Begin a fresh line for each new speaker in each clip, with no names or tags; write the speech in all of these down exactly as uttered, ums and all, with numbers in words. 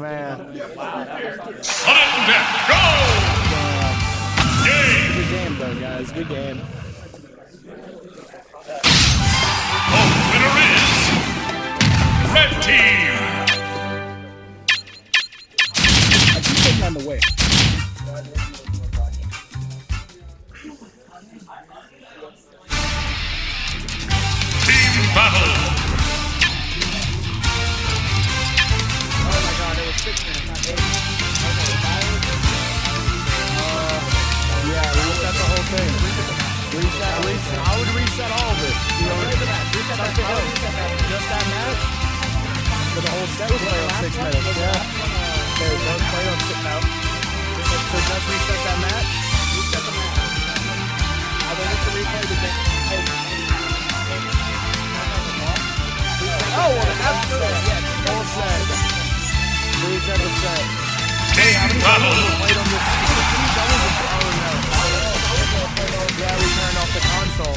man.
Sudden death, go! Game!
Good game, though, guys. Good game.
The winner is Red Team!
I keep getting on the way.
Team battle!
Oh my god, it was six minutes, not eight.
Uh, yeah, reset the whole thing. Reset, reset. I would reset all of it. You know, something else. Just that match? But the whole set was played on six minutes, yeah. Okay, both played on six now. So just reset that match?
Reset the match. I think it's a replay the game. Hey,
Oh, well, that's set. Yeah, full set. Reset the set. Hey, how many
Battle.
times have we played on this? How many times have we played on this? Yeah, we turned off the console.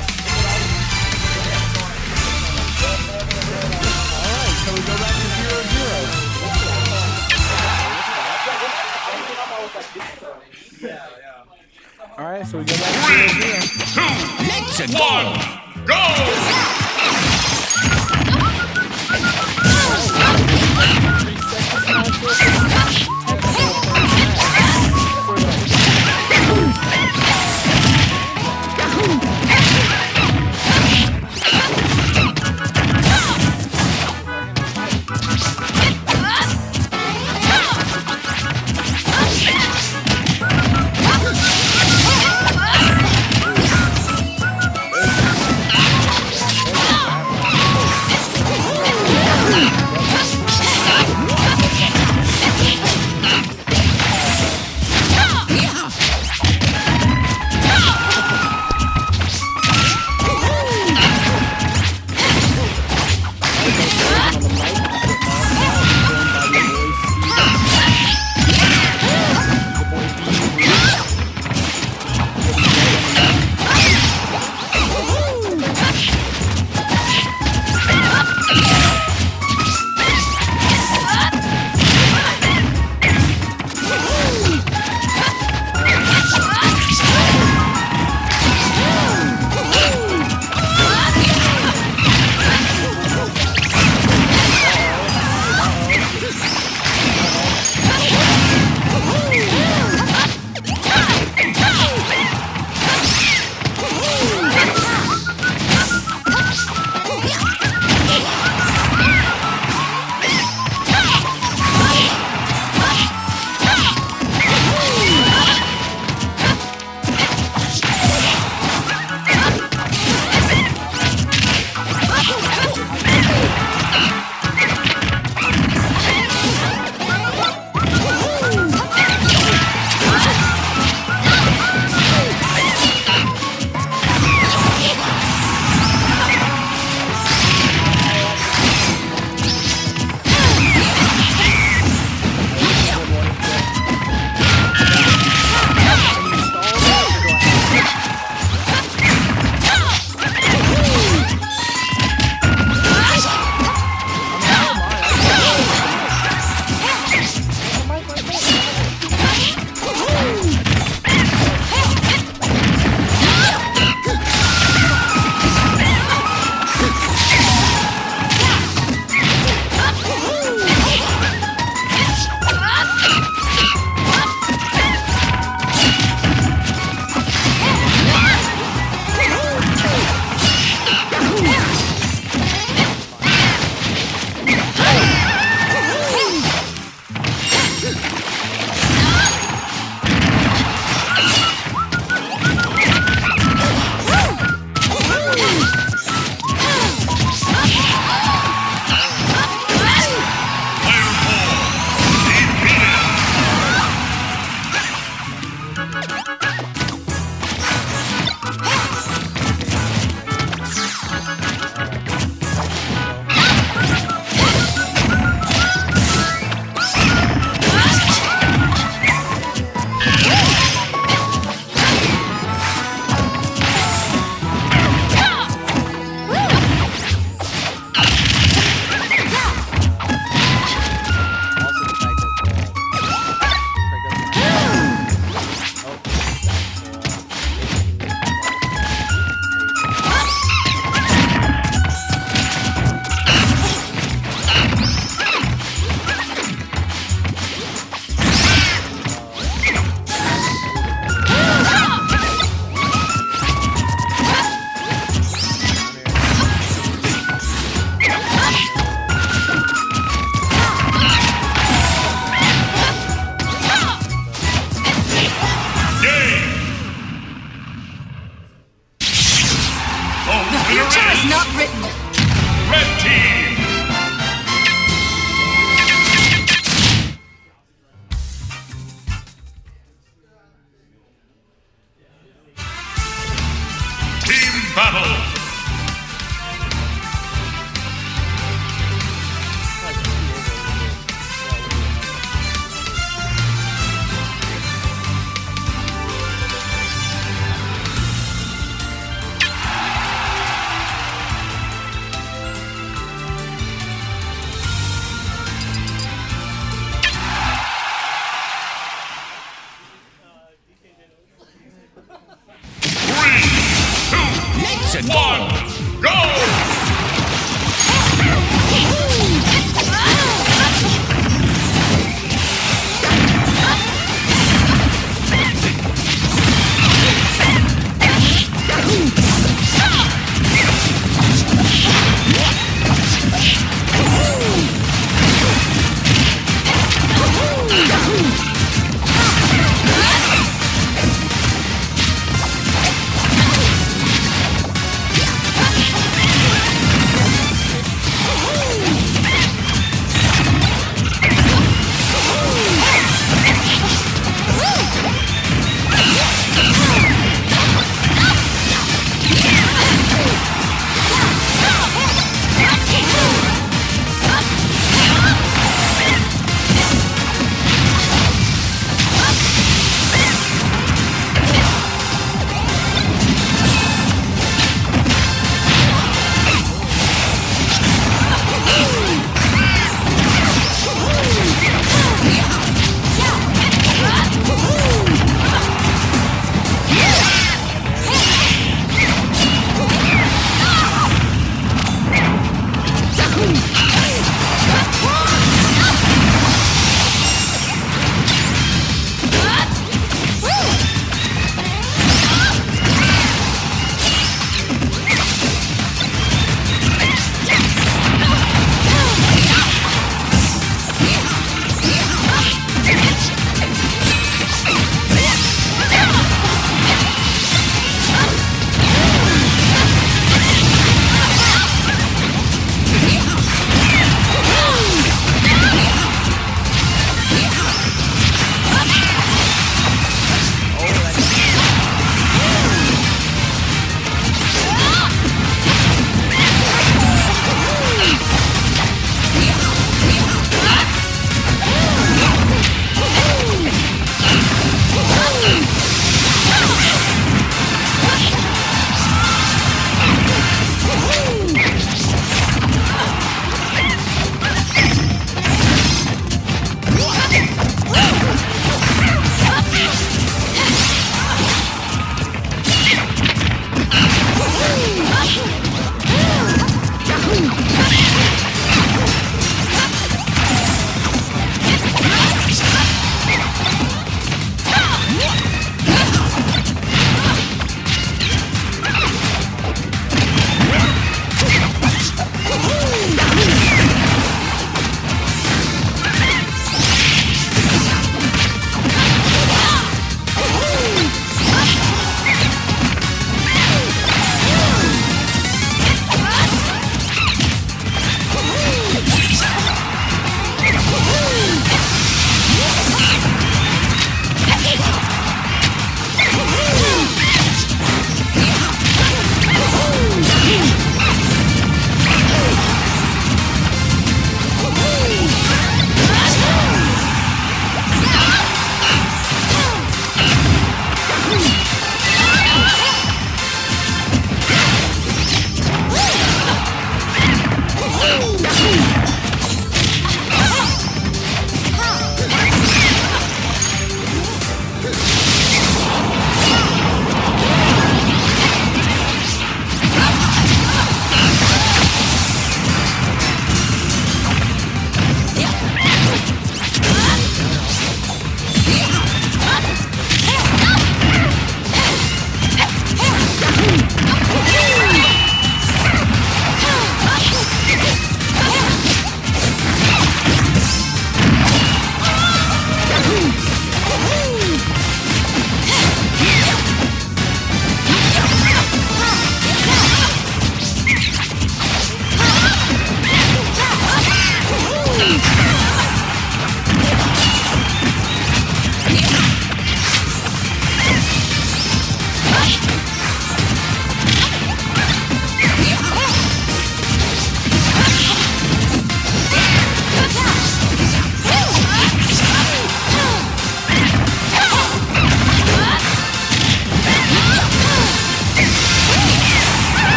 Alright, so we go back to zero zero. Alright, so we go back to
Three,
zero zero.
two, one, go!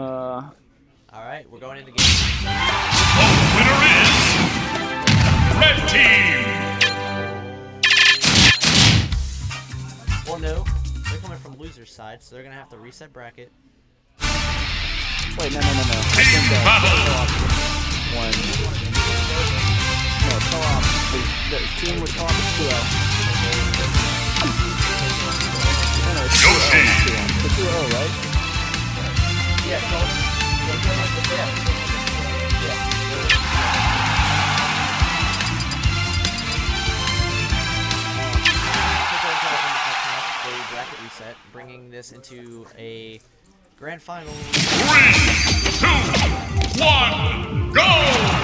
Uh.
All right, we're going into game.
The winner is Red Team.
Well, no, they're coming from loser's side, so they're gonna have to reset bracket.
Wait, no, no, no, no. I
Team
think uh,
battle.
co-op one. No, co-op is the team with co-op is two oh. No, no, it's two oh,
Yoshi.
not two oh. It's two oh, right?
Yeah, co-op. Bracket reset, bringing this into a grand final.
Three, two, one, go!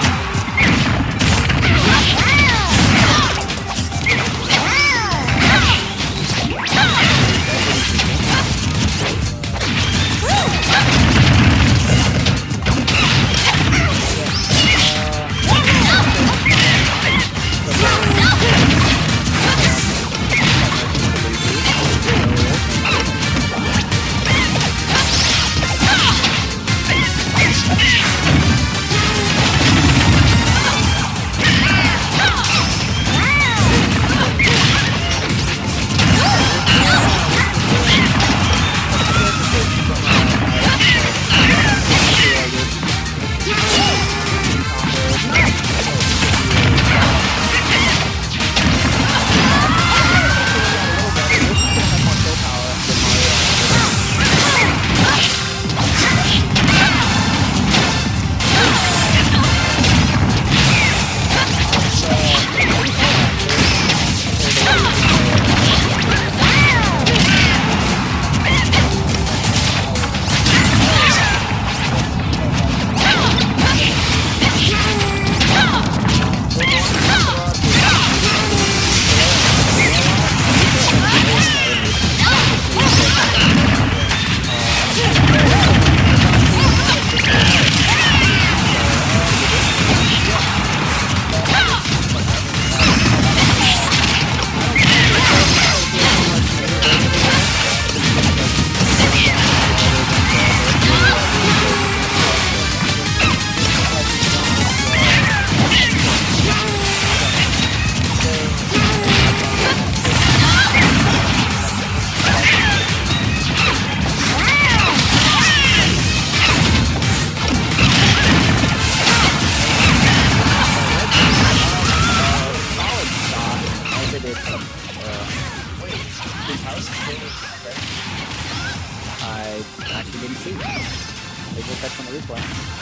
I actually didn't see. They just catch on the replay.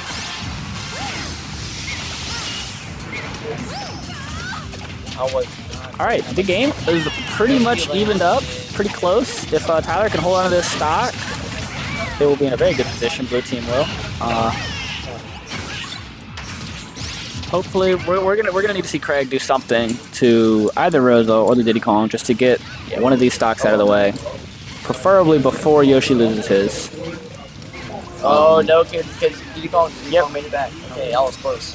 I was.
Alright, the game is pretty much evened up, pretty close. If uh, Tyler can hold on to this stock, they will be in a very good position. Blue team will. Uh, hopefully, we're, we're gonna we're gonna need to see Craig do something to either Rosa or the Diddy Kong just to get one of these stocks out of the way, preferably before Yoshi loses his.
Oh no, kid, kid, Diddy Kong, Diddy yep. Kong made it back. Okay, I was close.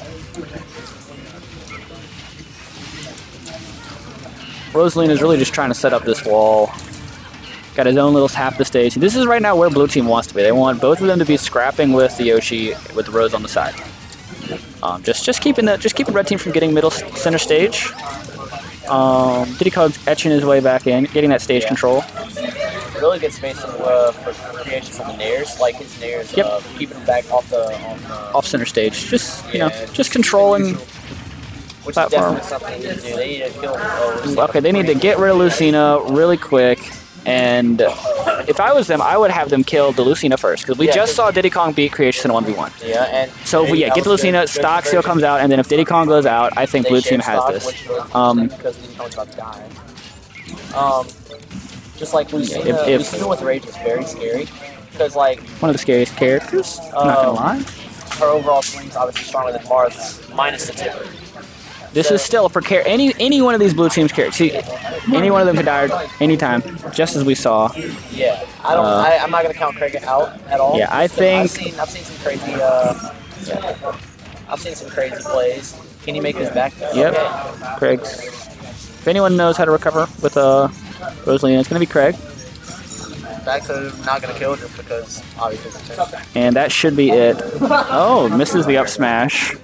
Rosalina's really just trying to set up this wall. Got his own little half the stage. This is right now where blue team wants to be. They want both of them to be scrapping with the Yoshi with the Rose on the side. Um, just just keeping the just keeping red team from getting middle center stage. Um, Diddy Kong's etching his way back in, getting that stage yeah. control.
Really good spacing uh, for creation from the nairs, like his nairs,
yep.
uh, keeping him back off the off, uh,
off center stage. Just you
yeah,
know, just controlling.
Which
platform.
is definitely something they need to do. They need to kill oh,
Okay, they need to get rid of Lucina really quick. And if I was them, I would have them kill the Lucina first, because we
yeah,
just saw Diddy Kong beat Creation in one v one.
Yeah, and
so
hey,
yeah, get the Lucina, good, stock good seal comes out, and then if Diddy Kong goes out, I think blue team has this. Um,
because Diddy Kong's about to die. Um, just like Lucina,
if, if,
Lucina with Rage is very scary, because like
one of the scariest characters. I'm not gonna
um,
lie.
Her overall swing's obviously stronger than Marth's, minus the tipper.
This is still a precarious. Any any one of these blue teams characters. See, any one of them could die anytime, just as we saw.
Yeah, I don't. Uh, I, I'm not gonna count Craig out at all.
Yeah, I think.
I've seen I've seen some crazy. Uh, yeah, I've seen some crazy plays. Can he make his back?
Yep,
okay.
Craig's. If anyone knows how to recover with uh, Rosalina, it's gonna be Craig.
back to not gonna kill just because obviously.
And that should be it. Oh, misses the up smash.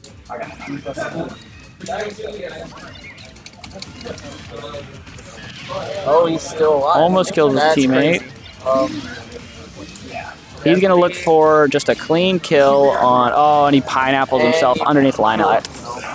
Oh, he's still alive.
Almost kills his
That's
teammate.
Um,
He's gonna look for just a clean kill on. Oh, and he pineapples himself underneath line out.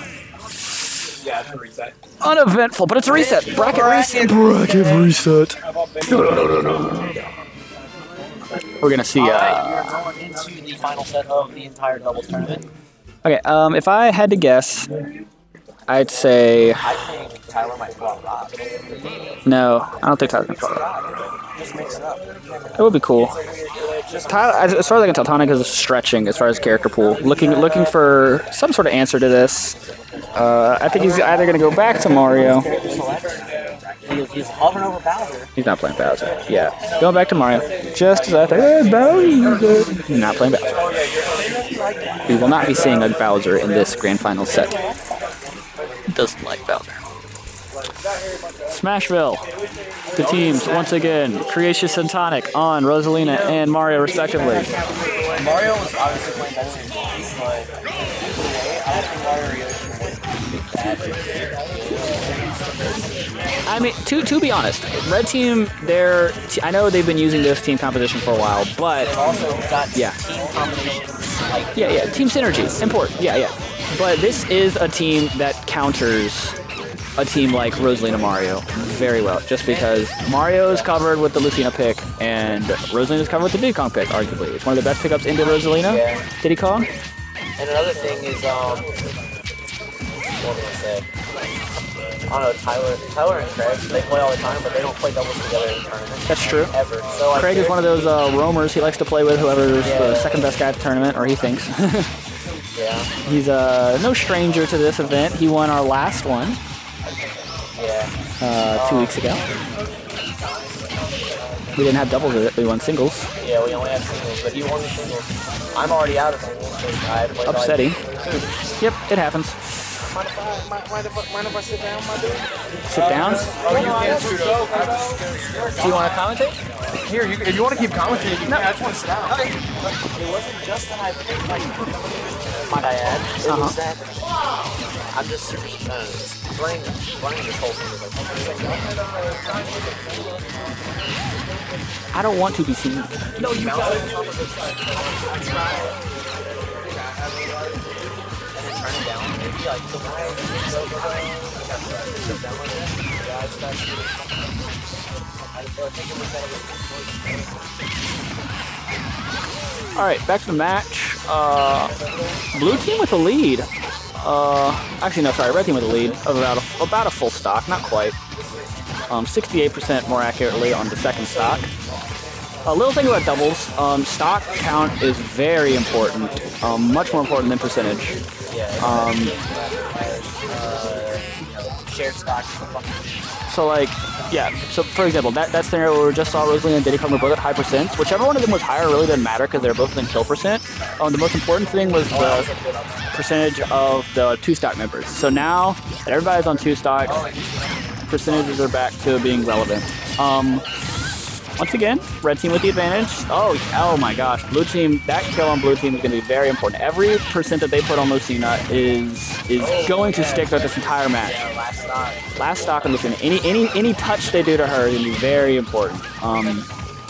Uneventful, but it's a reset. Bracket reset. Bracket reset. No, no, no, no, no. We're gonna see.
Alright,
Uh,
we're going into the final set of the entire doubles tournament.
okay. Um, if I had to guess, I'd say
I think Tyler might pull out Rob.
no. I don't think Tyler can pull it.
Just mix it up.
It would be cool. Tyler, as, as far as I can tell, Tonic is stretching as far as character pool, looking looking for some sort of answer to this. Uh, I think he's either gonna go back to Mario.
He's hovering over Bowser.
He's not playing Bowser. Yeah, going back to Mario. Just as I think, hey, Bowser. He's not playing Bowser. We will not be seeing a Bowser in this grand final set. He doesn't like Bowser. Smashville. The teams once again, Creatious and Tonic on Rosalina and Mario respectively.
Mario was obviously playing better than Mario, but I don't think Mario really
I mean, to to be honest, Red Team, they're I know they've been using this team composition for a while, but
also got
yeah,
team combinations. Like
yeah, yeah, team synergy, important, yeah, yeah. But this is a team that counters a team like Rosalina Mario very well, just because Mario is covered with the Lucina pick and Rosalina is covered with the Diddy Kong pick, arguably. It's one of the best pickups into Rosalina,
yeah.
Diddy Kong.
And another thing is, um, what was I say? I don't know, Tyler, Tyler and Craig, they play all the time, but they don't play doubles together in tournaments.
That's true.
Ever. So, like,
Craig is one of those uh, roamers. He likes to play with whoever's
yeah.
the second best guy at the tournament, or he thinks.
Yeah.
He's uh, no stranger to this event. He won our last one.
Yeah.
Uh, two
um,
weeks ago. We didn't have doubles with it. We won singles.
Yeah, we only had singles, but he won the singles. I'm already out of singles because I played
Upsetting.
Like,
Yep, it happens.
mind if I, mind, mind, if I, mind if I sit down, my dude?
Sit down.
Oh, you can't shoot up. Do you want to commentate?
Here, you, if you want to keep commentating, no. I just want to sit down.
It wasn't just that I played like, might I add, it
Uh-huh.
was that I'm just uh, running, running this whole thing is like,
I don't want to be seen.
no, you got it. And then turn it down, maybe like, so down like that. Yeah, it's not shooting. I think it was that.
All right, back to the match. Uh, blue team with the lead. Uh, actually, no, sorry, red team with the lead of about a, about a full stock, not quite. Um, sixty-eight percent more accurately on the second stock. A little thing about doubles, um, stock count is very important, um, much more important than percentage.
Yeah.
Um,
uh, shared stock is a fucking.
So like, yeah, so for example, that, that scenario where we just saw Rosalina and Diddy Kong were both at high percents. Whichever one of them was higher really didn't matter because they were both in kill percent. Um, the most important thing was the percentage of the two stock members. So now that everybody's on two stocks, percentages are back to being relevant. Um, once again, red team with the advantage. Oh, oh my gosh, blue team, that kill on blue team is going to be very important. Every percent that they put on Lucina is is going to stick throughout this entire match.
Last stock.
Last stock on Lucina. Any any any touch they do to her is going to be very important. Um,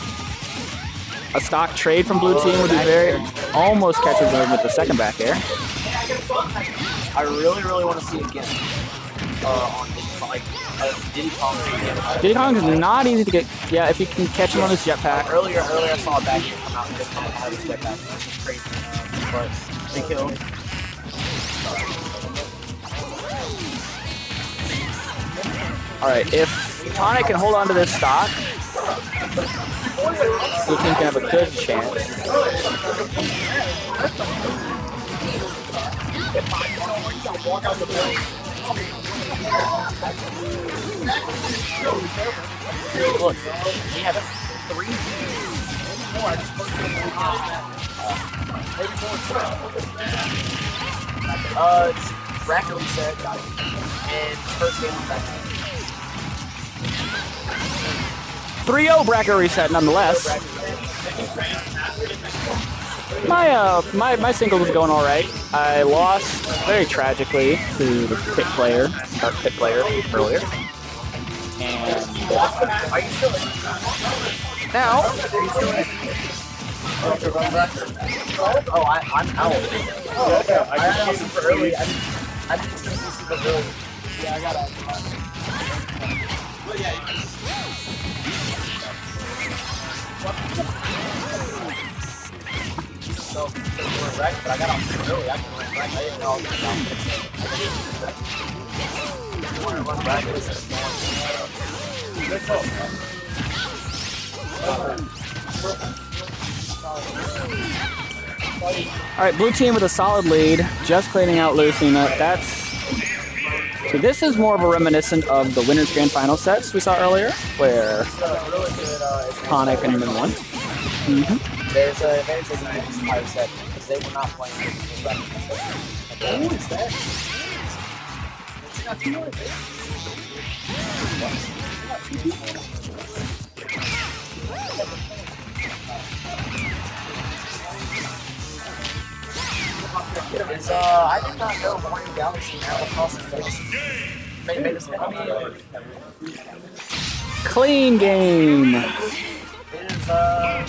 a stock trade from blue team would be very almost catches them with the second back air.
I really, really want to see again. Uh, on like uh, Diddy Kong again.
Diddy Kong is not easy to get. Yeah, if you can catch him on his jetpack.
Earlier, earlier I saw a back here come out and just come out of his jetpack. It's crazy, but they killed.
All right, if Tonic can hold on to this stock, blue team can have a good chance.
Look, we have three. Uh, it's bracket reset and first game back.
three oh bracket reset nonetheless. My uh my my singles was going all right. I lost very tragically to the pit player, our pit player earlier, and now.
Oh, I, I'm out. Oh, okay. I got out super early. I didn't, I didn't see you super early. Yeah, I got out. So, so you were wrecked, but I got out super early. I can run back. I didn't know I was going to I want to run back. Good talk, man.
Alright, blue team with a solid lead, just cleaning out Lucina. That's... So this is more of a reminiscent of the Winners Grand Final sets we saw earlier, where Tonic and then one. Mm-hmm.
There's a advantage in the entire set, because they were not playing with the set. Who is that? They got two more. Is, uh, I did not know Mario Galaxy now across the face. Made, made us
Clean game.
It is, uh,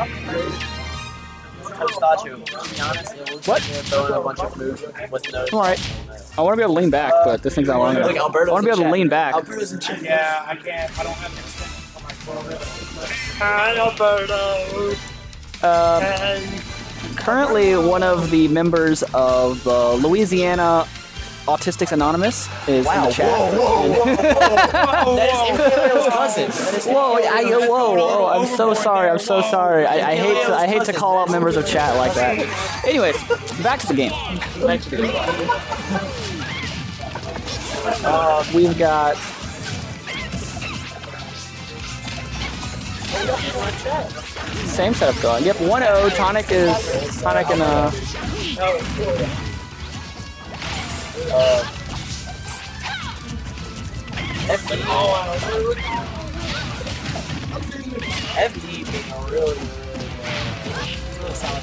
Tostachu. To be honest, it looks
What?
like they're throwing a bunch of food with no.
Alright. I want to be able to lean back, but this thing's not long enough.
Look,
I
Alberto's
want to be able
in
to
chat.
lean back.
Alberto's in chat.
Yeah, I can't. I don't have anything on my phone.
Hi, Alberto.
Uh, currently, one of the members of the Louisiana Autistics Anonymous is
Wow,
in the chat.
whoa, whoa, whoa, whoa. That is Imperial's cousin. That is
Whoa, I, whoa, whoa! I'm so sorry. I'm so sorry. I, I hate to I hate to call out members of chat like that. Anyways, back to the game. Back to the game. Uh, we've got. Same setup going. Yep, one oh. Tonic is Tonic and uh.
Uh, F D. F D being a really, really, really solid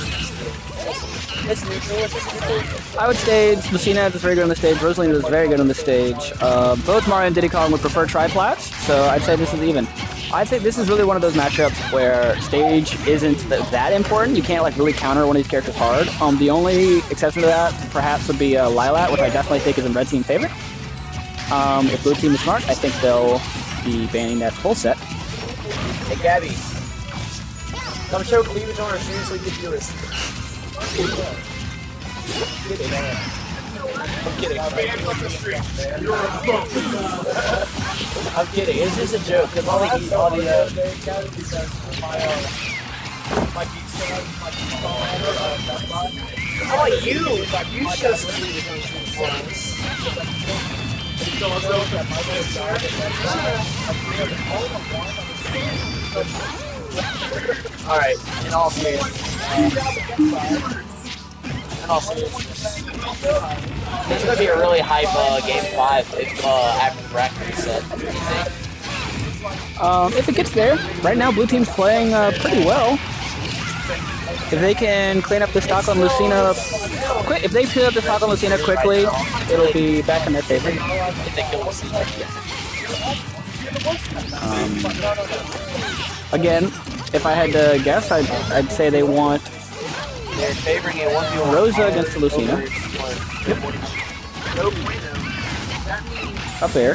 It's neutral, it's just neutral.
I would stage Lucina is very good on the stage. Rosalina is very good on the stage. Uh, both Mario and Diddy Kong would prefer triplats, so I'd say this is even. I'd say this is really one of those matchups where stage isn't th that important. You can't like really counter one of these characters hard. Um, the only exception to that perhaps would be uh, Lilat, which I definitely think is in red team favor. Um, if blue team is smart, I think they'll be banning that full set.
Hey Gabby, come show cleavage on our shoes so we get viewers. Get it, man. I'm kidding. I'm kidding. It's just a joke because all the all the uh, how about you? You show some cleavage. All right. In all seriousness. In all seriousness. It's gonna be a really hype uh, game five if uh, after the bracket reset. What do you think?
Um, if it gets there, right now blue team's playing uh, pretty well. If they can clean up the stock on Lucina, quick. If they clean up the stock on Lucina quickly, it'll be back in their favor.
If they kill Lucina,
Um, again, if I had to guess, I'd, I'd say they want
they're favoring a one v one.
Rosa against Lucina. Yep. Up there.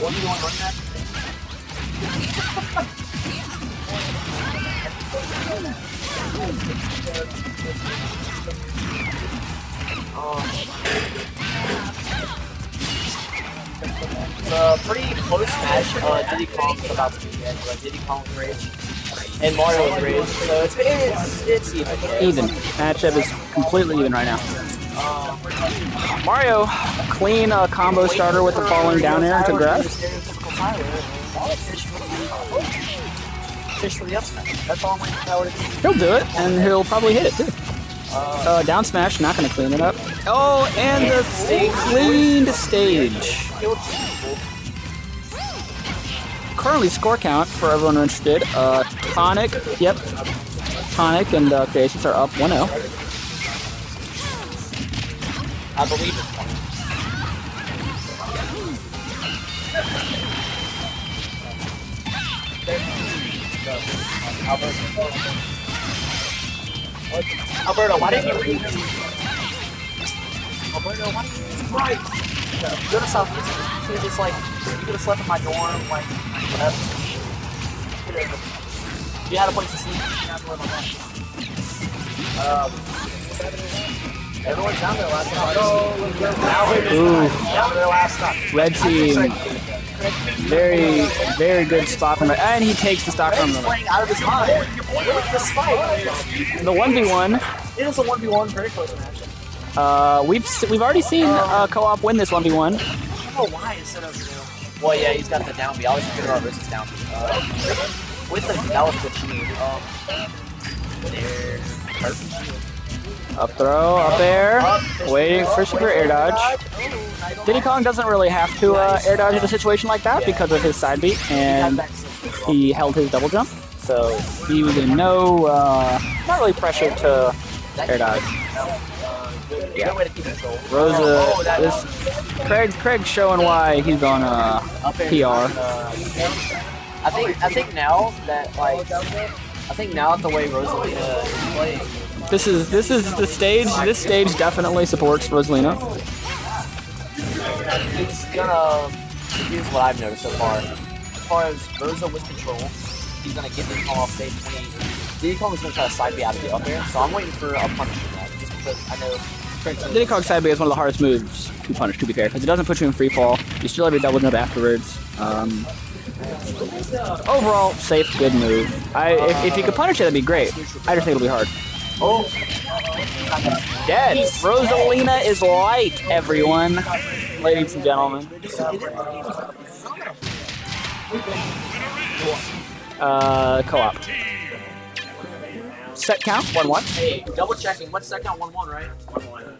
It's a pretty close match. Uh, Diddy Kong's about to be dead. Like Diddy Kong's rage and Mario's rage, so it's it's it's even.
Even. Matchup is completely even right now. Mario, clean uh, combo starter with the falling down air into grab.
Fish for the up smash. That's all my power to do.
He'll do it, and he'll probably hit it too. Uh, down smash, not going to clean it up. Oh, and the st cleaned stage. currently score count for everyone interested. Uh, Tonic, yep. Tonic and uh, Creations are up one oh.
I believe it's one. Alberto, why didn't you read him? Alberto, why didn't you read him right? You could have stopped this. You could have just like, you could have slept in my dorm, like, whatever. You had a place to sleep. You didn't have to live on that. Um, everyone's down there last night.
Ooh,
Down there last night.
red team. Very, very good spot from it. And he takes the stock from
He's
them.
playing out of his mind. Look at this fight.
The one v one.
It is a one v one, very close match.
Uh, we've s- we've already seen uh, co-op win this one v one.
I don't know why instead of. Well, yeah, he's got the down B. I always forget about versus down B. Uh, with the that was good shield. Um, there, perfect shield.
Up throw, up air, waiting for super air dodge. Diddy Kong doesn't really have to uh, air dodge in a situation like that because of his side beat, and he held his double jump, so he was in no, uh, not really pressured to air dodge.
Yeah. Good way to keep it going.
Rosa, this Craig, Craig's showing why he's on uh, P R.
I think I think now that like I think now that the way Rosalina is playing.
This is this is the stage. This stage definitely supports Rosalina.
He's gonna, here's what I've noticed so far. As far as Rosa with control, he's gonna get Diddy Kong off stage when he, Diddy Kong is gonna try to side B out of the up air, so I'm waiting for a punish from that, just because I know
Diddy Kong side B is one of the hardest moves to punish, to be fair, because it doesn't put you in free fall. You still have your double jump afterwards. Um, overall, safe, good move. I if, if you could punish it, that'd be great. I just think it'll be hard.
Oh!
Dead! Rosalina is light, everyone. Ladies and gentlemen. Uh, co-op. Set count, one one.
Hey, double checking. What's that count? one one, right? one one.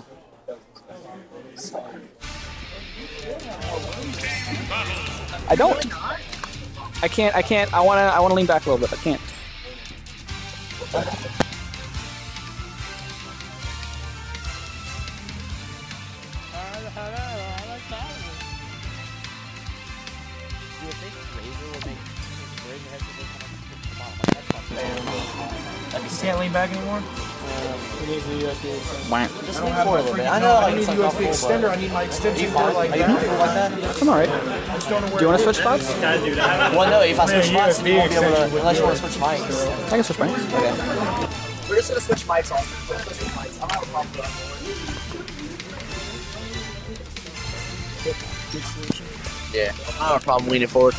I don't. I can't, I can't, I wanna, I wanna lean back a little bit, I can't.
Can't lean back anymore?
Wah.
Just lean forward a little bit. I know,
I
like,
need
it's
a U S B
uncomfortable,
extender. I need my extension
but-
cord like
Are you
that.
comfortable like that?
I'm alright.
I just don't know where
Do you wanna switch spots?
Well, no, if I switch spots, then you won't be able to, unless you want to switch mics.
I can switch mics.
Okay. We're just gonna switch mics off. We're just gonna switch mics. I don't have a problem with that. Yeah, I don't have a problem leaning forward.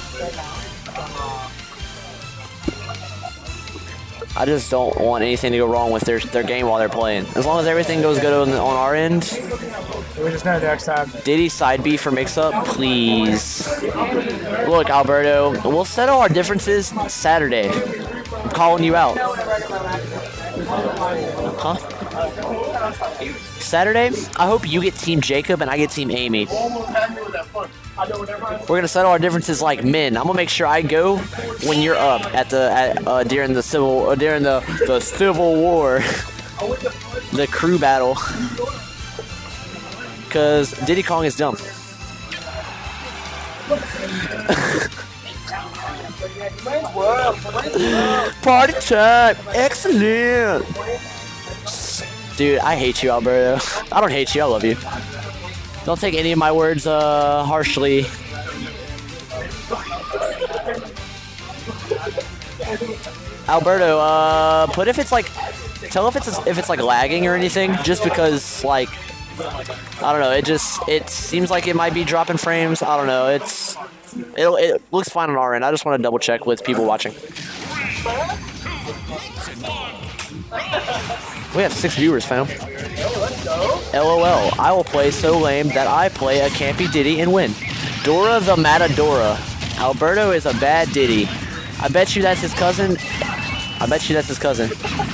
I just don't want anything to go wrong with their their game while they're playing. As long as everything goes good on, on our end.
we just know next time.
Diddy side B for mix-up, please. Look, Alberto, we'll settle our differences Saturday. I'm calling you out. Huh? Saturday, I hope you get Team Jacob and I get Team Amy. We're gonna settle our differences like men. I'm gonna make sure I go when you're up at the at, uh, during the civil uh, during the the Civil War, the crew battle. Cause Diddy Kong is dumb. Party time! Excellent! Dude, I hate you, Alberto. I don't hate you, I love you. Don't take any of my words uh, harshly. Alberto, uh, put if it's like, tell if it's if it's like lagging or anything, just because like, I don't know, it just, it seems like it might be dropping frames. I don't know, it's, it, it looks fine on our end. I just want to double check with people watching. We have six viewers, fam. LOL, I will play so lame that I play a campy Diddy and win. Dora the Matadora. Alberto is a bad Diddy. I bet you that's his cousin. I bet you that's his cousin.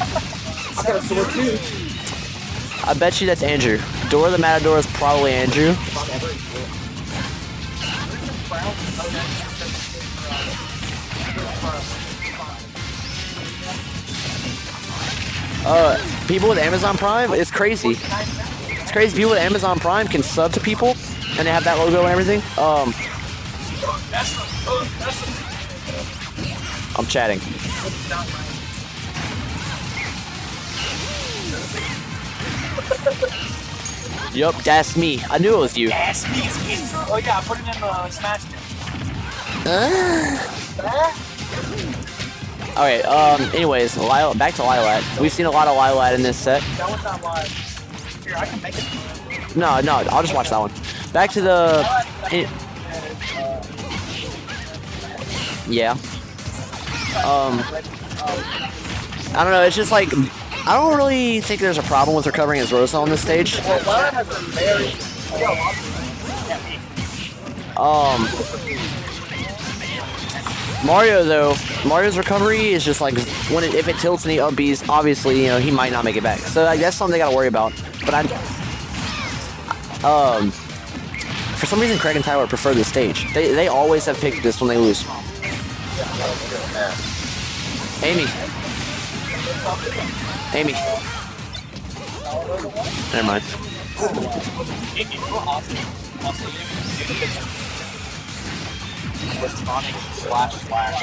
I bet you that's Andrew. Dora the Matadora is probably Andrew.
Uh, people with Amazon Prime, it's crazy. It's crazy. People with Amazon Prime can sub to people, and they have that logo and everything. Um, I'm chatting. Yup, that's me. I knew it was you.
That's me. Oh yeah, put it in the Smash.
Alright, um, anyways, Lil back to Lilat. We've seen a lot of Lilat in this set.
That one's not live. Here, I can make it.
No, no, I'll just watch that one. Back to the... Yeah. Um, I don't know, it's just like... I don't really think there's a problem with recovering his Rosa on this stage.
Well, Lilat has a very...
Um... Mario, though, Mario's recovery is just like, when it, if it tilts and he up B's, obviously, you know, he might not make it back. So like, that's something they gotta worry about. But I... Um... For some reason, Craig and Tyler prefer this stage. They, they always have picked this when they lose. Amy. Amy. Never mind.
Platonic slash slash.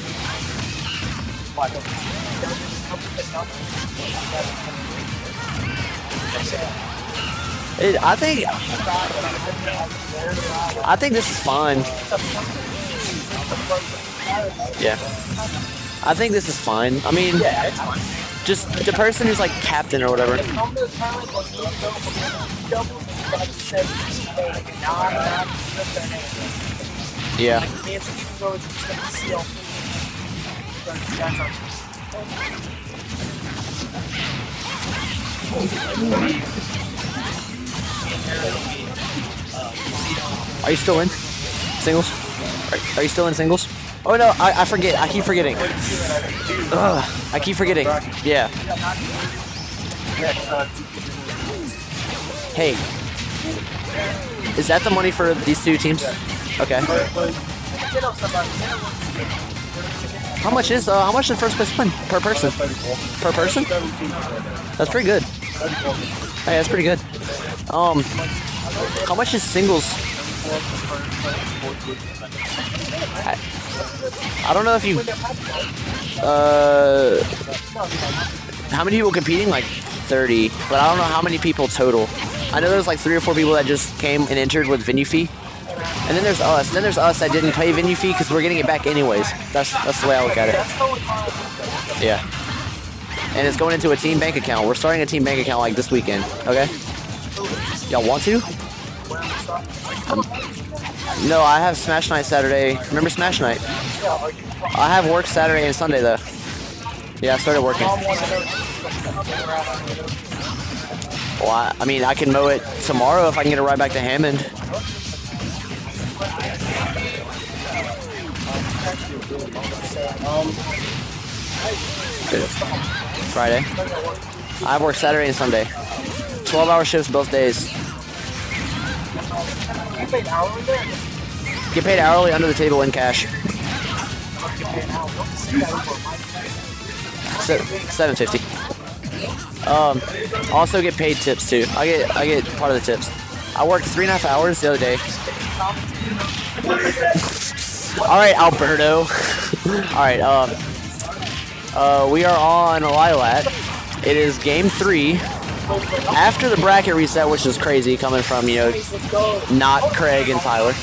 It, I think... I think this is fine. Yeah. I think this is fine. I mean... Just the person who's like captain or whatever. Yeah. Are you still in singles? Are, are you still in singles? Oh no, I, I forget. I keep forgetting. Ugh, I keep forgetting. Yeah. Hey, is that the money for these two teams? Okay. How much is uh how much did first place win per person? Per person? That's pretty good. Hey, that's pretty good. Um, how much is singles? I, I don't know if you. Uh, how many people competing? Like thirty, but I don't know how many people total. I know there's like three or four people that just came and entered with venue fee. And then there's us. Then there's us that didn't pay venue fee because we're getting it back anyways. That's that's the way I look at it. Yeah. And it's going into a team bank account. We're starting a team bank account like this weekend. Okay. Y'all want to? Um, no, I have Smash Night Saturday. Remember Smash Night? I have work Saturday and Sunday though. Yeah, I started working. Well, I, I mean, I can mow it tomorrow if I can get a ride back to Hammond. Friday. I work Saturday and Sunday. twelve hour shifts both days. Get paid hourly under the table in cash. seven fifty. Um, also get paid tips too. I get I get part of the tips. I worked three and a half hours the other day. All right, Alberto. All right. Um. Uh, we are on Lilat. It is game three. After the bracket reset, which is crazy coming from, you know, not Craig and Tyler.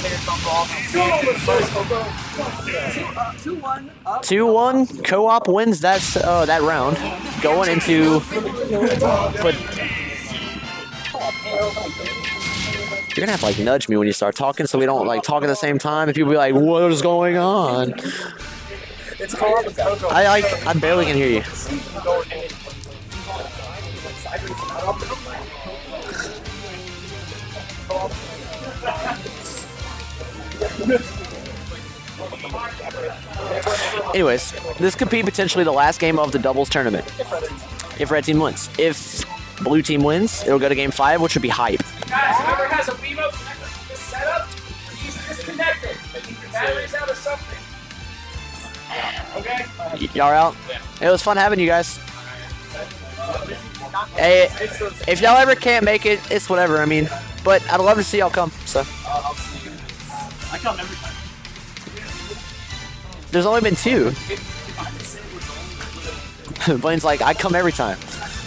two one, co-op wins that, uh, that round. Going into... But you're gonna have to, like, nudge me when you start talking so we don't, like, talk at the same time and people be like, what is going on? I, I, I barely can hear you. Anyways, this could be potentially the last game of the doubles tournament. If red team wins. If blue team wins, it'll go to game five, which would be hype.
Guys, whoever has a Wiimote connected to this setup, he's disconnected. Battery's out or something.
Y'all out? It was fun having you guys. Hey, if y'all ever can't make it, it's whatever. I mean, but I'd love to see y'all come. So.
I come every time.
There's only been two. Blaine's like, I come every time.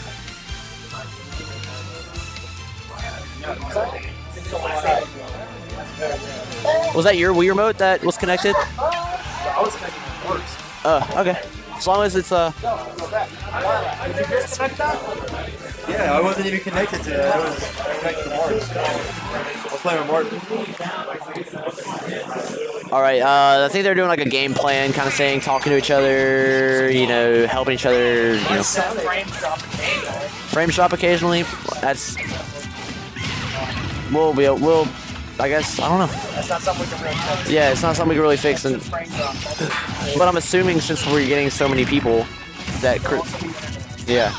Was that your Wii remote that was connected?
I was connected to works.
Oh, okay. As long as it's uh.
Did you disconnect that? Yeah, I wasn't even connected to it. I was connected to Mark's. I was playing with Mark.
All right. Uh, I think they're doing like a game plan, kind of saying, talking to each other, you know, helping each other. You know. Frames drop occasionally. That's. We'll be. We'll. I guess I don't know.
That's not something we can really fix.
Yeah, it's not something we can really fix, and but I'm assuming since we're getting so many people, that cr yeah.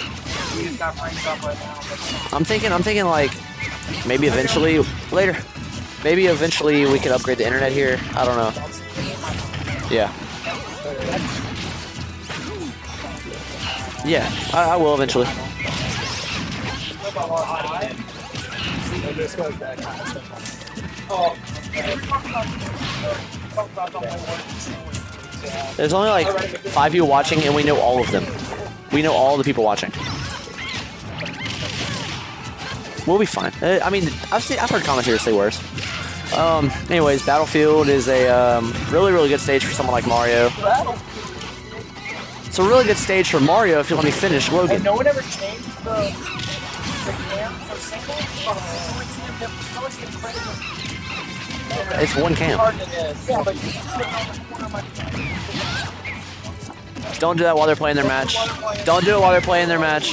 I'm thinking. I'm thinking like maybe eventually later. Maybe eventually we could upgrade the internet here. I don't know. Yeah. Yeah, I, I will eventually. There's only like five people watching, and we know all of them. We know all the people watching. We'll be fine. Uh, I mean, I've seen, I've heard commentators say worse. Um. Anyways, Battlefield is a um, really, really good stage for someone like Mario. It's a really good stage for Mario if you let me finish, Logan.
And no one ever changed the the cam for single.
It's one cam. Don't do that while they're playing their match. Don't do it while they're playing their match.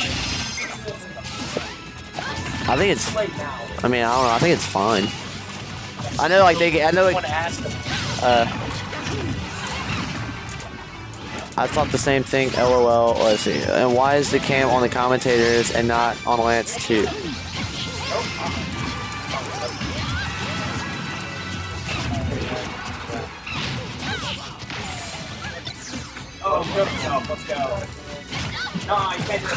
I think it's. I mean, I don't know. I think it's fine. I know, like they. get- I know, like. Uh. I thought the same thing. LOL. Let's see. And why is the cam on the commentators and not on Lance too?
Oh, kill himself. Let's go. No, you can't do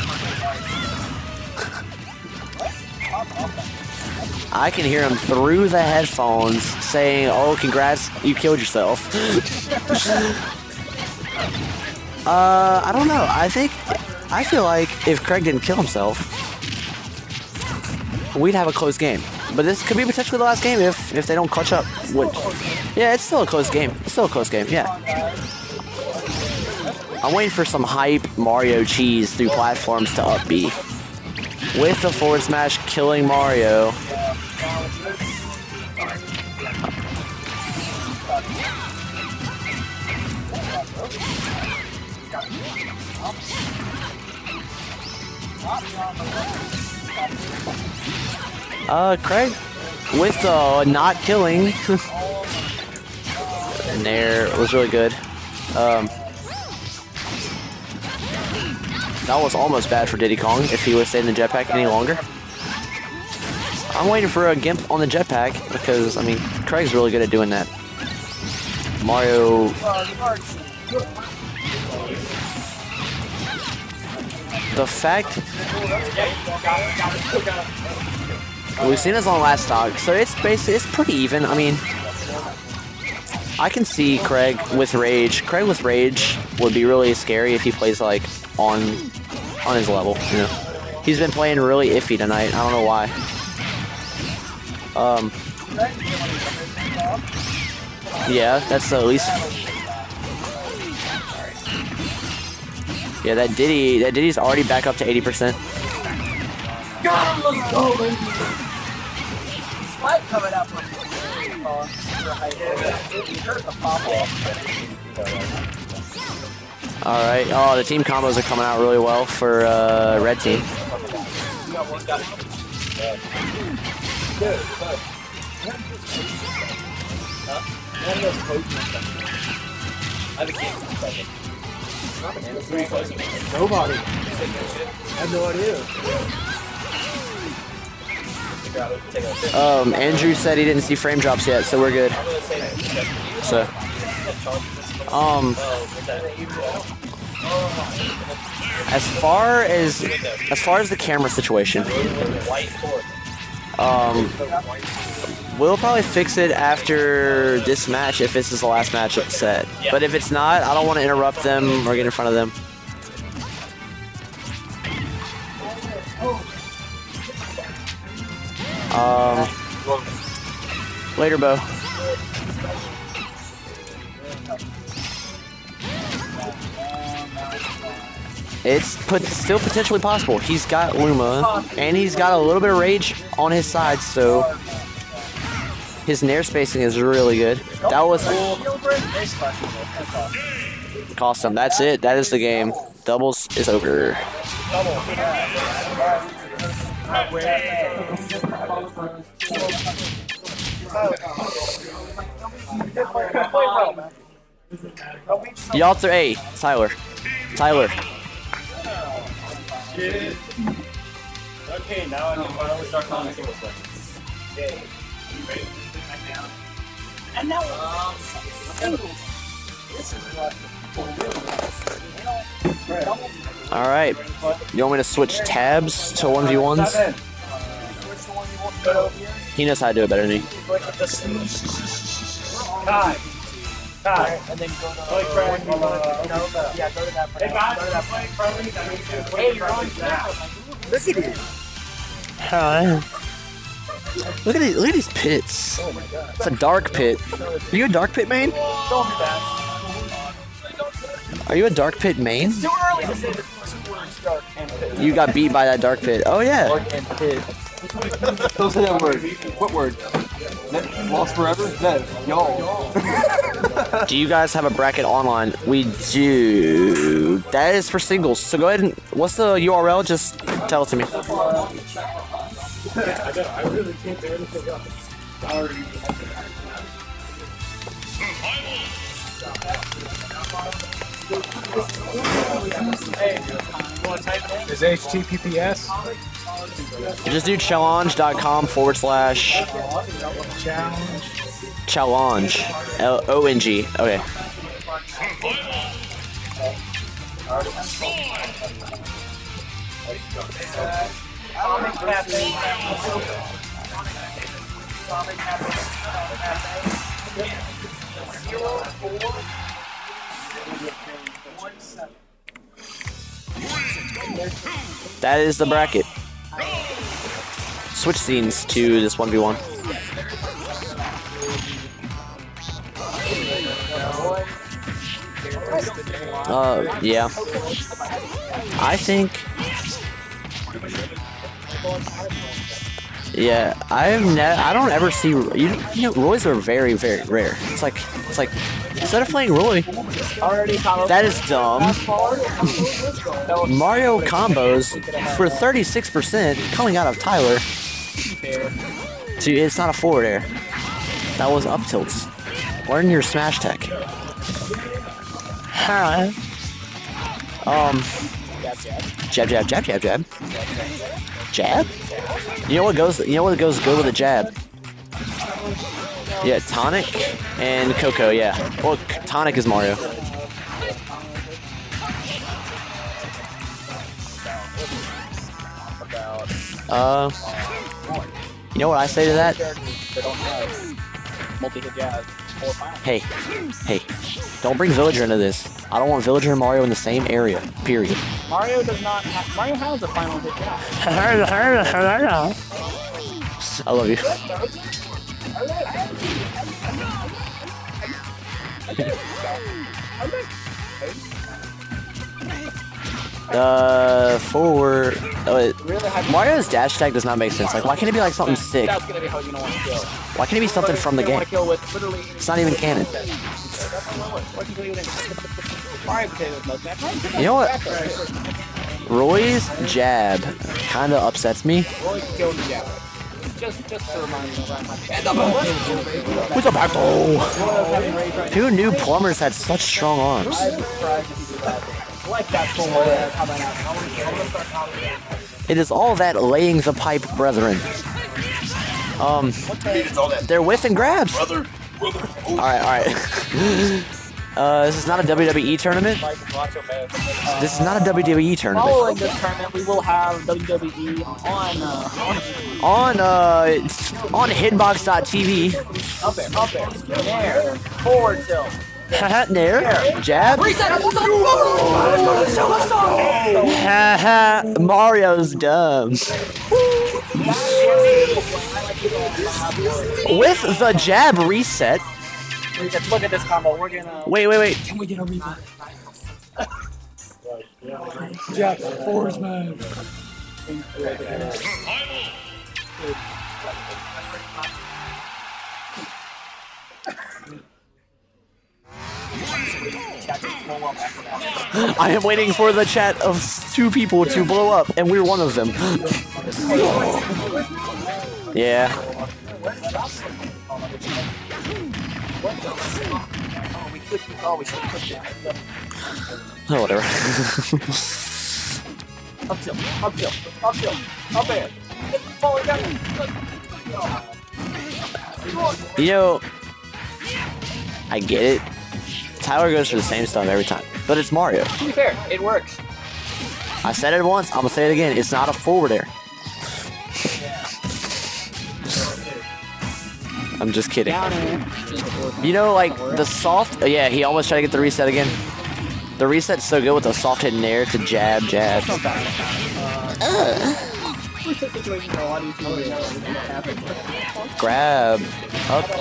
it.
I can hear him through the headphones saying, "Oh, congrats, you killed yourself." uh, I don't know. I think, I feel like if Craig didn't kill himself, we'd have a close game. But this could be potentially the last game if if they don't clutch up. Which, yeah, it's still a close game. It's still a close game. Yeah. I'm waiting for some hype Mario cheese through platforms to up B. With the forward smash killing Mario. Uh, Craig, with uh, not killing. And there was really good. Um, that was almost bad for Diddy Kong if he would stay in the jetpack any longer. I'm waiting for a gimp on the jetpack because, I mean, Craig's really good at doing that. Mario. The fact we've seen this on last stock, so it's basically it's pretty even. I mean, I can see Craig with Rage. Craig with Rage would be really scary if he plays like on on his level. You know, he's been playing really iffy tonight. I don't know why. Um. Yeah, that's at least. Yeah, that Diddy, that Diddy's already back up to eighty percent.
God, let's go, baby. Spike coming up.
All right. Oh, the team combos are coming out really well for uh, red team.
Nobody. I have no idea.
Um, Andrew said he didn't see frame drops yet, so we're good. So, Um, as far as as far as the camera situation, um, we'll probably fix it after this match if this is the last match of the set. But if it's not, I don't want to interrupt them or get in front of them. Um, later, Bo. It's put, still potentially possible. He's got Luma, and he's got a little bit of rage on his side, so his nair spacing is really good. That was cost him. That's it. That is the game. Doubles is over. Y'all th- hey, Tyler. Tyler.
Okay, now I can finally start calling singles play. Okay. You ready to put back down? And now singles. This is what
Alright. You want me to switch tabs to one v ones? He knows how to do it better than me.
Time. Time. And then go to play crack. Yeah, go to that. Hey guys, go to that play crack. Hey, you're on camera. Look at it.
Hi. Look at these, look at these pits.
Oh my god.
It's a dark pit. Are you a dark pit main?
Don't be bad.
Are you a dark pit main?
Too early to say the two words dark and pit.
You got beat by that dark pit. Oh yeah.
Dark and pit. Don't say that word. What word? Lost forever? No. Y'all.
Do you guys have a bracket online? We do. That is for singles. So go ahead and what's the U R L? Just tell it to me.
I really can't do anything else. I already. Is H T T P S?
Just do challenge.com forward slash challenge. L O N G. Okay. That is the bracket. Switch scenes to this one v one. Uh, yeah. I think. Yeah, I've ne I don't ever see you. You know, Roys are very, very rare. It's like, it's like instead of playing Roy, that is dumb. Mario combos for thirty-six percent coming out of Tyler. To, it's not a forward air. That was up tilts. Learn your smash tech. Hi. Um. Jab, jab, jab, jab, jab. Jab? You know what goes? You know what goes good with a jab? Yeah, tonic and Coco. Yeah. Well, tonic is Mario. Uh. You know what I say to that? Hey, hey, don't bring Villager into this. I don't want Villager and Mario in the same area, period.
Mario does not have, Mario has a final hit jab.
I love you. Uh, forward. Uh, Mario's dash tag does not make sense. Like, why can't it be like something sick?
That's gonna be how you know what to kill.
Why can't it be something from the game? It's not even canon. You know what? Roy's jab kind of upsets me.
Just, just to remind you.
What's up, Axel? Who knew plumbers had such strong arms? It is all that laying the pipe, brethren. Um, they're whiff and grabs. All right, all right. Uh, this is not a W W E tournament. This is not a W W E tournament.
Following this tournament, we will have W W E on uh,
On uh, on hitbox dot T V.
up there, up there, there, forward tilt.
Haha, nair, jab. Haha, Mario's dumb. With the jab reset.
Let's look at this combo. We're gonna.
Wait, wait, wait.
Can we get a replay? Jack, force man.
I am waiting for the chat of two people to blow up, and we're one of them. Yeah. Oh, whatever.
Up tilt, up tilt, up tilt, up there. Falling down.
You know, I get it. Tyler goes for the same stuff every time, but it's Mario.
To be fair, it works.
I said it once, I'm gonna say it again. It's not a forward air. I'm just kidding. You know, like the soft. Oh, yeah, he almost tried to get the reset again. The reset's so good with the soft hidden air to jab, jab. Grab. Up.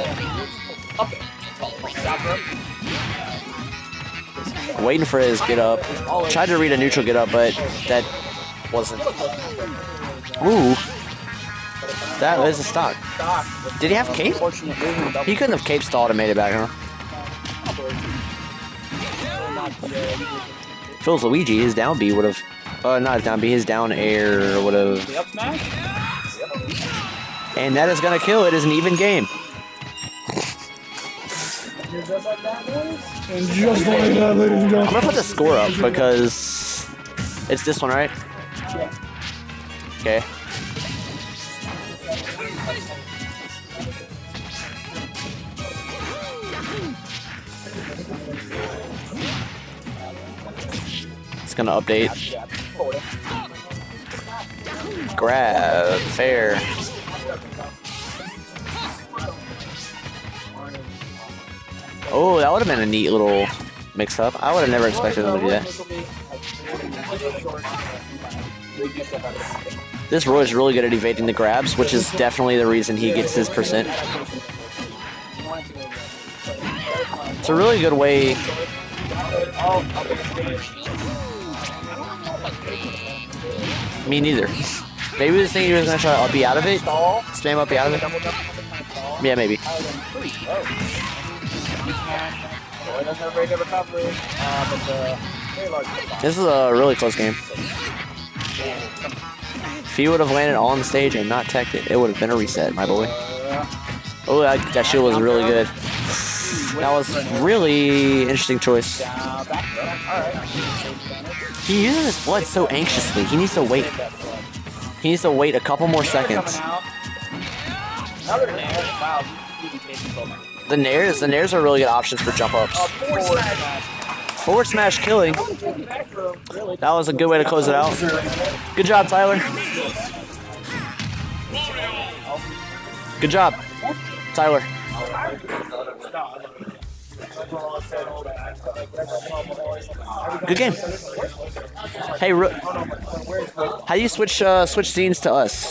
Waiting for his get up. Tried to read a neutral get up, but that wasn't. Ooh. That is a stock. Did he have cape? He couldn't have cape stalled and made it back, huh? Phil's Luigi, his down B would have. Uh, not his down B, his down air would have. And that is gonna kill. It is an even game.
And just like that, ladies and
I'm
gentlemen.
gonna put the score up because it's this one, right? Okay. It's gonna update. Grab, fair. Oh, that would have been a neat little mix-up. I would have never expected them to do that. This Roy is really good at evading the grabs, which is definitely the reason he gets his percent. It's a really good way. Me neither. Maybe the thing he was gonna try to up B out of it. Spam up B out of it. Yeah, maybe. This is a really close game. If he would have landed on the stage and not teched it, it would have been a reset, my boy. Oh, that, that shield was really good. That was really interesting choice. He uses his blood so anxiously. He needs to wait. He needs to wait a couple more seconds. The nairs, the nairs are really good options for jump ups. Forward smash killing. That was a good way to close it out. Good job, Tyler. Good job, Tyler. Good game. Hey, Ro how do you switch uh, switch scenes to us?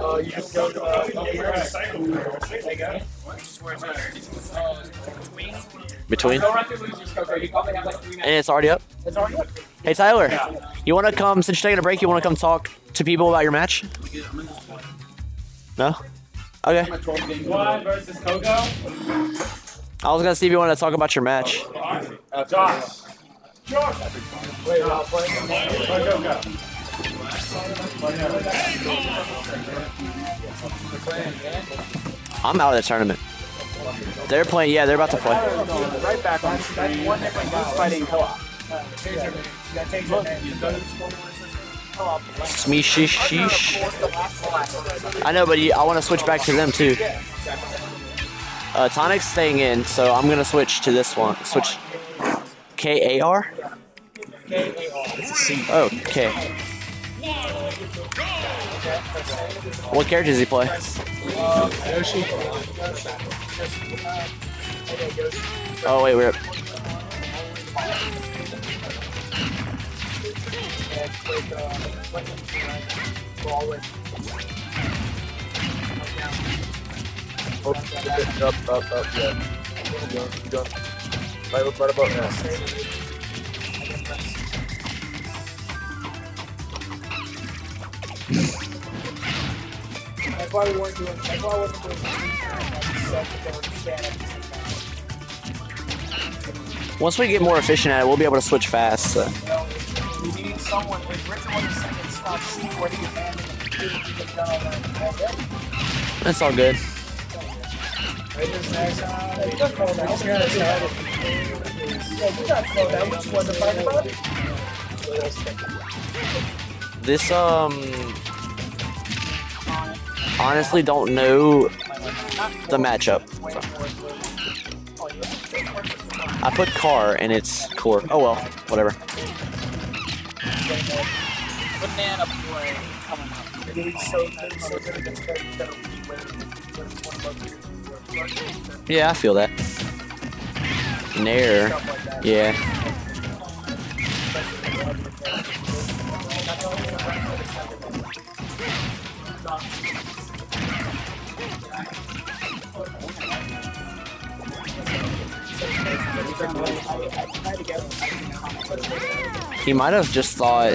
Between? And it's already up? Hey, Tyler, you want to come, since you're taking a break, you want to come talk to people about your match? No? Okay. I was going to see if you wanted to talk about your match. I'm out of the tournament. They're playing, yeah, they're about to play.
Right back on screen. One different group fighting co-op.
Smeesh, sheesh. I know, but I want to switch back to them too. Uh, Tonic's staying in, so I'm gonna switch to this one. Switch. K A R?
K A R.
Oh, K. What character does he play?
Uh, Yoshi.
Oh, wait, we're...
Up, up, up, yeah. Keep going, keep going. Right, right above now.
That's why we weren't doing. That's why I wasn't doing.
Once we get more efficient at it, we'll be able to switch fast. So.
We need someone. If Richard wasn't second spot, see where he abandoned the he could have done all that already.
That's all good.
Richard's next. Uh, you got called out. Yeah, you got called out. What you wanted to fight about?
This, um... honestly don't know the matchup. I put car and it's core. Oh well, whatever.
Banana play coming up. He's so good, he's so good against characters that are
Yeah, I feel that. Nair. Yeah. He might have just thought.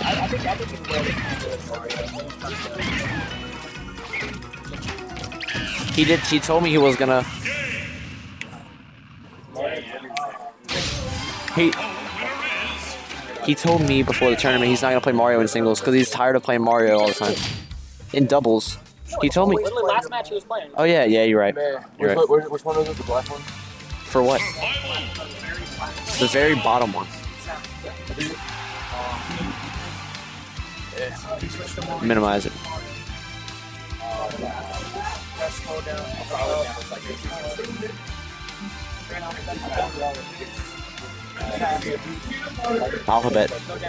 He did. He told me he was gonna. He. He told me before the tournament he's not gonna play Mario in singles because he's tired of playing Mario all the time. In doubles. He told me.
Literally last match he was playing.
Oh yeah, yeah, you're right. You're right.
Which, which one was it? The black one?
For what? The very bottom one. Minimize it. Alphabet.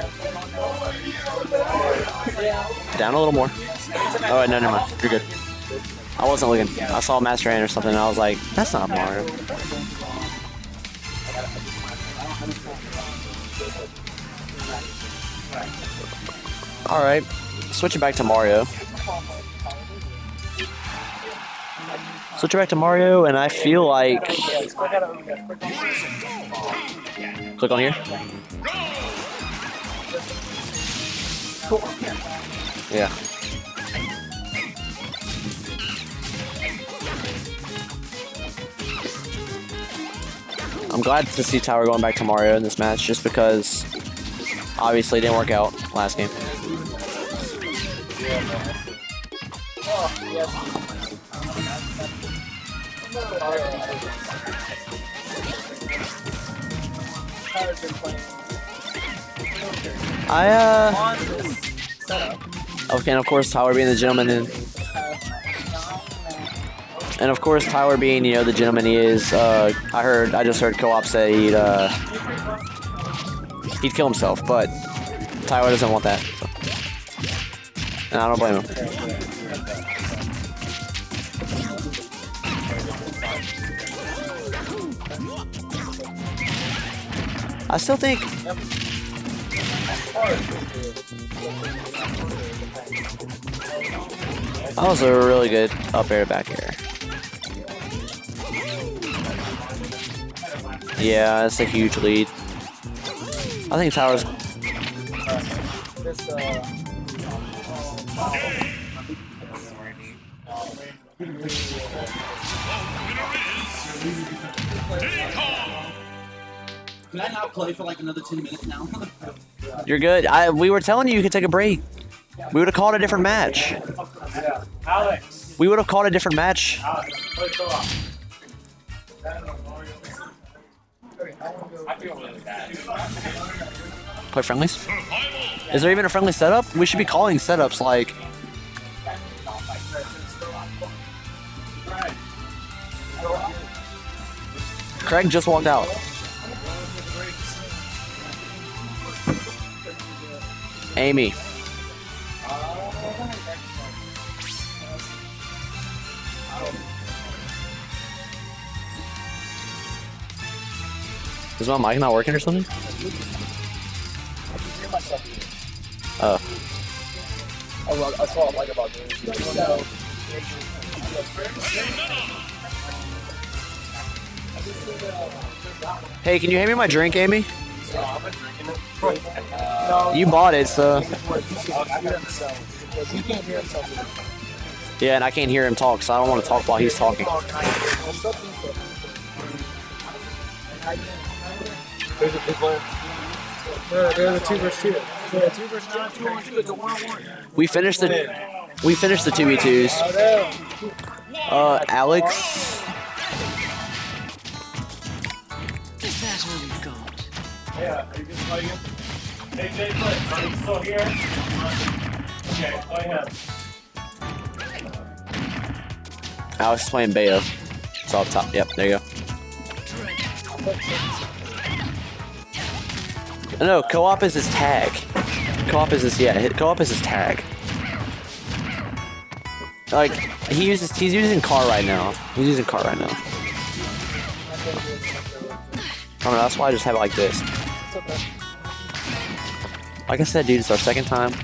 Down a little more. Oh, wait, no, never mind. You're good. I wasn't looking. I saw Master Hand or something, and I was like, that's not Mario. Alright, switch it back to Mario. Switch it back to Mario, and I feel like... Click on here. Yeah. I'm glad to see Tower going back to Mario in this match, just because obviously it didn't work out last game. I, uh... Okay, and of course, Tyler being the gentleman, and... And of course, Tyler being, you know, the gentleman he is, uh... I heard, I just heard Co-op say he'd, uh... he'd kill himself, but... Tyler doesn't want that, so. And I don't blame him. I still think... That was a really good up air, back air. Yeah, that's a huge lead. I think Tower's...
Can I not play for like another ten minutes now?
You're good. I we were telling you you could take a break. We would have called a different match.
Alex.
We would have called a different match. Play friendlies? Is there even a friendly setup? We should be calling setups like... Craig just walked out. Amy. Is my mic not working or something? Oh.
Oh, well, that's what I like about this.
Hey, can you hand me my drink, Amy? You bought it, so. Yeah, and I can't hear him talk, so I don't want to talk while he's talking.
There's a two versus two. Yeah, two versus nine, two on two. It's a one on one.
We finished the we finished the two v twos. Uh, Alex.
Is that all we've got?
Yeah, are you just playing it? Hey, Jay, are you still here? Okay, go ahead.
Alex is playing Bayo. It's all top. Yep, there you go. No, co-op is his tag. Co-op is his yeah. Co-op is his tag. Like he uses, he's using car right now. He's using car right now. I don't know. That's why I just have it like this. Like I said, dude, it's our second time.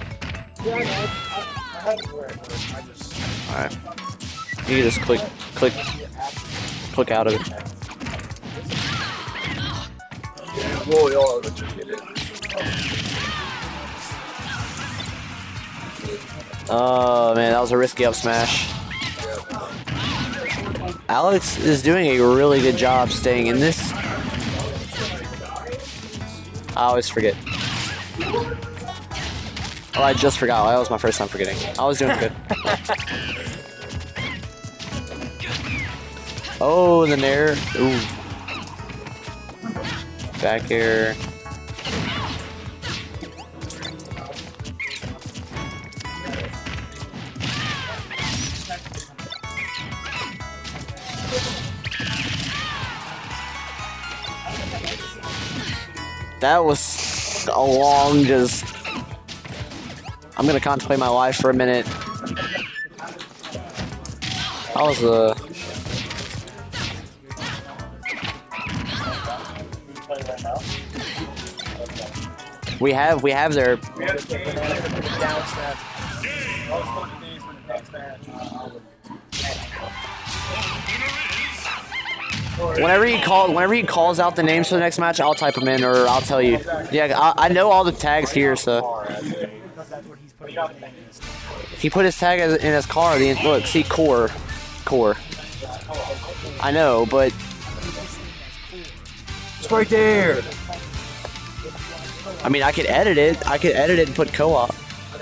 All right. You can just click, click, click out of it. Oh man, that was a risky up smash. Alex is doing a really good job staying in this. I always forget. Oh, I just forgot. That was my first time forgetting. I was doing good. Oh, the nair. Ooh. Back air. That was a long just... I'm gonna contemplate my life for a minute. That was a... We have, we have their... Whenever he call, whenever he calls out the names for the next match, I'll type them in or I'll tell you. Yeah, I, I know all the tags here, so. He put his tag in his car. The look, see, core, core. I know, but
It's right there.
I mean, I could edit it. I could edit it and put co-op.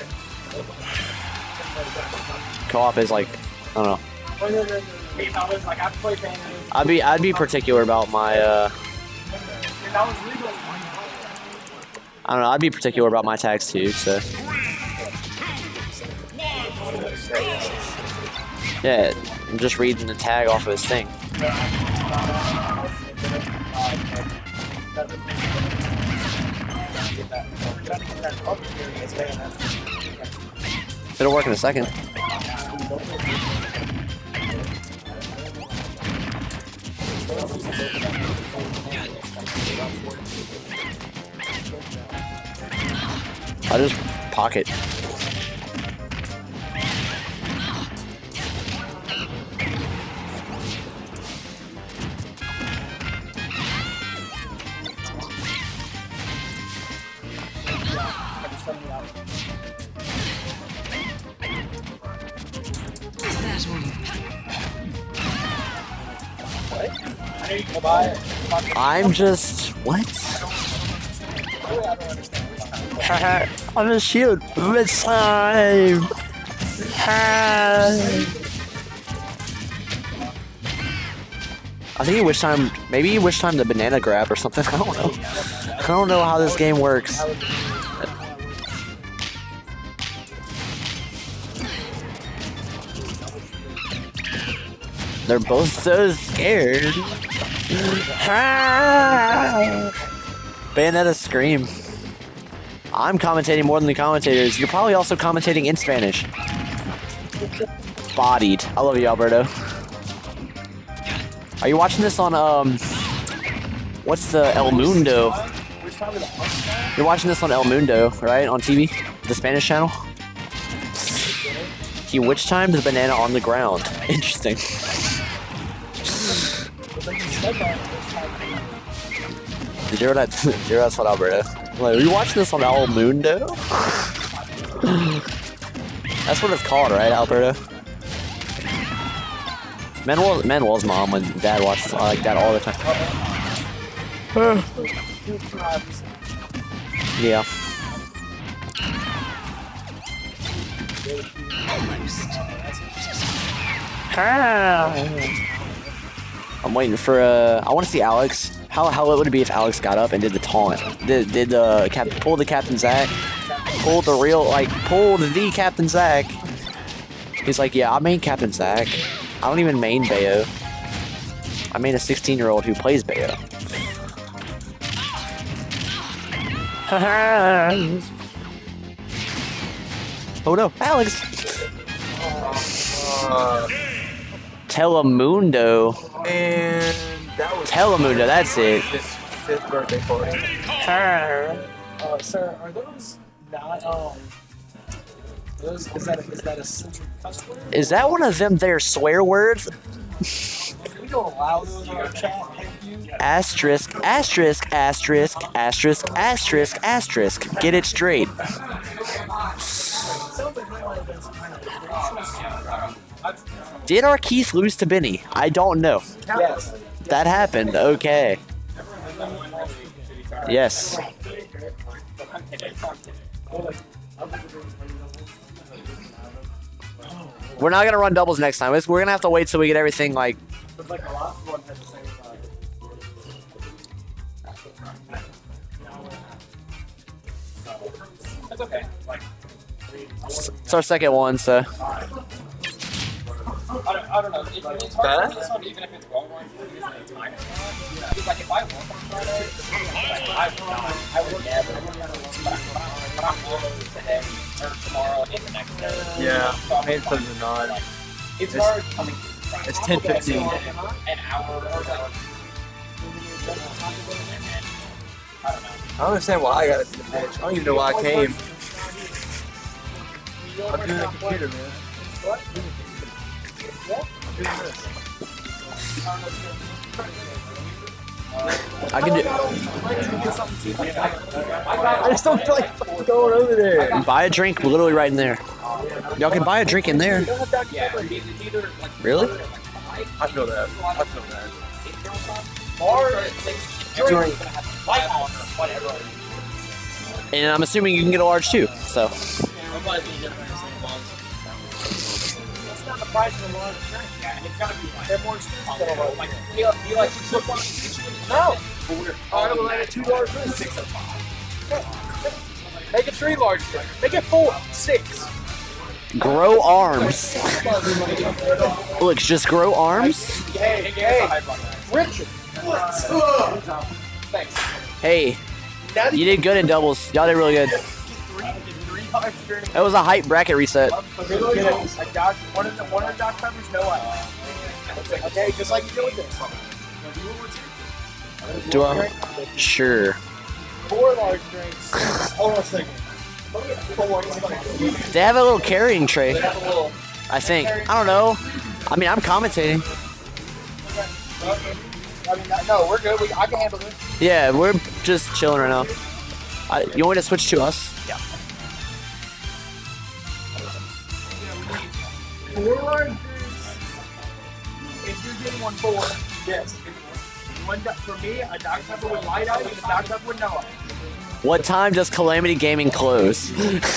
Co-op is like, I don't know. I'd be I'd be particular about my uh I don't know, I'd be particular about my tags too, so yeah, I'm just reading the tag off of his thing. It'll work in a second. I just pocket.
Is that all you've
I'm just what? I'm a shield this time. I think he wish time. Maybe he wish time the banana grab or something. I don't know. I don't know how this game works. They're both so scared. Bayonetta scream. I'm commentating more than the commentators. You're probably also commentating in Spanish. Bodied. I love you, Alberto. Are you watching this on, um... what's the El Mundo? You're watching this on El Mundo, right? On T V? The Spanish channel? He witch timed the banana on the ground. Interesting. Did you hear that? Did you hear that's what Alberto? Like, are you watching this on El Mundo? That's what it's called, right, Alberto? Manuel, Manuel's mom when dad watches like that all the time. Yeah. I'm waiting for uh I want to see Alex. How how it would it be if Alex got up and did the taunt? Did did uh cap pull the Captain Zach? Pull the real like pull the Captain Zach. He's like, yeah, I main Captain Zach. I don't even main Bayo. I main a sixteen year old who plays Bayo. Oh no, Alex!
Uh,
Telemundo.
and that was
Telemundo, that's it.
his fifth birthday party. Uh, sir, are those not, um, those, is that a, is that a censored cuss word?
Is that one of them their swear words?
We don't allow those in our chat, thank you.
Asterisk, asterisk, asterisk, asterisk, asterisk, asterisk. Get it straight. Did our Keith lose to Benny? I don't know.
Yes.
That happened. Okay. Yes. We're not gonna run doubles next time. We're gonna have to wait till we get everything like.
That's okay.
It's our second one, so.
I don't, I don't know. It, it's hard to do this one, even if it's well worn, because the time is not. Because, like, if I work on Friday, like, I would not. I would never. But I'm off today, or tomorrow, and the next day.
Yeah,
So I'm
made
fine.
some to nod.
It's,
It's-
hard coming to Friday.
it's ten fifteen.
An hour or like. And then, I don't know.
I don't understand why I got it to the pitch. I don't even know why I came. I'm doing the computer, man.
What?
I'm doing this.
I can do.
I just don't feel like fucking going over there.
Buy a drink literally right in there. Y'all can buy a drink in there.
Yeah, it's either like.
Really?
I feel that. I feel that.
Or it's like, you're gonna have light on or whatever.
And I'm assuming you can get a large too. So.
It's not the price of a large drink. Yeah, it's gotta be like, they're more expensive than a large. Like, be like, be like, no! I will add two large drinks. Six of five. Make it three large drinks. Make it four. Six.
Grow arms. Look, just grow arms.
Hey, hey, Richard. Thanks.
Hey, you did good in doubles. Y'all did really good. That was a hype bracket reset.
A doc, one of the one of the doc peppers, no ice. Okay, just like you do with this.
Do I? Sure.
Four large drinks. Hold on a second. Four.
They have a little carrying tray.
They have a little.
I think. I don't know. I mean, I'm commentating.
I mean, no, we're good. We, I can handle this.
Yeah, we're just chilling right now. I, you want me to switch to us?
Yeah. Four large drinks. If you're getting one four, yes. One do- for me, a Doctor Pepper with light ice and a Doctor Pepper with no ice.
What time does Calamity Gaming close?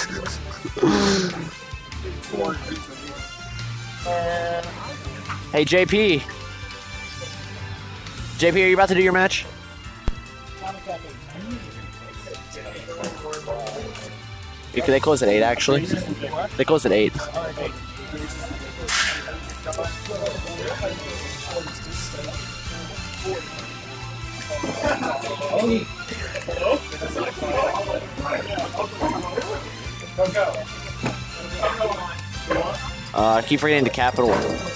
And
Hey, J P. J P, are you about to do your match? Yeah, they close at eight, actually. They close at eight. Uh, I keep forgetting the capital.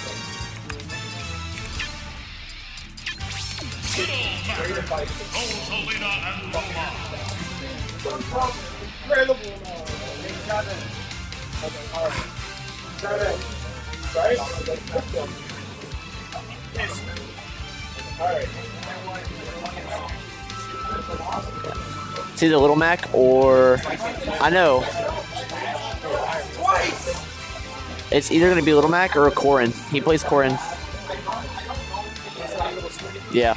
It's either Little Mac or I know. It's either gonna be Little Mac or a Corin. He plays Corin. Yeah.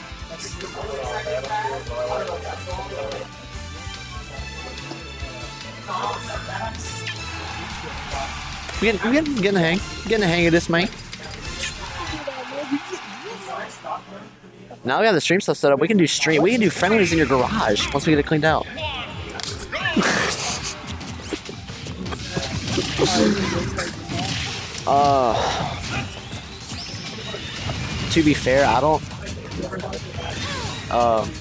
We getting, we getting, getting the hang, getting the hang of this, mate. Now we have the stream stuff set up. We can do stream. We can do friendlies in your garage once we get it cleaned out. uh, to be fair, I don't. Um,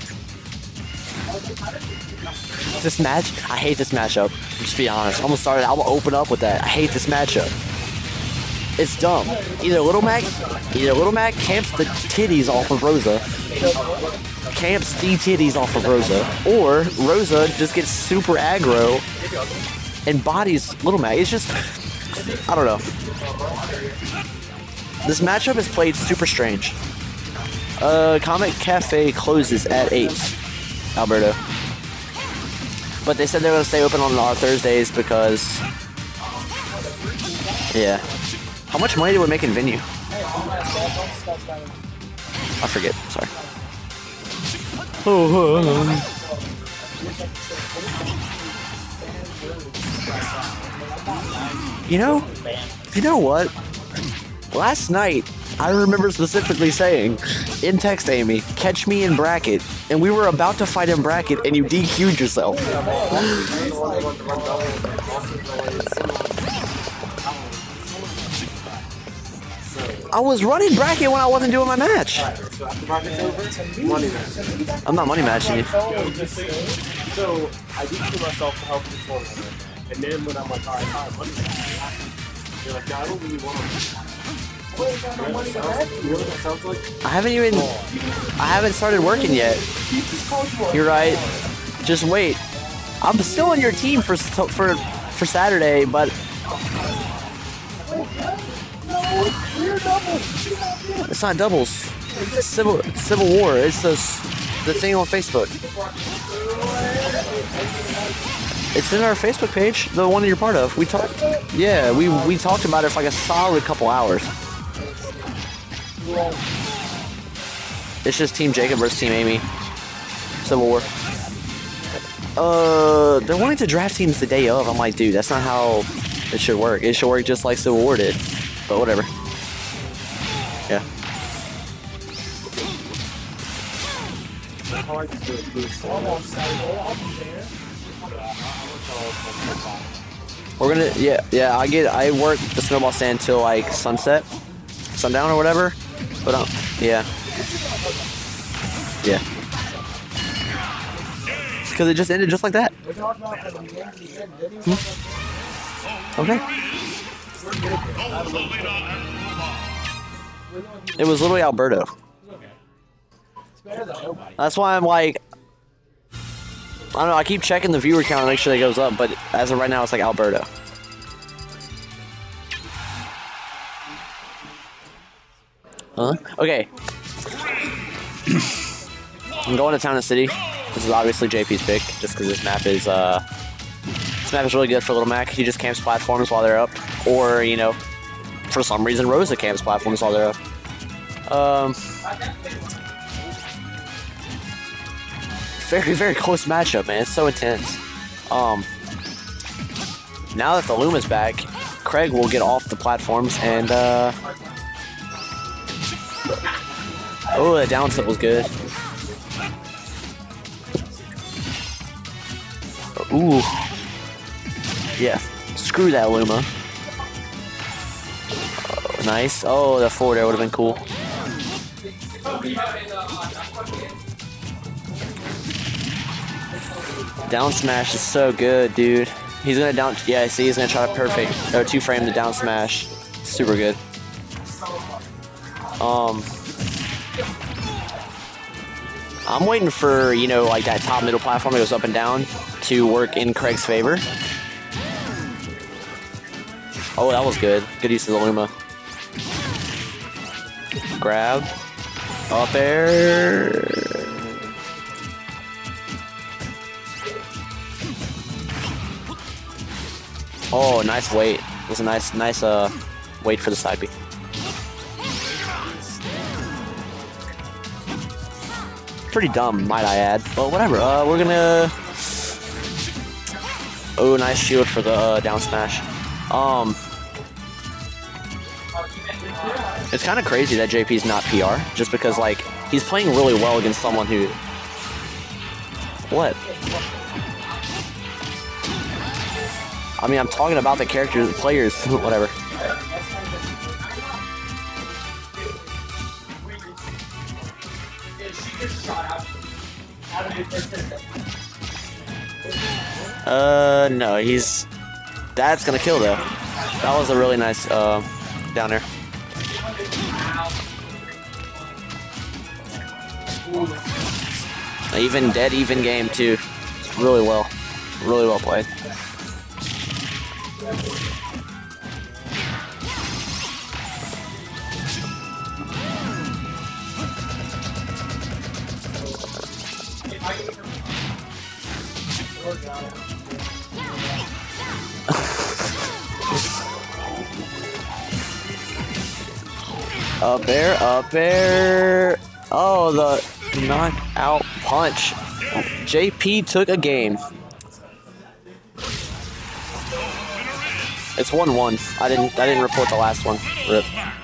this match, I hate this matchup. Just be honest. I'm gonna start it. I'm gonna open up with that. I hate this matchup. It's dumb. Either Little Mac, either Little Mac camps the titties off of Rosa, camps the titties off of Rosa, or Rosa just gets super aggro and bodies Little Mac. It's just, I don't know. This matchup is played super strange. Uh, Comic Cafe closes at eight, Alberto. But they said they're gonna stay open on our Thursdays because, yeah. How much money do we make in venue? I forget. Sorry. You know, you know what? Last night, I remember specifically saying, in text Amy, catch me in bracket, and we were about to fight in bracket, and you D Q'd yourself. I was running bracket when I wasn't doing my match. I'm not money matching you.
So I D Q myself to help control it. And then when I'm like, all right, all right, money match. You're like, no, I don't really want to.
I haven't even, I haven't started working yet. You're right. Just wait. I'm still on your team for for for Saturday, but it's not doubles. It's Civil Civil War. It's the the thing on Facebook. It's in our Facebook page, the one that you're part of. We talked. Yeah, we we talked about it for like a solid couple hours. It's just Team Jacob versus Team Amy. Civil War. Uh, they're wanting to draft teams the day of. I'm like, dude, that's not how it should work. It should work just like Civil War did. But whatever. Yeah. We're gonna, yeah, yeah. I get, I work the snowball stand till like sunset, sundown or whatever. But um, yeah, yeah. Because it just ended just like that. Hmm? Okay. It was literally Alberto. That's why I'm like, I don't know. I keep checking the viewer count to make sure it goes up, but as of right now, it's like Alberto. Huh? Okay. I'm going to Town and City. This is obviously J P's pick, just because this map is uh, this map is really good for Little Mac. He just camps platforms while they're up, or you know, for some reason Rosa camps platforms while they're up. Um, very very close matchup, man. It's so intense. Um, now that the Luma's back, Craig will get off the platforms and uh. Oh, that down tip was good. Ooh. Yeah. Screw that Luma. Oh, nice. Oh, that forward air would have been cool. Down smash is so good, dude. He's gonna down. Yeah, see, he's gonna try to perfect or two frame the down smash. Super good. Um, I'm waiting for, you know, like that top middle platform that goes up and down to work in Craig's favor. Oh, that was good. Good use of the Luma. Grab. Up there. Oh, nice wait. It was a nice, nice uh, wait for the side B. Pretty dumb, might I add, but whatever. Uh, we're gonna. Oh, nice shield for the uh, down smash. Um, it's kind of crazy that J P's not P R, just because like he's playing really well against someone who. What? I mean, I'm talking about the characters, the players, whatever. Uh, no, he's... That's gonna kill, though. That was a really nice, uh, down there. Even dead, even game, too. Really well. Really well played. Up there, up there. Oh, the knockout punch. J P took a game. It's one one. I didn't I didn't report the last one. Rip.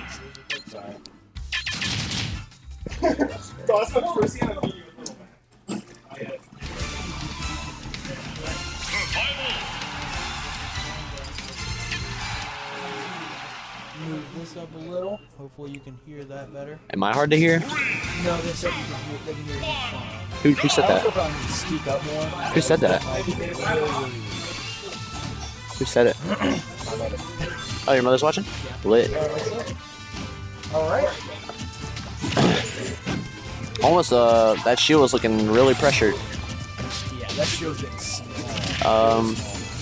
Move this up a little. Hopefully you can hear that better.
Am I hard to hear?
No, they said you can hear, they can hear you fine.
Who, who said
I also
that?
probably need to speak up more.
Who said that? Who said it? Oh, your mother's watching? Lit.
Alright.
Almost, uh, that shield was looking really pressured.
Yeah, that shield's getting small.
Um,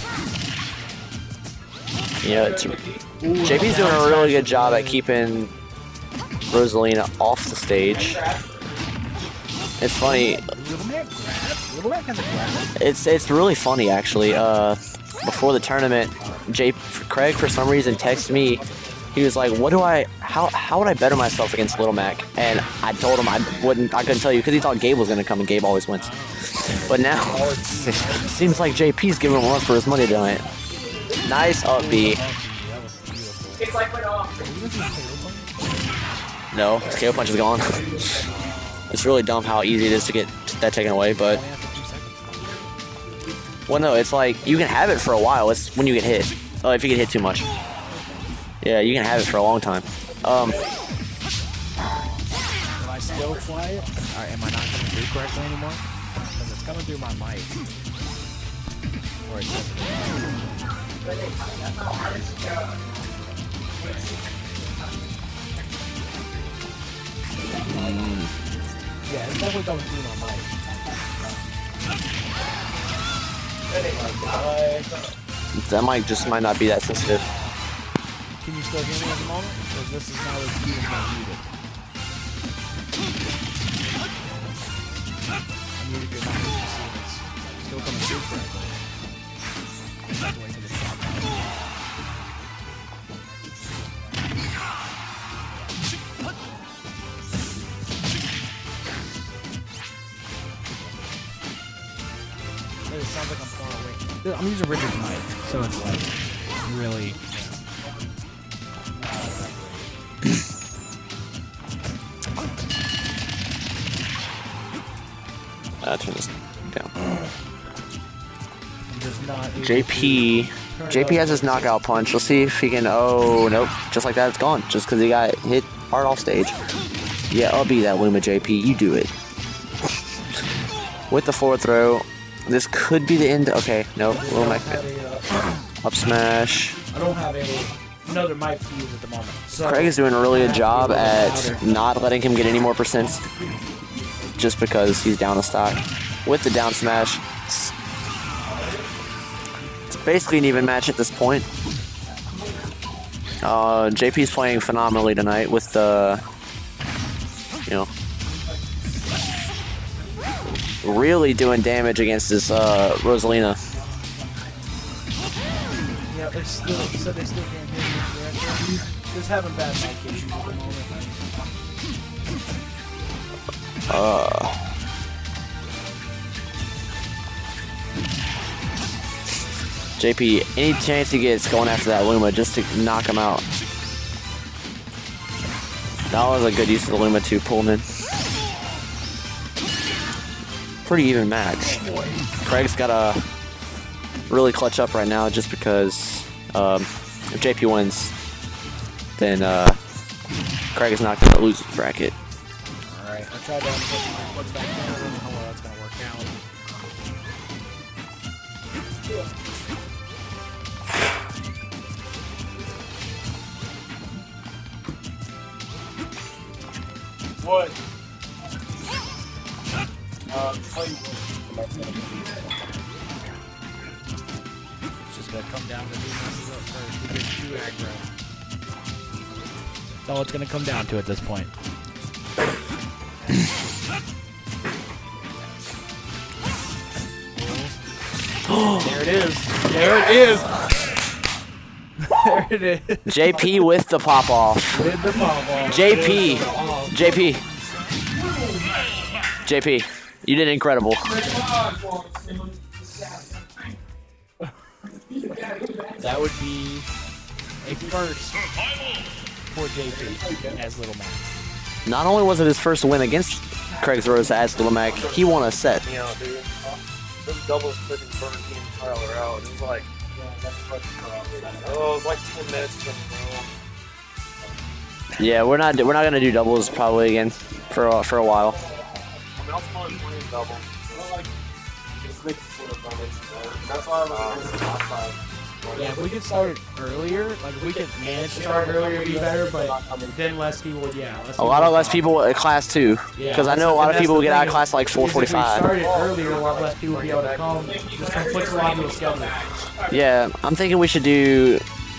you know, it's, J P's doing a really good job at keeping Rosalina off the stage. It's funny. It's it's really funny actually. Uh, before the tournament, J Craig for some reason texted me. He was like, "What do I? How how would I better myself against Little Mac?" And I told him I wouldn't. I couldn't tell you because he thought Gabe was gonna come, and Gabe always wins. But now it seems like J P's giving him a run for his money tonight. Nice up B. No, K O punch is gone. It's really dumb how easy it is to get that taken away, but well, no, it's like you can have it for a while. It's when you get hit. Oh, if you get hit too much. Yeah, you can have it for a long time. Um.
Am I still quiet? Or am I not coming through correctly anymore? Because it's coming through my mic. Or it's yeah, it's definitely coming through my mic.
That mic just might not be that sensitive.
Can you still hear me at the moment? Because this is now as muted as muted. I muted your mic to see if it's still coming through correctly. Wait for the shot. It sounds like I'm far away. I'm using Richard's mic, so it's like really.
Uh, turn this down.
Not
J P, J P has his knockout punch. Let's see if he can. Oh nope, just like that, it's gone. Just because he got hit hard off stage. Yeah, I'll be that Luma J P. You do it. With the forward throw, This could be the end. Okay, nope. Little Mac. Up smash.
I don't have any another mic to use at the moment. So
Craig is doing a really good job at not letting him get any more percents, just because he's down a stock. With the down smash, it's, it's basically an even match at this point. Uh, J P's playing phenomenally tonight with the, you know, really doing damage against his uh, Rosalina.
Yeah, it's still, so they still can't hear me. Just having bad mic issues at the moment.
Uh. J P, any chance he gets going after that Luma just to knock him out. That was a good use of the Luma to pull him in. Pretty even match. Craig's got to really clutch up right now just because um, if J P wins, then uh, Craig is not going to lose his bracket.
Alright, I tried to put my foot back down. I don't know how well that's going to work out.
What? Uh, play
It's just going to come down to who messes up first, who gets too aggro. That's all it's going to come down to at this point. There it is. There it is. There it is.
J P with the pop off.
With the pop off.
J P. J P. J P. You did incredible.
That would be a first for J P as Little Mac.
Not only was it his first win against Craig's Rosa as Little Mac, he won a set.
me out, dude. This double freaking burn team Tyler out. It was like, oh, it was like ten minutes in a row.
Yeah, we're not we're not gonna do doubles probably again for a, for a while.
I mean, I was probably playing double. Like, just making sure of doubles. That's why I was against the last time.
Yeah, if we could start earlier, like if we could manage to start earlier, it'd be better, but then less people would, yeah. Less
A lot of less people at class too, because I know a lot of people get out of class like four forty-five.
If we started earlier, a lot less people would be able to come. Just conflicts a lot of the schedule.
Yeah, I'm thinking we should do.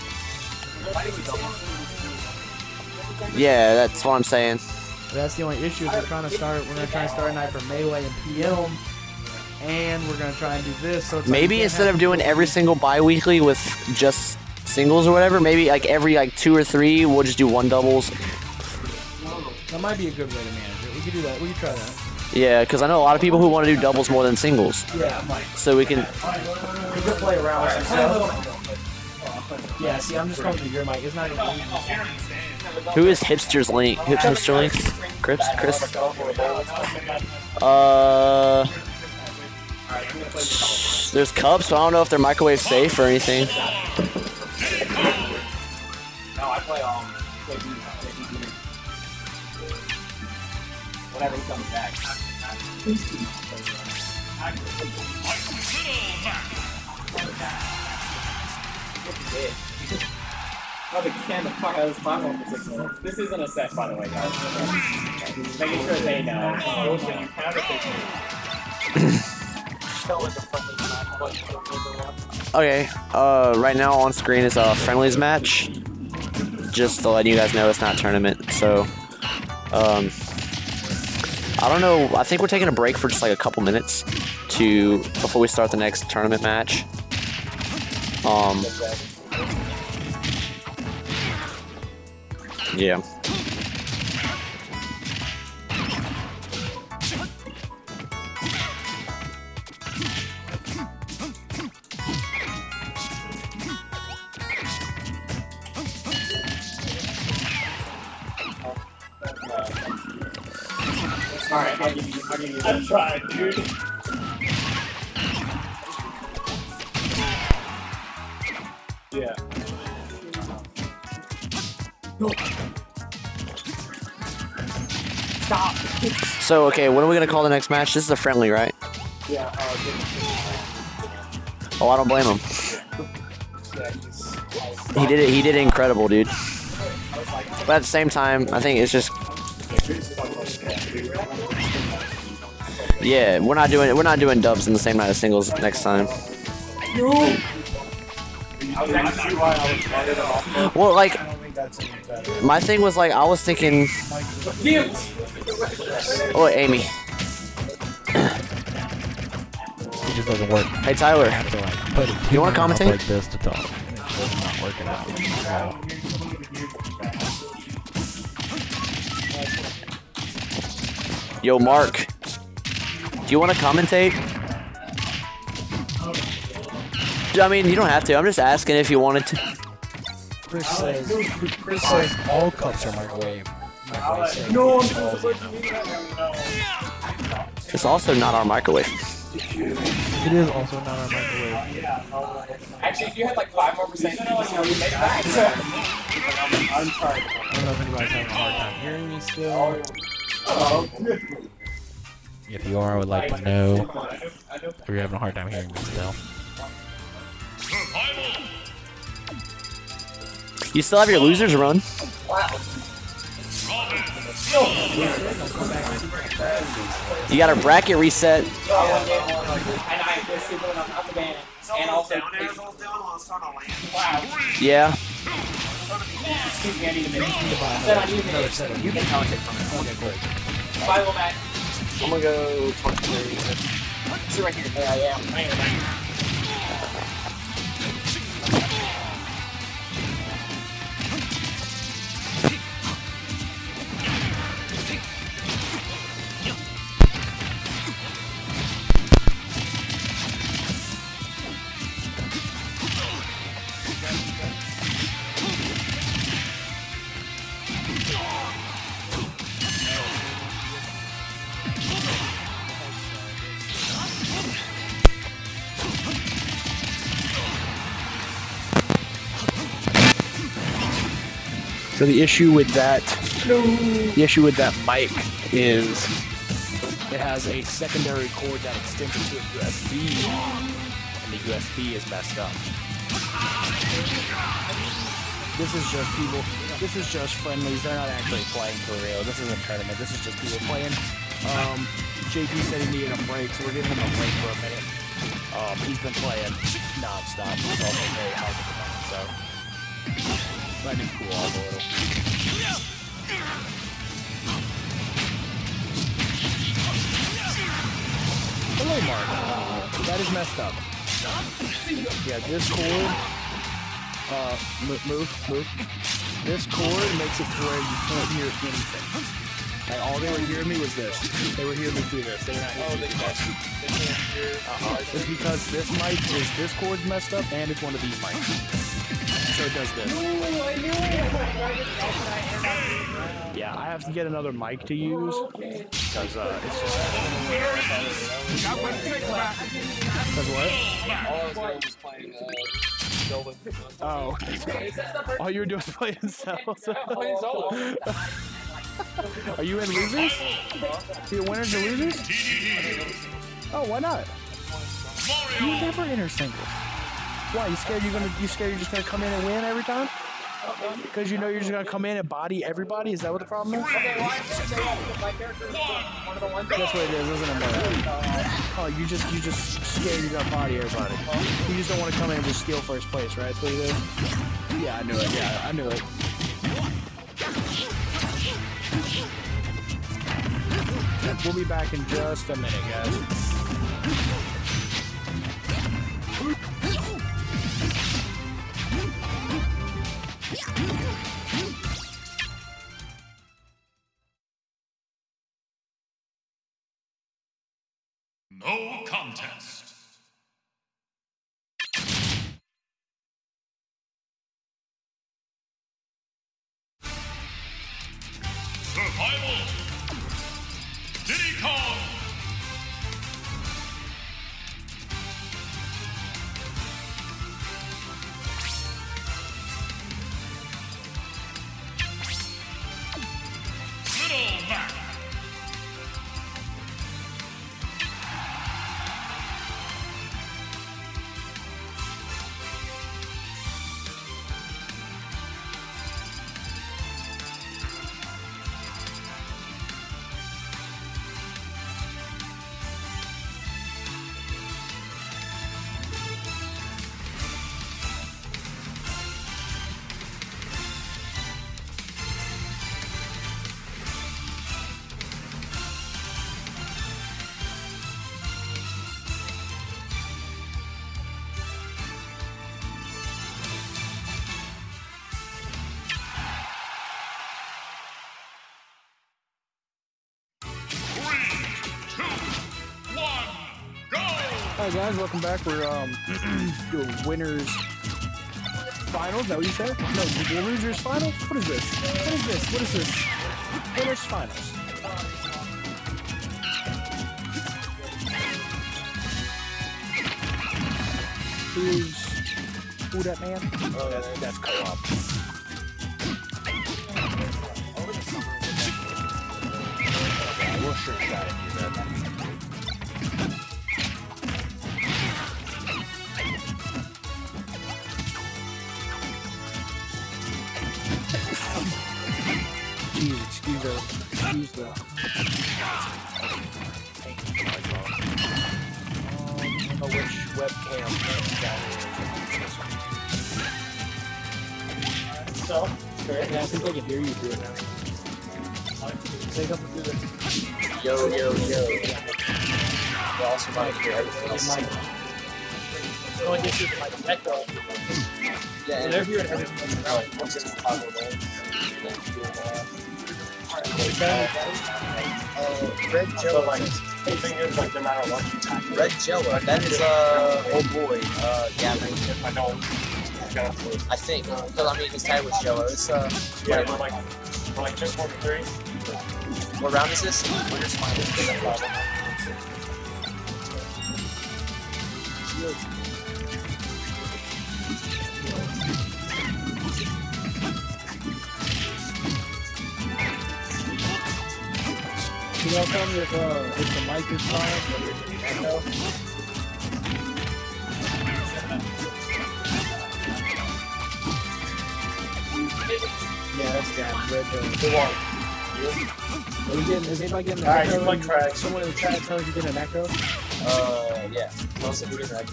Yeah, that's what I'm saying.
But that's the only issue. Is we're trying to start. We're gonna try and start a night for Melee and P M, and we're gonna try and do this. So it's
Maybe
like
instead of doing every single bi-weekly with just singles or whatever, maybe like every like two or three, we'll just do one doubles.
That might be a good way to manage it. We could do that. We could try that.
Yeah, because I know a lot of people who want to do doubles more than singles.
Yeah, Mike.
So we can.
We could play around with some stuff. Yeah, see, I'm just going through your mic. It's not even.
Who is Hipster's Link? Hip Hipster Link? Chris? Chris? Uh. There's cups, but I don't know if they're microwave safe or anything.
No, I play um. Whenever he comes back. Oh, the can the fuck out of this platform for six minutes. This isn't a set, by the way, guys. Just making sure they know. Oh, so you
Okay, uh, right now on screen is a friendlies match. Just to let you guys know it's not a tournament, so, um, I don't know, I think we're taking a break for just like a couple minutes to, before we start the next tournament match. Um, yeah.
Alright, I'll give you, I'll give you
I tried, dude. Yeah.
Stop!
So, okay, what are we gonna call the next match? This is a friendly, right?
Yeah, uh,
Oh, I don't blame him.
yeah, he's,
He did it. He did it incredible, dude. But at the same time, I think it's just. Yeah, we're not doing we're not doing dubs in the same night as singles next time. Well, like, my thing was like I was thinking. Oh, Amy.
It just doesn't work.
Hey, Tyler.
I have to, like, put it
You want to commentate?
like this to talk. It's not working out.
Yo, Mark. Do you want to commentate? I mean, you don't have to. I'm just asking if you wanted to.
Chris says, Chris says all cups are microwave. microwave
no, I'm
It's also not our microwave.
It is also not our microwave.
Actually, if you had like five more percent, you know, you made it back.
I'm sorry.
I don't know if anybody's having a hard time hearing me still. If you are, I would like to know if you're having a hard time hearing me still.
You still have your losers run. You got a bracket reset.
And also,
Yeah.
excuse me, I need a minute. Said I need a minute.
You can commentate from it. Okay, cool.
Bye, little Matt.
I'm gonna go twenty-three.
See right here. There I am. Right here, right.
So the issue with that, the issue with that mic is it has a secondary cord that extends into a U S B, and the U S B is messed up. This is just people, this is just friendlies, they're not actually playing for real. This isn't a tournament, this is just people playing. Um, J P said he needed a break, so we're giving him a break for a minute. Um, he's been playing non-stop, it's also very hard to come on, so let him cool off a little. Hello, Mark. That is messed up. Yeah, this cord, uh, move, move, move. This cord makes it to where you can't hear anything. Like, all they were hearing me was this. They were hearing me through this. They were not hearing me through this. Uh-huh. It's because this mic is, this cord's messed up, and it's one of these mics. So it does this. Yeah, I have to get another mic to use, because, uh, it's just... Because what? Oh. All you were doing was playing cells. Are you in losers? Are you winners or losers? Oh, why not? You never enter singles. Why? You scared you're gonna? You scared you're just gonna come in and win every time? Because you know you're just gonna come in and body everybody. Is that what the problem is? That's what it is, isn't it, man? Oh, you just you just scared you're gonna body everybody. You just don't want to come in and just steal first place, right? That's what it is. Yeah, I knew it. Yeah, I knew it. We'll be back in just a minute, guys.
No contest. Survival. Diddy Kong.
Alright guys, welcome back. We're um doing winners finals, is that what you said? No, the losers finals? What is this? What is this? What is this? Winners finals. Who's who that man? Oh that's that's co-op. We'll sure shot at you then. Jeez, excuse the, excuse the. Um, I don't know which webcam that is.
So,
Yeah, I think I can hear you through it now. Take up through it.
Yo, yo, yo. You also might hear everything else.
no one gets you like a echo.
Yeah, and
Whenever you're in everything,
oh, what's this toggle there? Uh, red
so
jello.
like, the thing is like no matter what you type,
Red jello. That is uh, oh boy. Uh, Gavin.
I don't.
I think. Because I mean, his tag was jello. It's uh.
Yeah, we're like, we're like just one three.
What round is this? We're just fine.
Can y'all tell me if, uh, if the mic is fine? Whether it's an echo? Yeah, that's down. Red Hill.
Who won?
Are we getting, is anybody getting an
Alright,
echo?
you like Craig.
Someone in the chat tell us you get an echo?
Uh, yeah. Also, who is that?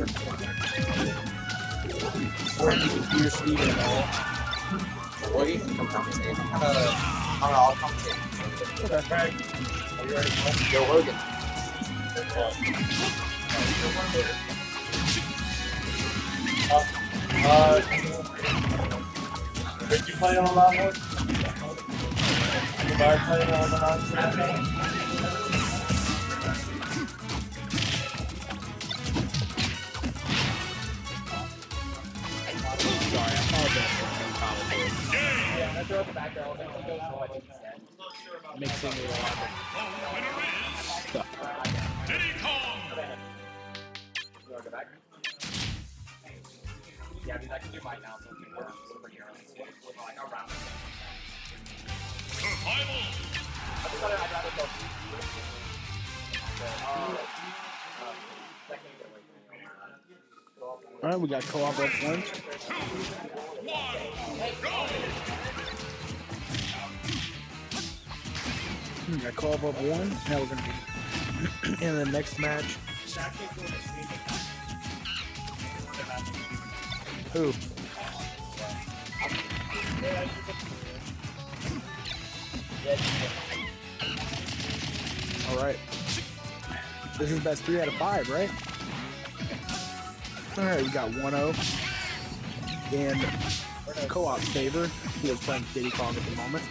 Or you can hear Steven at all?
Well, you can come commentate. I'm kind of. I don't know, I'll commentate.
Okay, Craig. Are you ready to play?
Yo, Logan.
Uh, did you play on that one? Did I play on the non-campaign?
Sorry, I apologize for being complicated.
Yeah, I throw it back there. I'll go for what you said.
Mixing it all up. Stuff.
Diddy Kong.
You want to go back? Yeah, I mean, I can do mine now, so it can work over here. We're like around.
Survival.
I just thought I'd rather go.
Alright, we got co-op F one. We got co-op up one. Now we're gonna be in the next match. Who? Alright. This is best three out of five, right? Alright, we got one oh. And co-op favor. He is playing Diddy Kong at the moment.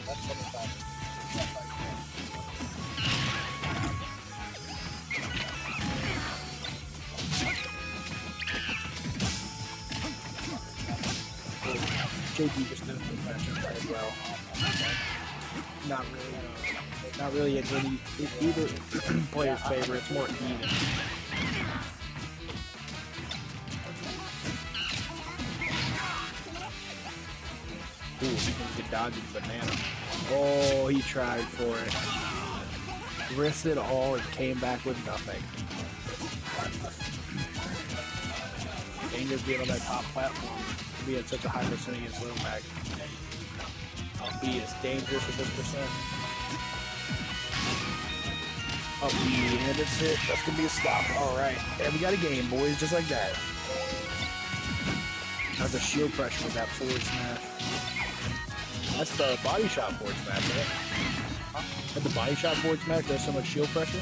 J P just finished this matchup as well. Not really, uh, not really in any either player's favor. It's more even. Ooh, he can dodge his banana. Oh, he tried for it. Risked it all and came back with nothing. Dangerous being on that top platform. Be at such a high percent against low mag. Up B is dangerous with this percent. Up B, and that's it. That's gonna be a stop. Alright. And we got a game, boys, just like that. That's a shield pressure with that forward smash. That's the body shot forward smash, right? Huh? At the body shot forward smash, there's so much shield pressure.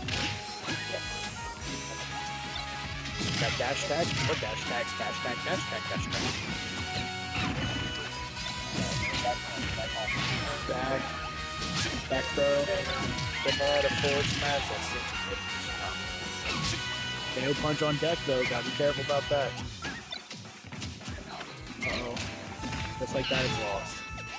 That dash tag, or dash tags, dash tag, dash tag, dash tag. Back, back throw, banana forward smash, that's six. K O punch on deck though, gotta be careful about that. Uh-oh. Just like that is lost.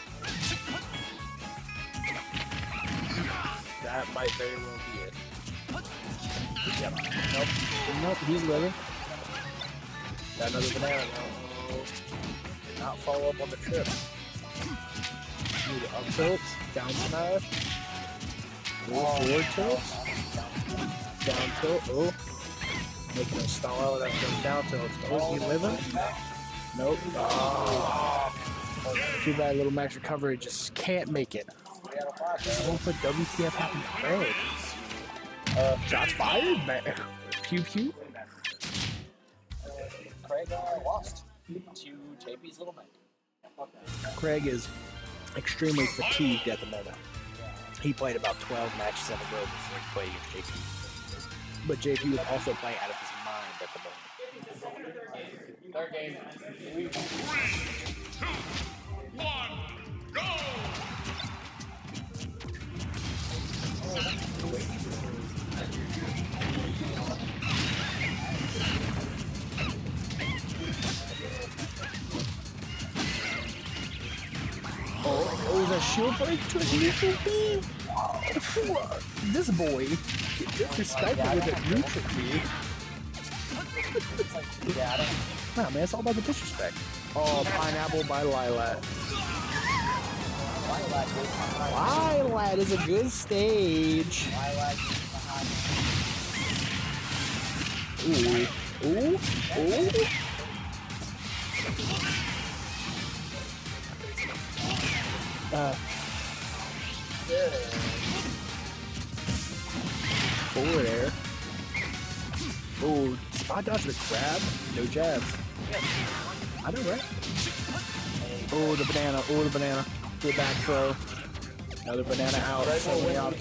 That might very well be it. Yep. Nope. Nope, he's living. Got another banana now. Did not follow up on the trip. Need up tilt, down smash. Forward tilt. Down tilt. Oh. Making him stall out of that down tilt. Oh, is he living? Nope. Oh. Too bad little max recovery just can't make it. Someone put W T F happened to Craig. Uh, shots fired, man. Pew pew.
Craig uh, lost to J P's little man.
Craig is extremely fatigued at the moment. He played about twelve matches in a row before he played against J P. But J P was also playing out of his mind at the moment.
Third game.
Three, two, one, go!
Oh, it was a shield break to a neutral beam. This boy disrespectful with a neutral beam. Nah, man, it's all about the disrespect. Oh, pineapple by Lilat. Lilat is a good stage. Ooh, ooh, ooh. Uh, forward air. Oh, spot dodge the crab. No jabs. I know, right? Oh, the banana. Oh, the banana. Good back throw. Another banana out. Slowly out.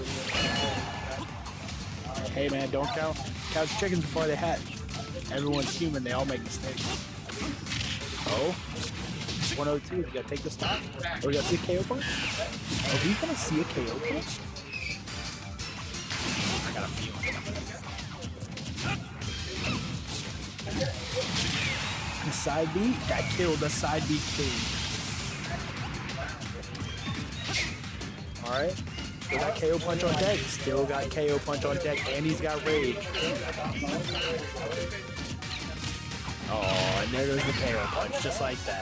Hey, man, don't count. Count chickens before they hatch. Everyone's human. They all make mistakes. Oh. one oh two, we gotta take the stop. Oh, we gotta see a K O punch? Are we gonna see a K O punch? I got a feeling. The side B? That killed the side B king. Alright. Still got K O punch on deck. Still got K O punch on deck. And he's got rage. Oh, and there goes the K O punch, just like that.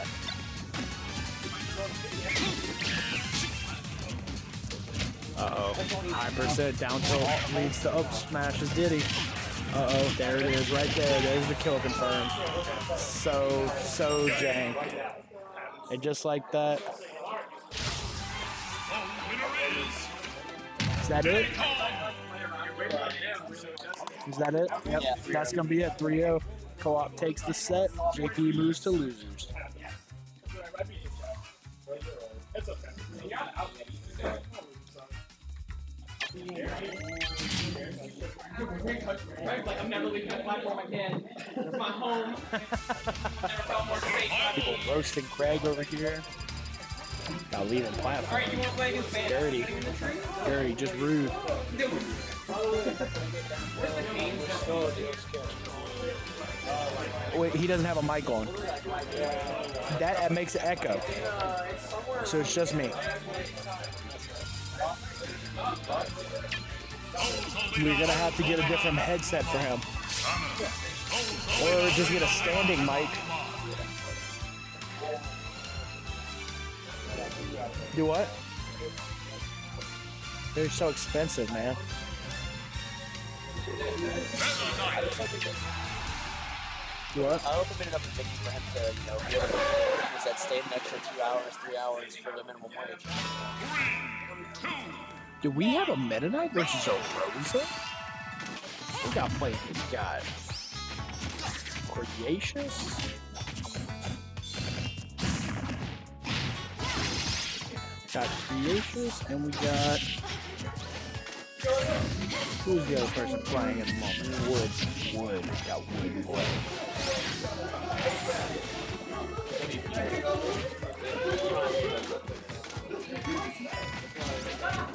Uh-oh. High percent down tilt leads to up smashes Diddy. Uh-oh, there it is, right there. There's the kill confirmed. So, so jank. And just like that. Is that it? Is that it? Yep, that's gonna be it. three oh. Co-op takes the set. J P moves to losers.
It's okay. Like, I'm never leaving that platform again. It's my home. Never felt more safe.
People roasting Craig over here. Got leaving platform.
Alright, you want to play against Van?
Dirty. Dirty, just rude. Wait, he doesn't have a mic on. That, that makes it echo. So it's just me. We're gonna have to get a different headset for him. Or just get a standing mic. Do what? They're so expensive, man. Do what?
I hope I made enough of Mickey for him to, you know, be able to use that stay an extra two hours, three hours for the minimum wage.
Do we have a Meta Knight versus a Rosa? We got playing. We got Cordiacious. Got Creacious, and we got. Who's the other person playing at the moment? Wood. Wood. We got Wood Boy.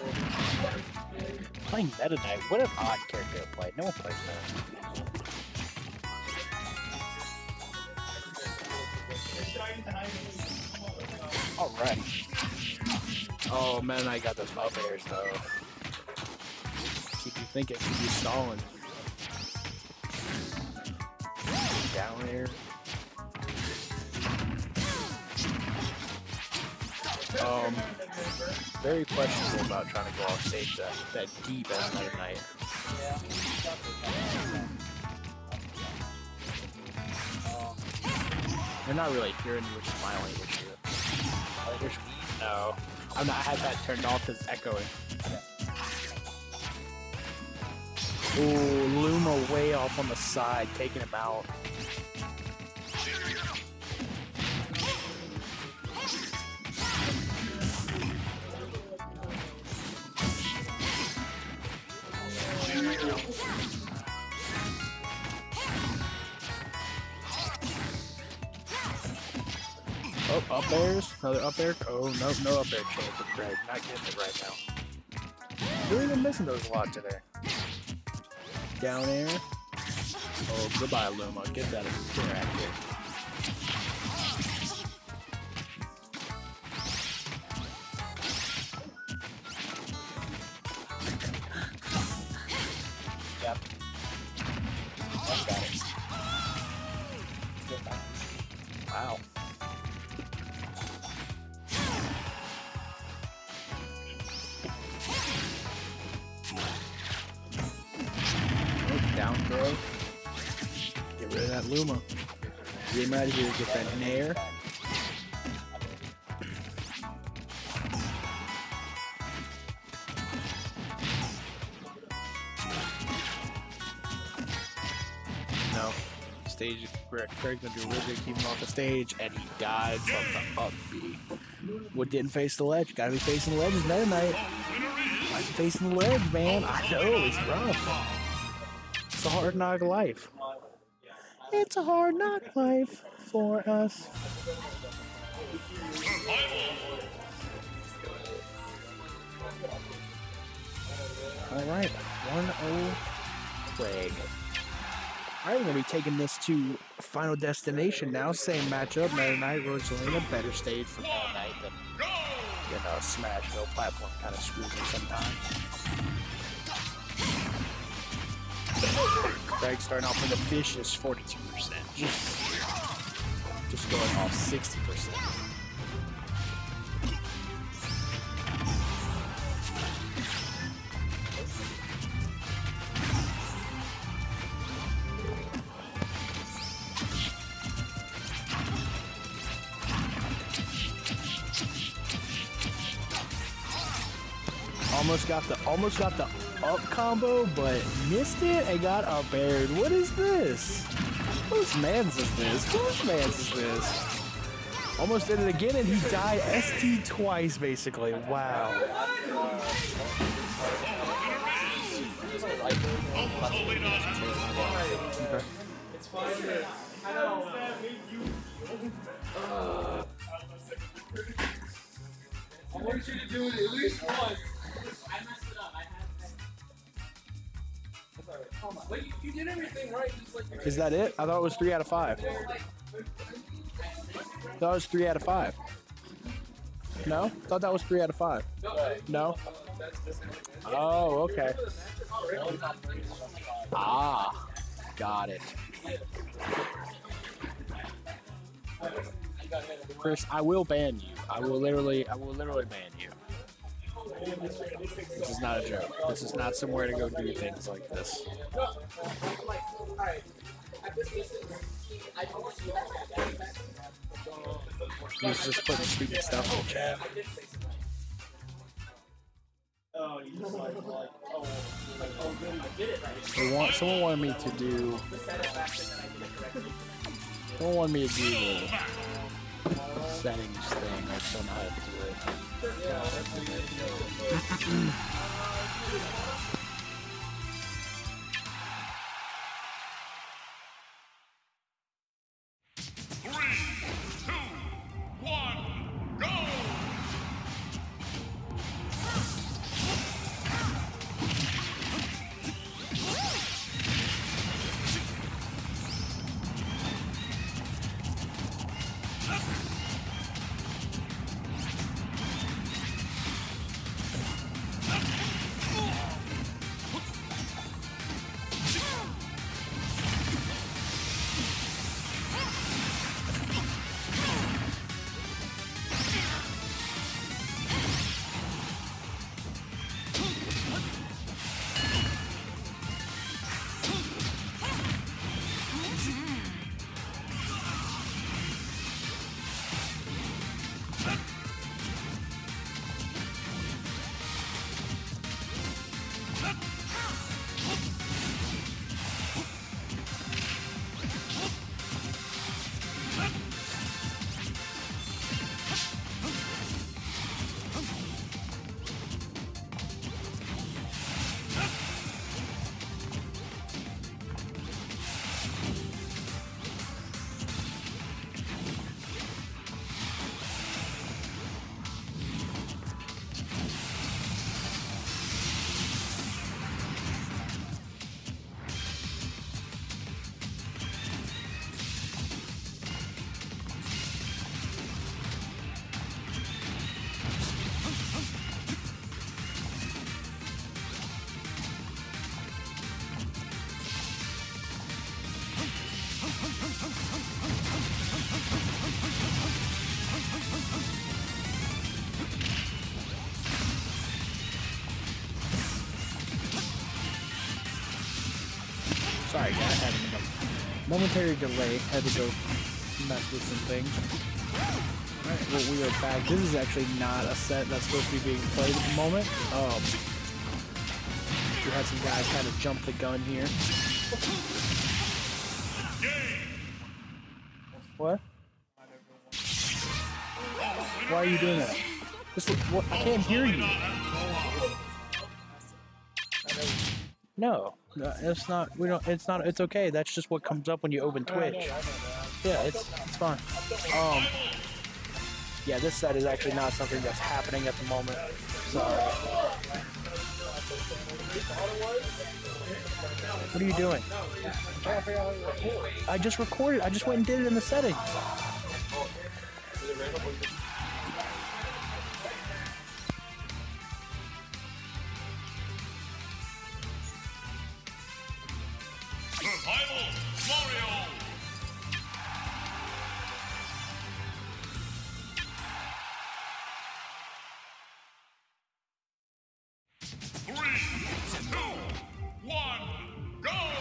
Playing Meta Knight. What an odd character to play. No one plays Meta Knight. Alright. Oh, man, I got those up airs, though. Keep you thinking, keep you stalling. Down air. Um, very questionable about trying to go off stage that, that deep as Meta Knight. They're not really hearing you, which is my only issue. No. I'm not, I had that turned off because echoing. Ooh, Luma way off on the side, taking him out. Oh, up airs? Another up air? Oh, no, no up air chance with Greg. Not getting it right now. Really been missing those a lot today. Down air. Oh, goodbye, Luma. Get that air out of here.
Yep. That's got it.
Wow. Down throw. Get rid of that Luma. Get him out of here. Get that Nair. No. Stage. Craig's gonna do really good keep him off the stage, and he died from the up B. What didn't face the ledge? Gotta be facing the ledge. It's Meta Knight. I'm facing the ledge, man. I know it's rough. It's a hard knock life. It's a hard knock life for us. Alright, one oh Craig. Alright, we're going to be taking this to Final Destination now. Same matchup, Meta Knight, Rosalina. Better stage for Meta Knight than, you know, Smash. No platform kind of screws me sometimes. Craig starting off with a vicious forty-two percent. Just, just going off sixty percent. Almost got the almost got the up combo, but missed it and got up aired. What is this? Whose man's is this? Whose man's is this? Almost did it again and he died S T twice basically. Wow. Okay.
It's five minutes. I know. I want you to do it at least once. I messed it up. I had to. But you, you did everything right, just like.
Is that it? I thought it was three out of five. I thought it was three out of five. No? I thought that was three out of five. No? Oh, okay. Ah, got it. Chris, I will ban you. I will literally, I will literally ban you. This is not a joke. This is not somewhere to go do things like this. He's just putting stupid stuff in the chat.
Oh, you just like, like, oh, like, oh, good, I did it right.
They want, someone wanted me to do. Someone wanted me to do the settings thing. I still know how to do it.
Sorry, guys. I had a momentary delay. Had to go mess with some things. Alright, well, we are back. This is actually not a set that's supposed to be being played at the moment. Um, we had some guys kind of jump the gun here. What? Why are you doing that? Just, what, I can't hear you. No, no, it's not. We don't. It's not. It's okay. That's just what comes up when you open Twitch. Yeah, it's it's fine. Um, yeah, this set is actually not something that's happening at the moment. Sorry. What are you doing? I just recorded. I just went and did it in the settings.
Survival Mario! Three, two, one, go!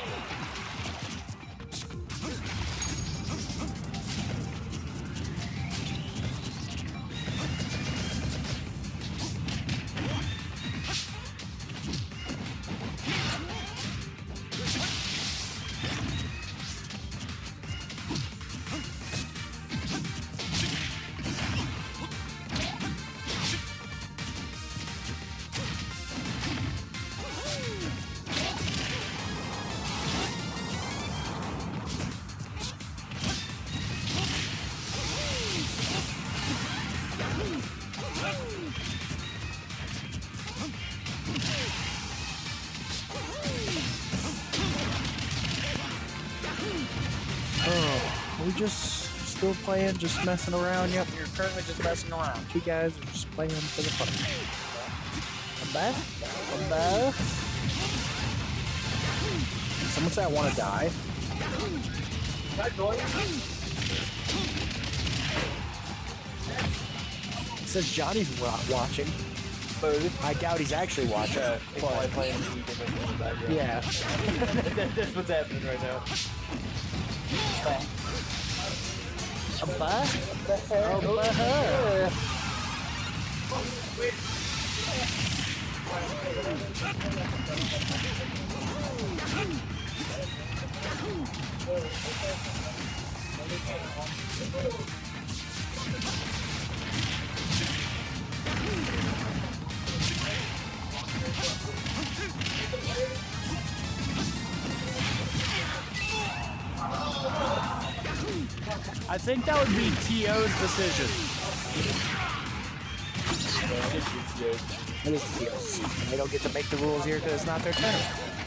Oh, we just still playing, just messing around. Yep, you're currently just messing around. Two guys are just playing for the fun. I'm back. I'm back. Someone say I want to die. It says Johnny's wa watching. I doubt he's actually watching. Uh, he's probably playing in the background. Yeah. That's what's happening right now. A buh? Oh, buh. I think that would be T O's decision. It is T O's. They don't get to make the rules here because it's not their turn.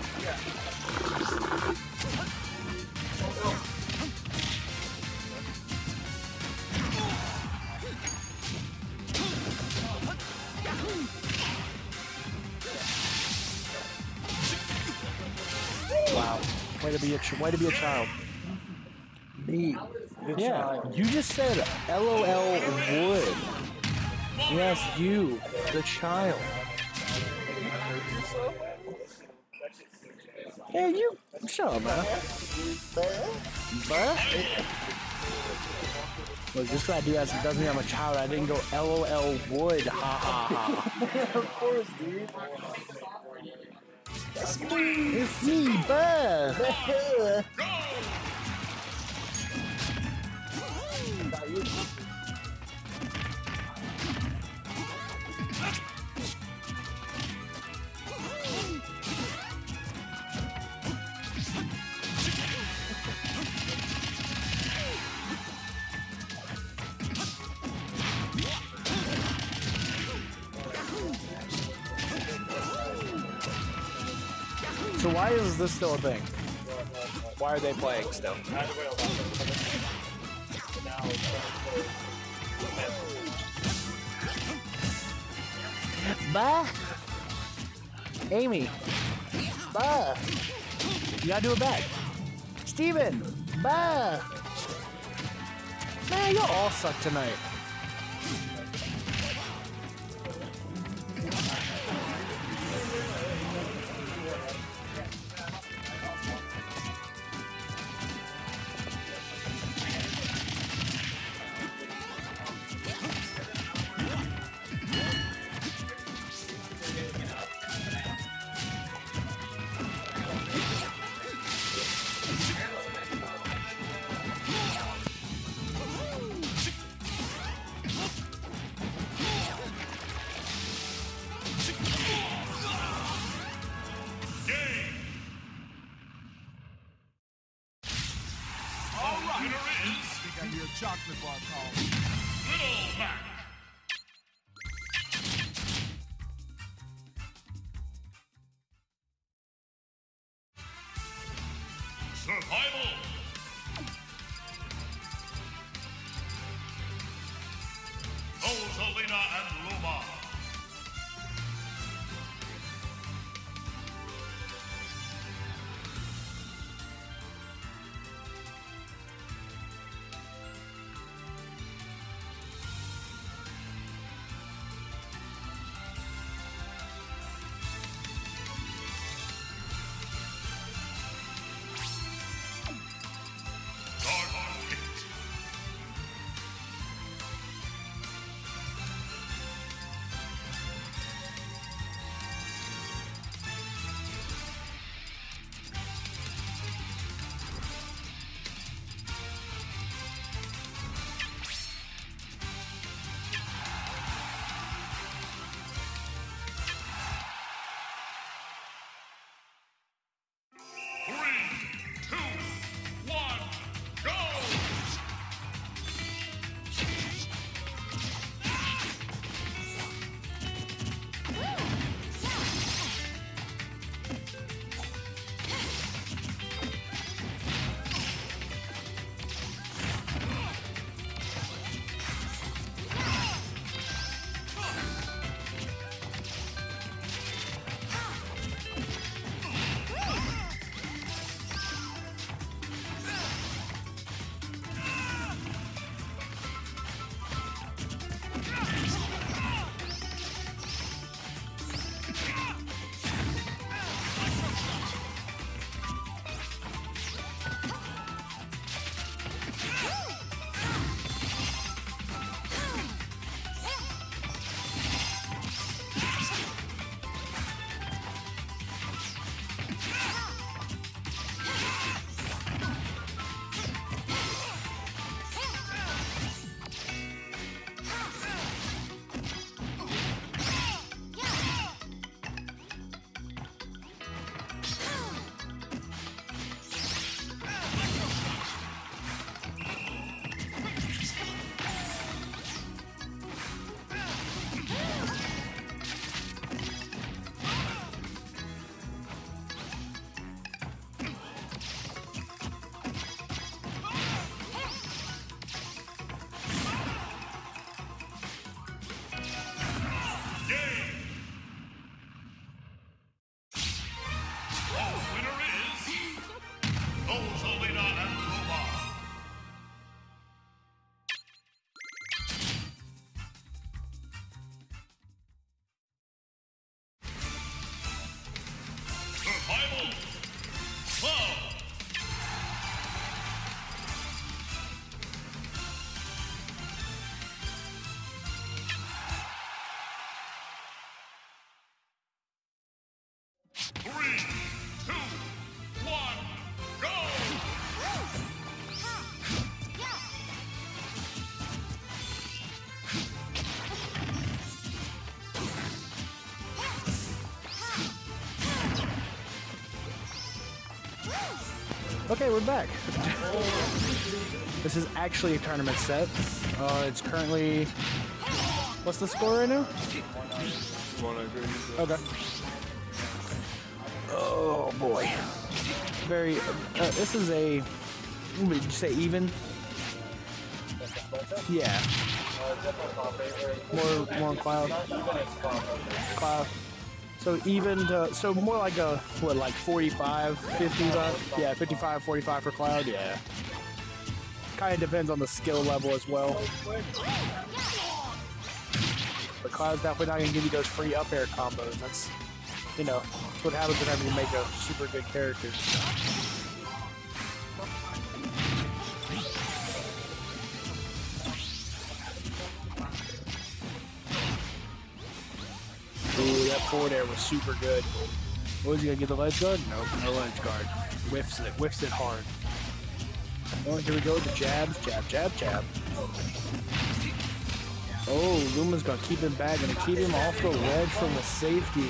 Wow. Way to be a ch way to be a child. Me. Yeah, child. You just said L O L would. Yes, you, the child. Yeah, you. Shut up, man. But look, just because I do that doesn't mean I'm a child. I didn't go L O L would. Ha ha ha. Of course, dude. It's me. It's me, Buh. So why is this still a thing? Why are they playing still? Bah! Amy! Bah! You gotta do it back. Steven! Bah! Man, y'all all suck tonight. chocolate bar called?
Little Mac. Survival. Rosalina and Luma. Survival. Club. Three, two, one, go!
Okay, we're back. This is actually a tournament set. Uh, it's currently... What's the score right now? Okay. Oh boy. Very... Uh, this is a... Did you say even? Yeah. More, more Cloud. Cloud. So even to, so more like a, what, like forty-five, fifty-five? Yeah, fifty-five, forty-five for Cloud, yeah. Kind of depends on the skill level as well. But Cloud's definitely not going to give you those free up air combos. That's, you know, that's what happens whenever you make a super good character. Ooh, that forward air was super good. What was he gonna get the ledge guard? Nope, no ledge guard. Whiffs it, whiffs it hard. Oh, here we go, the jabs, jab, jab, jab. Oh, Luma's gonna keep him back, gonna keep him off the ledge from the safety.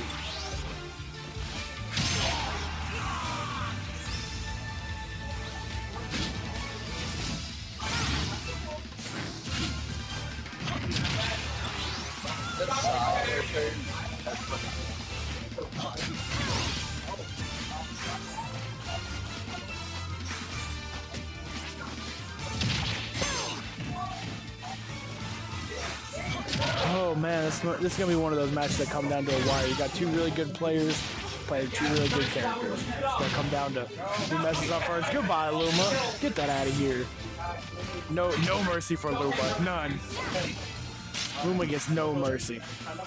Oh man, this, this is gonna be one of those matches that come down to a wire. You got two really good players playing two really good characters. It's gonna come down to who messes up first. Goodbye, Luma. Get that out of here. No, no mercy for Luma. None. Luma gets no mercy.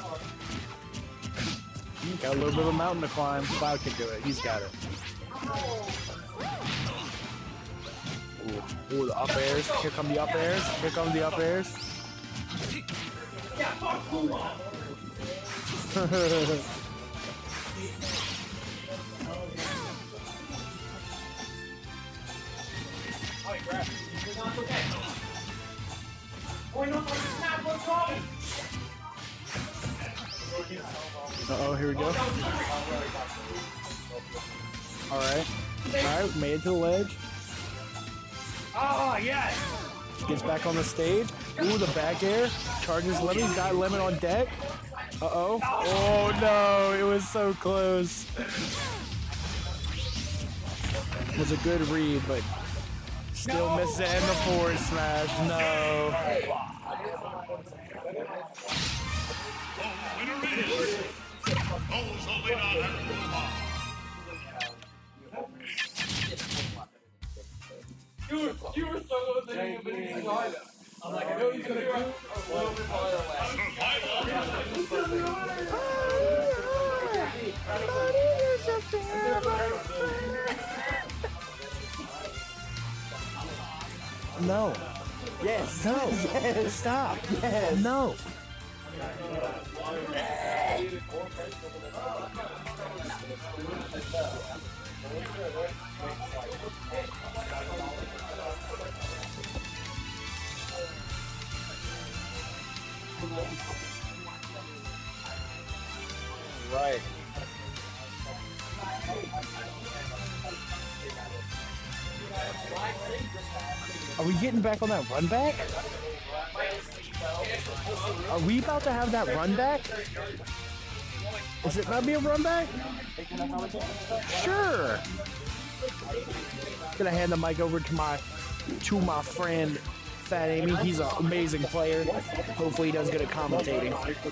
Got a little bit of a mountain to climb. Cloud can do it. He's got it. Ooh, ooh, the up airs. Here come the up airs. Here come the up airs. Uh-oh, here we go. Alright. Alright, made it to the ledge.
Oh, yes!
Gets back on the stage. Ooh, the back air. Charges Lemon. He's got Lemon on deck. Uh-oh. Oh, no. It was so close. It was a good read, but still no. Misses it. And the forward smash. No.
You were, you were so close to hitting him, but he didn't line up. I'm like, I know he's gonna go a little bit farther away.
No. Yes. No. Yes. Stop. Yes. No.
Right.
Are we getting back on that run back? Are we about to have that run back? Is it about to be a run back? Sure. Gonna hand the mic over to my to my friend Fat Amy. He's an amazing player. Hopefully he does good at commentating.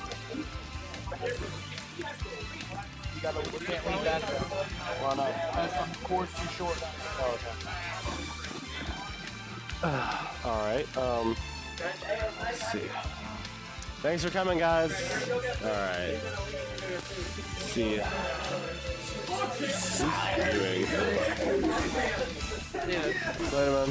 You gotta you can't leave that. Why not? That's on the course too short. Oh,
okay. All right. Um. Let's see. Thanks for coming, guys. All right. See ya. Doing. Later, man.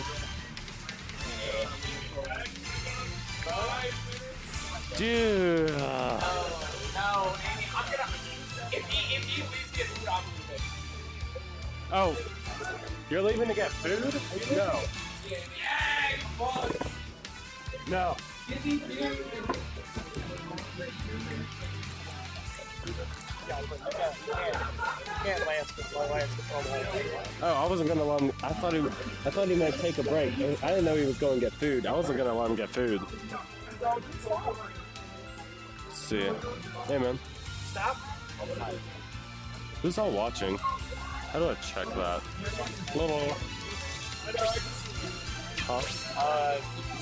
Dude.
No, Amy, I'm gonna. If he if he leaves to get food, I'm leaving.
Oh, you're leaving to get food? No.
Yeah, fuck.
No. Oh, I wasn't gonna let him. I thought he. I thought he might take a break. I didn't know he was going to get food. I wasn't gonna let him get food. Let's see. Hey, man.
Stop.
Who's all watching? How do I check that? Little. Huh?
Uh.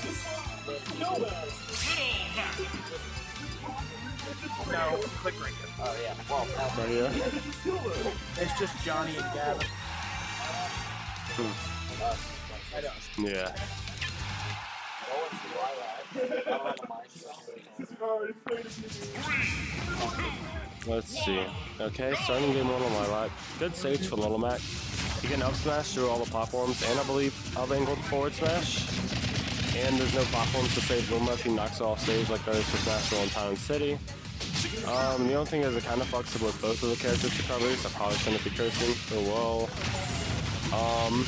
No, click right here.
Oh yeah. Well, now
Right here?
It's just Johnny and Gavin.
Hmm. Yeah. Let's see. Okay, starting game one on my lap. Good stage for Little Mac. You can up smash through all the platforms, and I believe up angled forward smash. And there's no platforms to save Luma if he knocks it off stage like there is for Smash Roll in Town City. Um, the only thing is it kind of fucks it with both of the characters' recoveries. I probably shouldn't be cursing. Oh well. Um,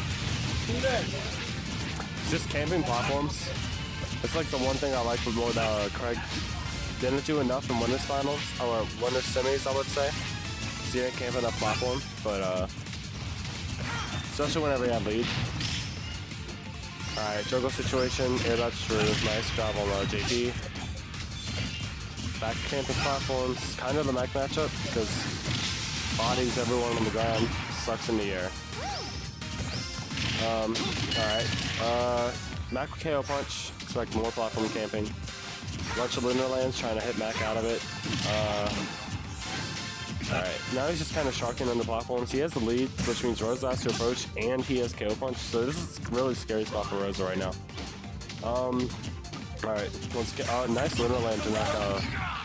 just camping platforms. It's like the one thing I like with more that uh, Craig didn't do enough in winners finals, or winners semis, I would say. So you didn't camp enough platform, but uh, especially whenever you have lead. Alright, juggle situation, air that's true. Nice job on uh, J P. back camping platforms. Kind of the mech matchup because bodies everyone on the ground, sucks in the air. Um, alright. Uh, Mac with K O punch. Expect more platform camping. Bunch of lunar lands trying to hit Mac out of it. Uh, alright. Now he's just kind of sharking on the platforms. He has the lead, which means Rose has to approach, and he has K O punch. So this is a really scary spot for Rosa right now. Um, alright. Let's get. Uh, nice lunar land to knock uh,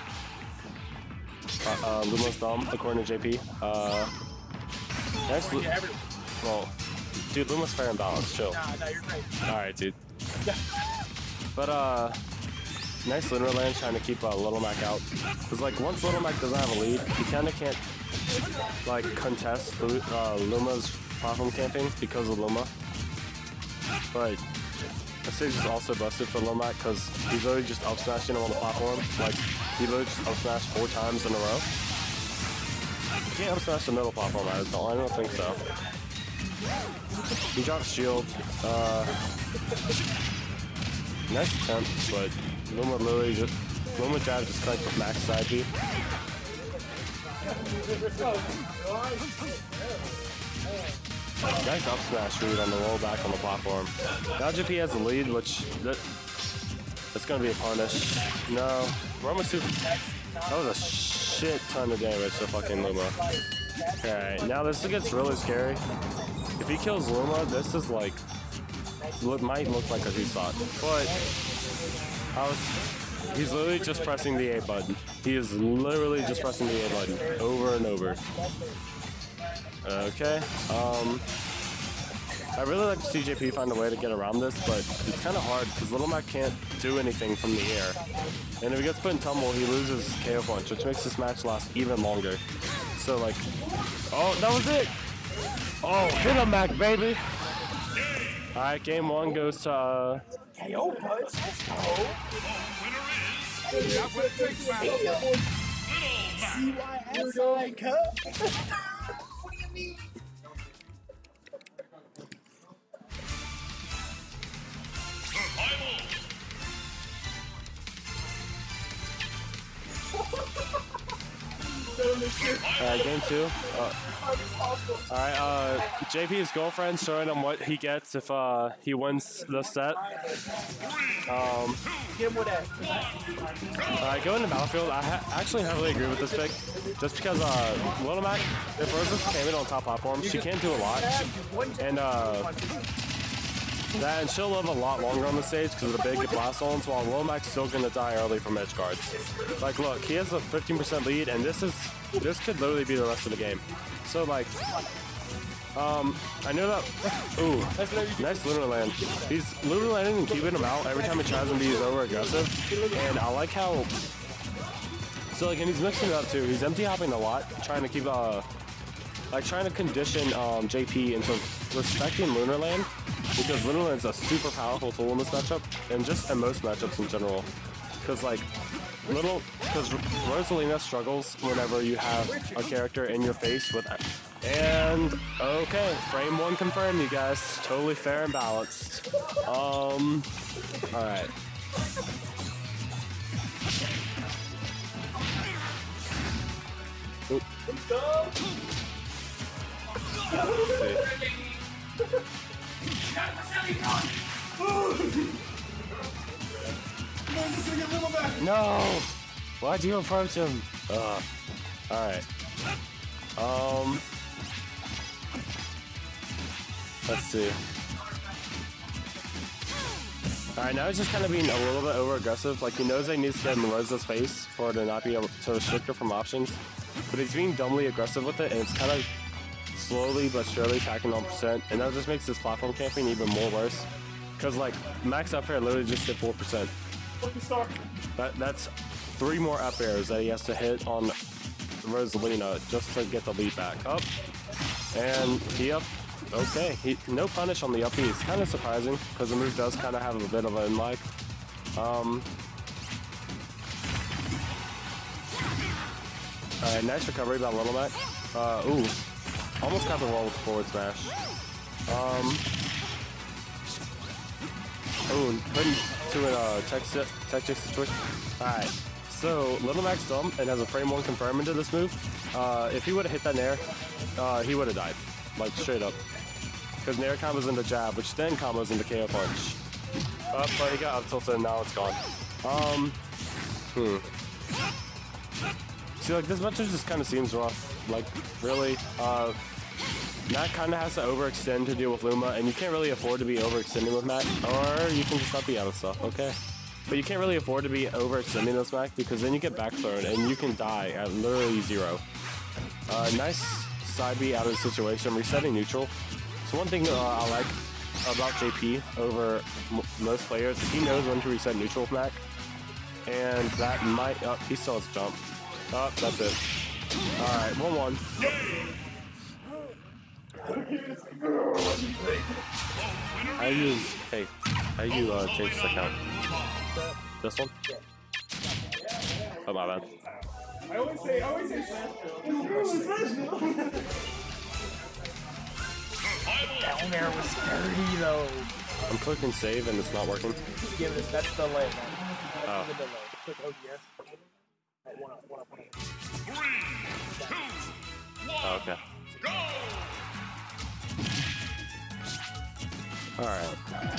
uh, uh, Luma's thumb, according to J P. Uh, nice. Well. Dude, Luma's fair and balanced, chill.
Nah, no, you're right.
Alright, dude.
Yeah.
But, uh, nice lunar land trying to keep uh, Little Mac out. Because, like, once Little Mac doesn't have a lead, he kind of can't, like, contest uh, Luma's platform camping because of Luma. But, the stage is also busted for Little Mac because he's literally just up smashing him on the platform. Like, he literally just up smashed four times in a row. He can't up smash the middle platform, I don't, I don't think so. He drops shield. Uh, nice attempt, but Luma literally just Luma jab just connect with max side B. Nice up smash read on the roll back on the platform. Now J P has the lead, which that, that's gonna be a punish. No, Roma super. That was a shit ton of damage to fucking Luma. Alright, now this gets really scary. If he kills Luma, this is like, look, might look like a two-shot, but I was, he's literally just pressing the A button. He is literally just pressing the A button over and over. Okay, um, I really like to see J P find a way to get around this, but it's kind of hard because Little Mac can't do anything from the air. And if he gets put in tumble, he loses K O punch, which makes this match last even longer. So like, oh, that was it! Oh, hit him, Mac, baby! Alright, game one goes to, uh...
K O punch, let's go! C Y S I Cup! What do you mean?
Alright, game two. Uh, Alright, uh, J P's girlfriend showing him what he gets if uh, he wins the set. Um, Alright, going to Battlefield, I ha actually heavily agree with this pick. Just because uh, Little Mac, if Rosa's came in on top platform, she can't do a lot. And uh, that, and she'll live a lot longer on the stage because of the big blast zones, while Little Mac's still going to die early from edge guards. Like, look, he has a fifteen percent lead, and this is this could literally be the rest of the game. So, like, um, I know that. Ooh, nice lunar land. He's lunar landing and keeping him out every time he tries to be over aggressive, and I like how. So, like, and he's mixing it up too. He's empty hopping a lot, trying to keep uh, like trying to condition um J P into respecting lunar land. Because Lunar Land's a super powerful tool in this matchup, and just in most matchups in general. Because, like, little, because Rosalina struggles whenever you have a character in your face with, and, okay, frame one confirmed, you guys. Totally fair and balanced. Um, alright. Oop. Let's see. No! Why'd you approach him? Ugh. Alright. Um. Let's see. Alright, now he's just kind of being a little bit over aggressive. Like, he knows he needs to get in Rosa's face for her to not be able to restrict her from options. But he's being dumbly aggressive with it, and it's kind of slowly but surely attacking one percent, and that just makes this platform camping even more worse. Because, like, max up air literally just hit four percent. That, that's three more up airs that he has to hit on Rosalina just to get the lead back up. And he up. Okay, he, no punish on the up B. It's kind of surprising because the move does kind of have a bit of an in-lag. Um. Alright, nice recovery by Little Mac. Uh, ooh. Almost got the wall with the forward smash. Um. Ooh, put into a uh, tech, tech situation. Alright. So, Little Mac's dumb and has a frame one confirm into this move. Uh, if he would have hit that nair, uh, he would have died. Like, straight up. Because nair combos into jab, which then combos into K O punch. Uh, but he got up tilted and now it's gone. Um, hmm. See, like, this matchup just kind of seems rough. Like, really? Uh, Matt kind of has to overextend to deal with Luma, and you can't really afford to be overextending with Matt, or you can just not be out of stuff, okay? But you can't really afford to be overextending this Mac, because then you get back thrown, and you can die at literally zero. Uh, nice side B out of the situation, resetting neutral. So one thing uh, I like about J P over m most players is he knows when to reset neutral with Mac, and that might, oh, he still has a jump. Oh, that's it. Alright, one one. How you, hey, how you uh, change this account? This one? Oh, my bad.
I always say, I always say
Down there was dirty though.
I'm clicking save and it's not working.
Give this, that's delay, man.
Oh.
The delay. Click O D S. Right, one up, one up, one up.
Three, two, one,
Oh, okay.
go!
Alright.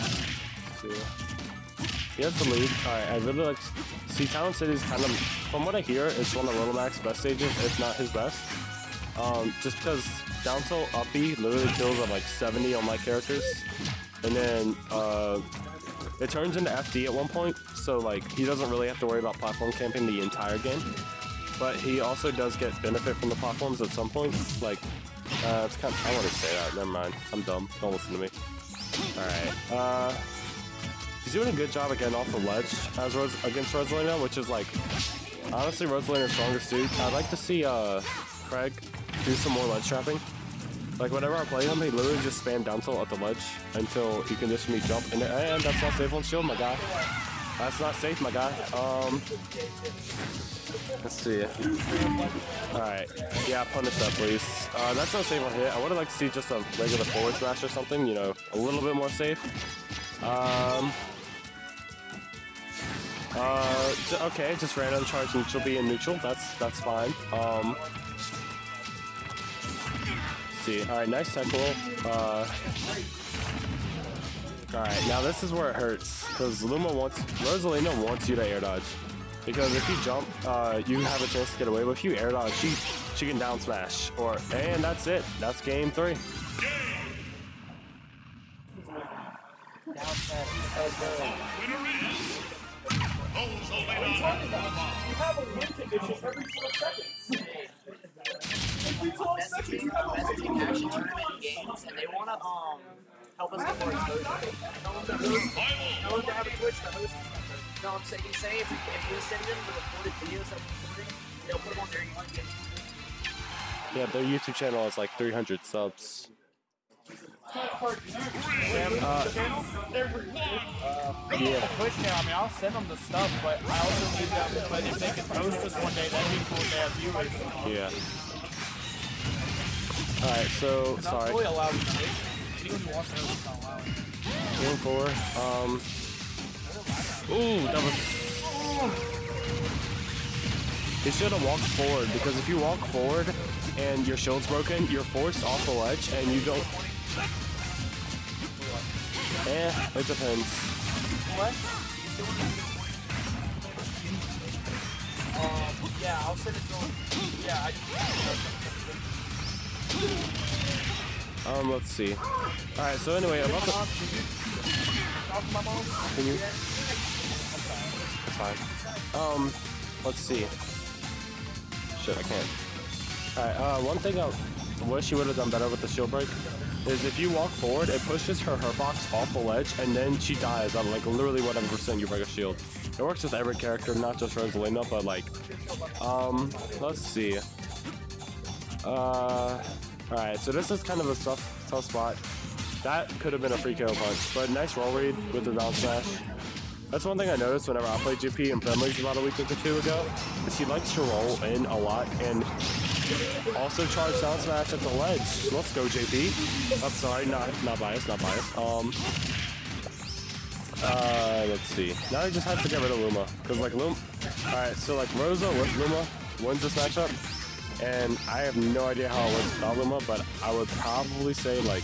He has the lead. Alright, I really like... See, Town City's kind of... From what I hear, it's one of Little Mac's best stages, if not his best. Um, just because down tilt up B literally kills at like seventy on my characters. And then, uh... it turns into F D at one point, so like, he doesn't really have to worry about platform camping the entire game. But he also does get benefit from the platforms at some point. Like, uh, it's kind of... I want to say that, never mind. I'm dumb. Don't listen to me. Alright, uh... he's doing a good job of getting off the ledge as Rose, against Rosalina, which is like... Honestly, Rosalina's strongest suit. I'd like to see, uh... Craig do some more ledge trapping. Like, whenever I play him, he literally just spam down tilt at the ledge until he conditions me jump. And, and that's not safe on shield, my guy. That's not safe, my guy. Um... Let's see. Alright. Yeah, punish that, please. Uh, that's not safe on hit. I would have liked to see just a regular forward smash or something, you know, a little bit more safe. Um... Uh, j okay, just random charge neutral B in neutral. That's, that's fine. Um... Let's see. Alright, nice tempo. Uh... Alright, now this is where it hurts, because Luma wants... Rosalina wants you to air dodge. Because if you jump, uh, you have a chance to get away. But if you air dodge, she, she can down smash. Or, and that's it. That's game three.
Down
smash is so good.
Winner is Rosalina.
You have a win condition every twelve seconds. Every twelve seconds you have a win
Messaging
condition.
action tournament games, and they want to um help us get more exposure. Tell them to host, tell them to have a Twitch to host. No, I'm saying, he's saying if we, if we send them the recorded videos that we're recording, they'll put them on their YouTube channel.
Yeah, their YouTube channel has like three hundred subs.
It's not hard to do.
Uh,
Yeah, Twitch channel. I mean, I'll send them the stuff, but I also need them. But if they can post us one day, that'd be cool if they have viewers.
Yeah. Alright, so,
Not
sorry.
fully allowed. Anyone who wants to host is not allowed.
Game four. Um... Ooh, that was... He should have walked forward, because if you walk forward and your shield's broken, you're forced off the ledge and you don't... Eh, it depends.
What? Um, yeah, I'll send it to him. Yeah, I...
Um, let's see. Alright, so anyway, about the... Can you? That's fine. Um, let's see. Shit, I can't. Alright, uh, one thing I wish you would have done better with the shield break is if you walk forward, it pushes her her box off the ledge, and then she dies on like literally whatever percent you break a shield. It works with every character, not just Rosalina, but like, um, let's see. Uh, alright, so this is kind of a tough, tough spot. That could have been a free K O punch, but nice roll read with the down smash. That's one thing I noticed whenever I played J P in friendlies about a week or two ago, is he likes to roll in a lot and also charge down smash at the ledge. Let's go, J P. I'm sorry, not not biased, not biased. Um, Uh, let's see. Now he just has to get rid of Luma. Because, like, Luma... Alright, so, like, Rosa with Luma wins this matchup. And I have no idea how it wins without Luma, but I would probably say, like...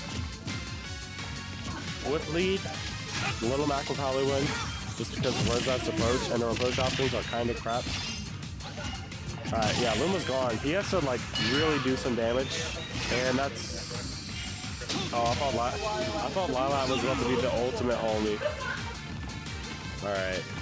With lead, Little Mac will probably win. Just because Rosa's approach and her approach options are kind of crap. Alright, yeah, Luma's gone. He has to, like, really do some damage. And that's... Oh, I thought, La I thought Lila was about to be the ultimate homie. Alright.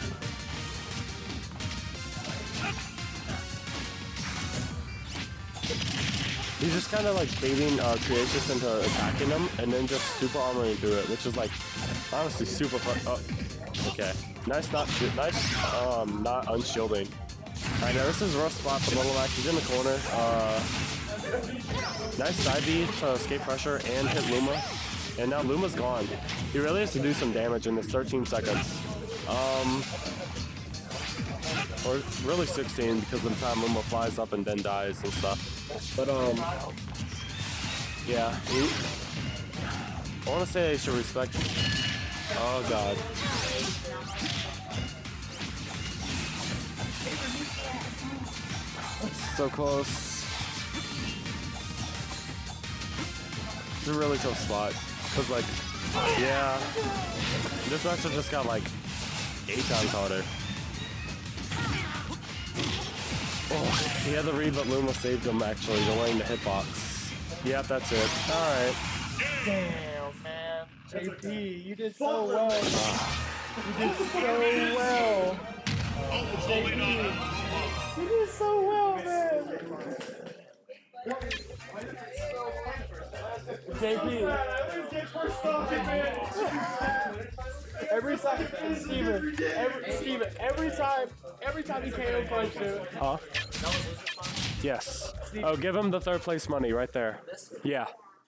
He's just kind of like baiting uh, Creatious into attacking him and then just super armoring through it, which is like honestly super fun. Oh, okay. Nice not shoot. Nice um, not unshielding. Alright, now this is a rough spot for Little Mac. He's in the corner. Uh, Nice side B to escape pressure and hit Luma. And now Luma's gone. He really has to do some damage in this thirteen seconds. Um, or really sixteen because of the time Luma flies up and then dies and stuff. But um, yeah. He, I want to say they should respect. Oh god. So close. It's a really tough spot. Cause like, yeah, this matchup just got like eight times harder. Oh, he had the read, but Luma saved him actually, delaying the hitbox. Yep, that's it. Alright.
Damn, man. J P, you did so well. You did so well. J P, you did so well, man. J P. Every time, Steven, every, Steven, every time, every time you K O punch him.
Huh? Yes. Oh, give him the third place money right there. Yeah.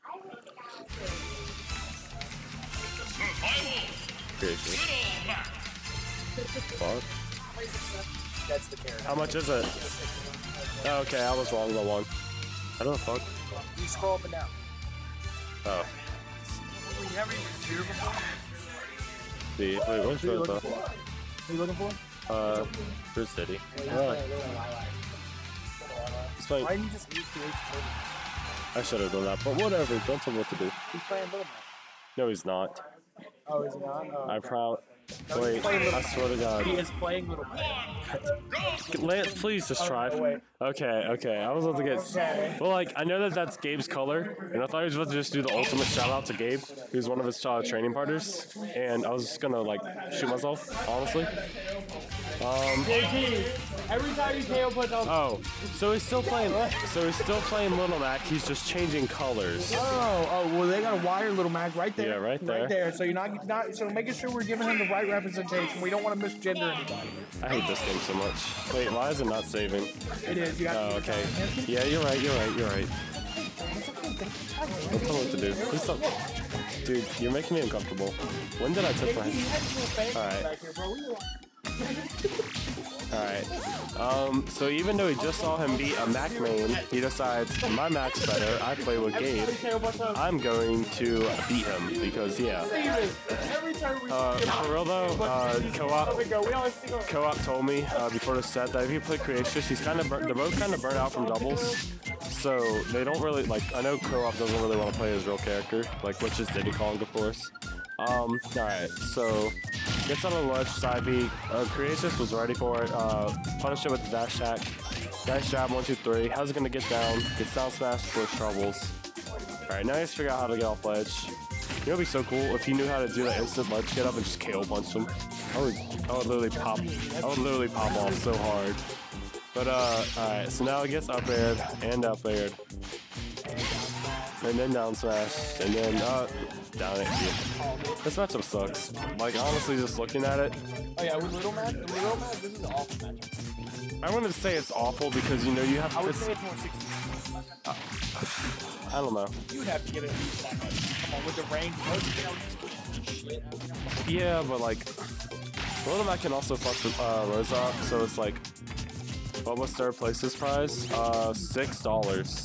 What?
That's the character.
How much is it? Oh, okay, I was wrong. The one. I don't know. Fuck.
You scroll up and down.
Oh.
You haven't even seen before?
See, wait, what's
Who are you
that?
looking for? Who are you looking for?
Uh, Fruit City.
Yeah.
It's fine.
Why didn't you just use Creation?
I should have done that, but whatever. Don't tell me what to do.
He's playing Little Man.
No, he's not.
Oh, is he not? Oh,
I
okay.
proud.
No,
Wait,
he's playing Little
I swear to God.
He is playing Little Man.
Lance, please just try.
Oh, wait.
Okay, okay. I was about to get.
Okay.
Well, like, I know that that's Gabe's color, and I thought he was about to just do the ultimate shout out to Gabe, who's one of his uh, training partners, and I was just gonna, like, shoot myself, honestly. Um.
J P, every time you K O punch, I'll.
Oh, so he's still playing. So he's still playing Little Mac. He's just changing colors.
Oh, oh, well, they got a wire Little Mac right there.
Yeah, right there.
Right there. So you're not, not, so making sure we're giving him the right representation. We don't want to misgender anybody.
I hate this game so much. Wait, why is it not saving?
It is. You got
Oh, okay. Yeah, you're right. You're right. You're right. Don't tell me what to do. Please stop. Dude, you're making me uncomfortable. When did I touch my hand? Alright. Alright. Um, so even though he just saw him beat a Mac main, he decides, my Mac's better, I play with Gabe, I'm going to beat him, because yeah. Uh, for real though, uh, Co-op, Co-op told me uh, before the set that if you play Creatious, he's kind of bur they're both kind of burnt out from doubles, so they don't really, like, I know Co-op doesn't really want to play his real character, like, which is Diddy Kong, of course. Um, alright, so, gets on the ledge, side B, uh, Creatious was ready for it, uh, punish it with the dash attack, dash jab, one, two, three, how's it gonna get down, gets down smash, push troubles. Alright, now you just figure out how to get off ledge. You know, it'd be so cool if you knew how to do that instant ledge get up and just K O punch him. I would, I would literally pop, I would literally pop off so hard. But, uh, alright, so now it gets up aired, and up aired. And then down smash, and then, uh, down it. Yeah. This matchup sucks. Like, honestly, just looking at it.
Oh yeah, with Little Man, with Little Man, this is an awful matchup.
I wouldn't say it's awful because, you know, you have to...
I would say it's more sixty.
Uh, I don't know.
You would have to get it that much. Come on, with the range, shit.
Yeah, but, like, Little Mac can also fuck the, uh, Rose up, so it's like... What was third place's prize? Uh, six dollars.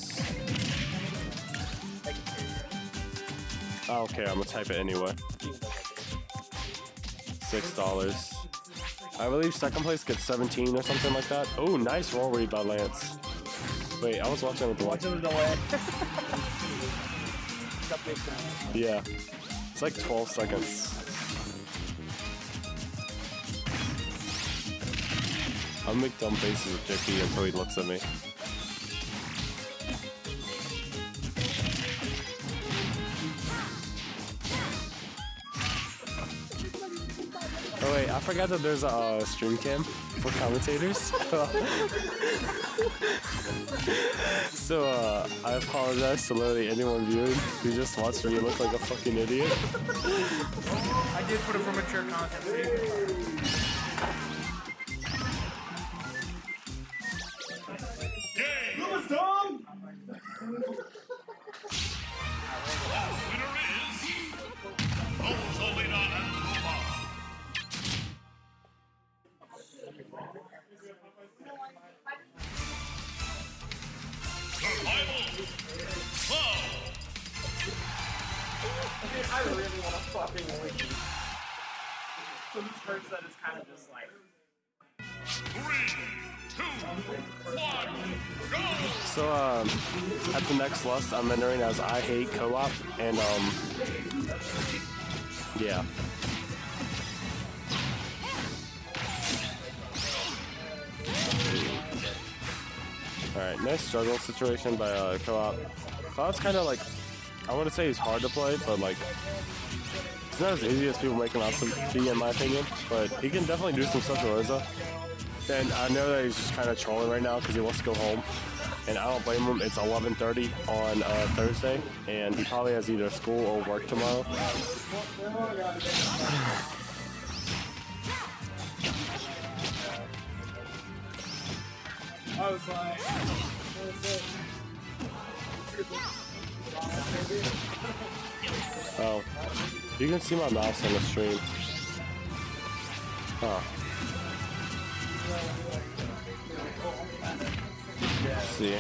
I don't care, I'm gonna type it anyway. six dollars. I believe second place gets seventeen or something like that. Oh, nice roll read by Lance. Wait, I was watching with the watch.
Watching the delay.
Yeah, it's like twelve seconds. I'll make dumb faces with Jicky until he looks at me. Oh wait, I forgot that there's a uh, stream cam for commentators. So uh, I apologize to literally anyone viewing who just watched me look like a fucking idiot.
I did put it for mature content.
Game.
That was dumb!
Winner is Rosalina and Roma. Survival. Flow.
I really want to fucking win. So this hurts that it's kind of just like.
Three, two, one, go!
So um, at the next list, I'm entering as I hate co-op, and um, yeah. Alright, nice struggle situation by uh, co-op. Co-op's kind of like, I wouldn't say he's hard to play, but like, it's not as easy as people make him out to be, in my opinion. But he can definitely do some stuff to Rosa. And I know that he's just kind of trolling right now because he wants to go home. And I don't blame him. It's eleven thirty on uh, Thursday, and he probably has either school or work tomorrow.
I was like,
Oh, you can see my mouse on the stream. Huh. Let's see.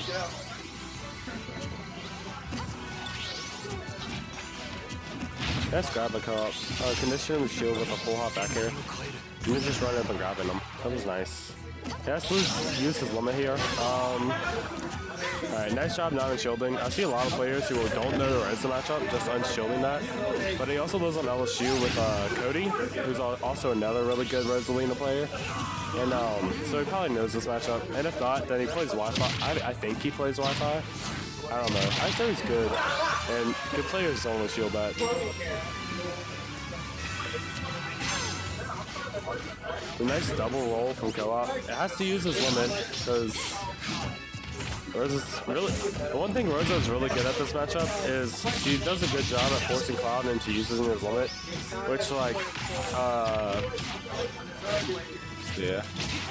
Let's grab the co-op. Uh, condition him shield with a full hop back here. You can just run up and grabbing him. That was nice. He has to use his limit here. Um, Alright, nice job not unshielding. I see a lot of players who don't know the res matchup, just unshielding that. But he also lives on L S U with uh, Cody, who's also another really good Rosalina player. And um, so he probably knows this matchup. And if not, then he plays Wi-Fi. I, I think he plays Wi-Fi. I don't know. I say he's good. And good players don't only shield that. A nice double roll from co-op. It has to use his limit because Rosa's really. The one thing Rosa's really good at this matchup is she does a good job at forcing Cloud into using his limit, which like, uh, yeah.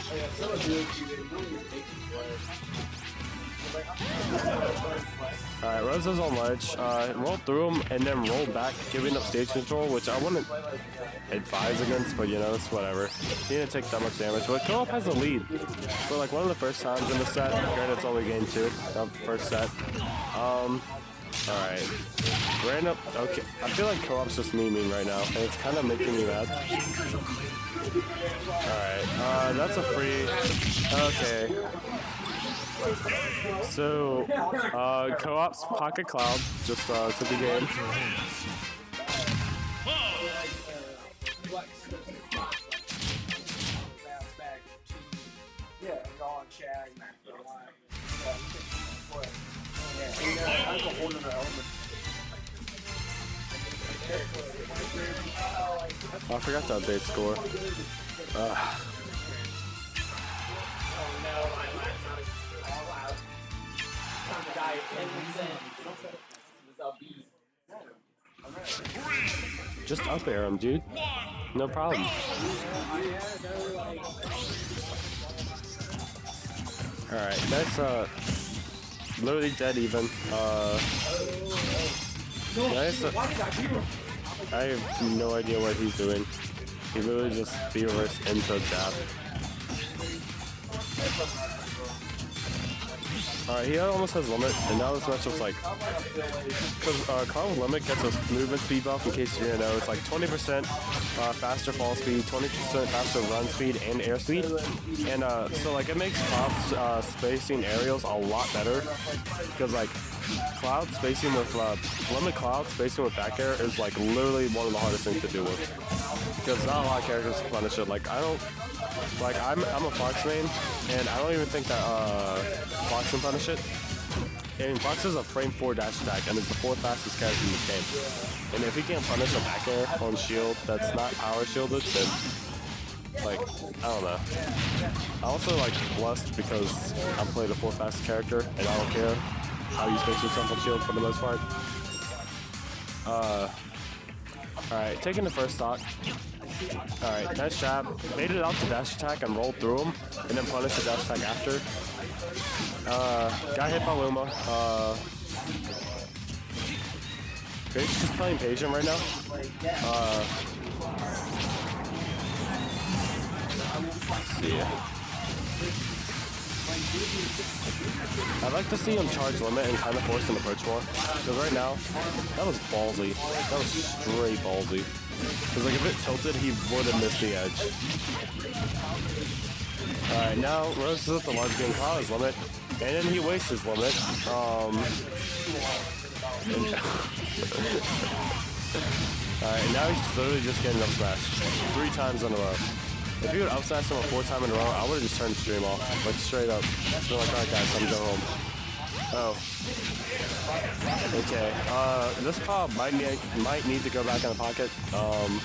Alright, Rosa's on ledge. Uh, roll through him and then roll back, giving up stage control, which I wouldn't advise against, but you know, it's whatever. He didn't take that much damage, but Co-op has the lead. For like one of the first times in the set, granted it's only game two of the first set. Um, alright. Ran up, okay. I feel like Co-op's just memeing right now, and it's kind of making me mad. Alright, uh, that's a free. Okay. So, uh, Co-op's Pocket Cloud just uh, took the game.
yeah, go on chat.
Oh, I forgot to update score. Uh. Just up air him, dude. No problem. Alright, that's uh literally dead even. Uh nice, uh, I have no idea what he's doing. He literally just the reverse into jab. Alright, he almost has limit, and now this matchup's like, because uh, Cloud with limit gets a movement speed buff. In case you didn't know, it's like twenty percent uh, faster fall speed, twenty percent faster run speed, and air speed. And uh, so like it makes Cloud's uh, spacing aerials a lot better, because like Cloud spacing with uh, limit Cloud spacing with back air is like literally one of the hardest things to do with, because not a lot of characters can punish it. Like I don't. Like, I'm, I'm a Fox main, and I don't even think that uh, Fox can punish it. And Fox is a frame four dash attack, and is the fourth fastest character in this game. And if he can't punish a back air on shield that's not power shielded, then, like, I don't know. I also, like, blessed because I'm playing the fourth fastest character, and I don't care how you space yourself on shield for the most part. Uh, Alright, taking the first stock. Alright, nice jab. Made it out to dash attack and rolled through him, and then punished the dash attack after. Uh, got hit by Luma. Uh, Grace just playing patient right now. Uh, let's see. I'd like to see him charge limit and kind of force him to approach more. Because right now, that was ballsy. That was straight ballsy. Because like if it tilted, he would have missed the edge. Alright, now Rose is at the large game, Cloud his limit. And then he wastes his limit. Um, Alright, now he's literally just getting up smashed. Three times in a row. If he would up smash him a four time in a row, I would have just turned the stream off. Like straight up. Just been like, alright guys, time to go home. Oh. Okay. Uh, this call might need, might need to go back in the pocket. Um,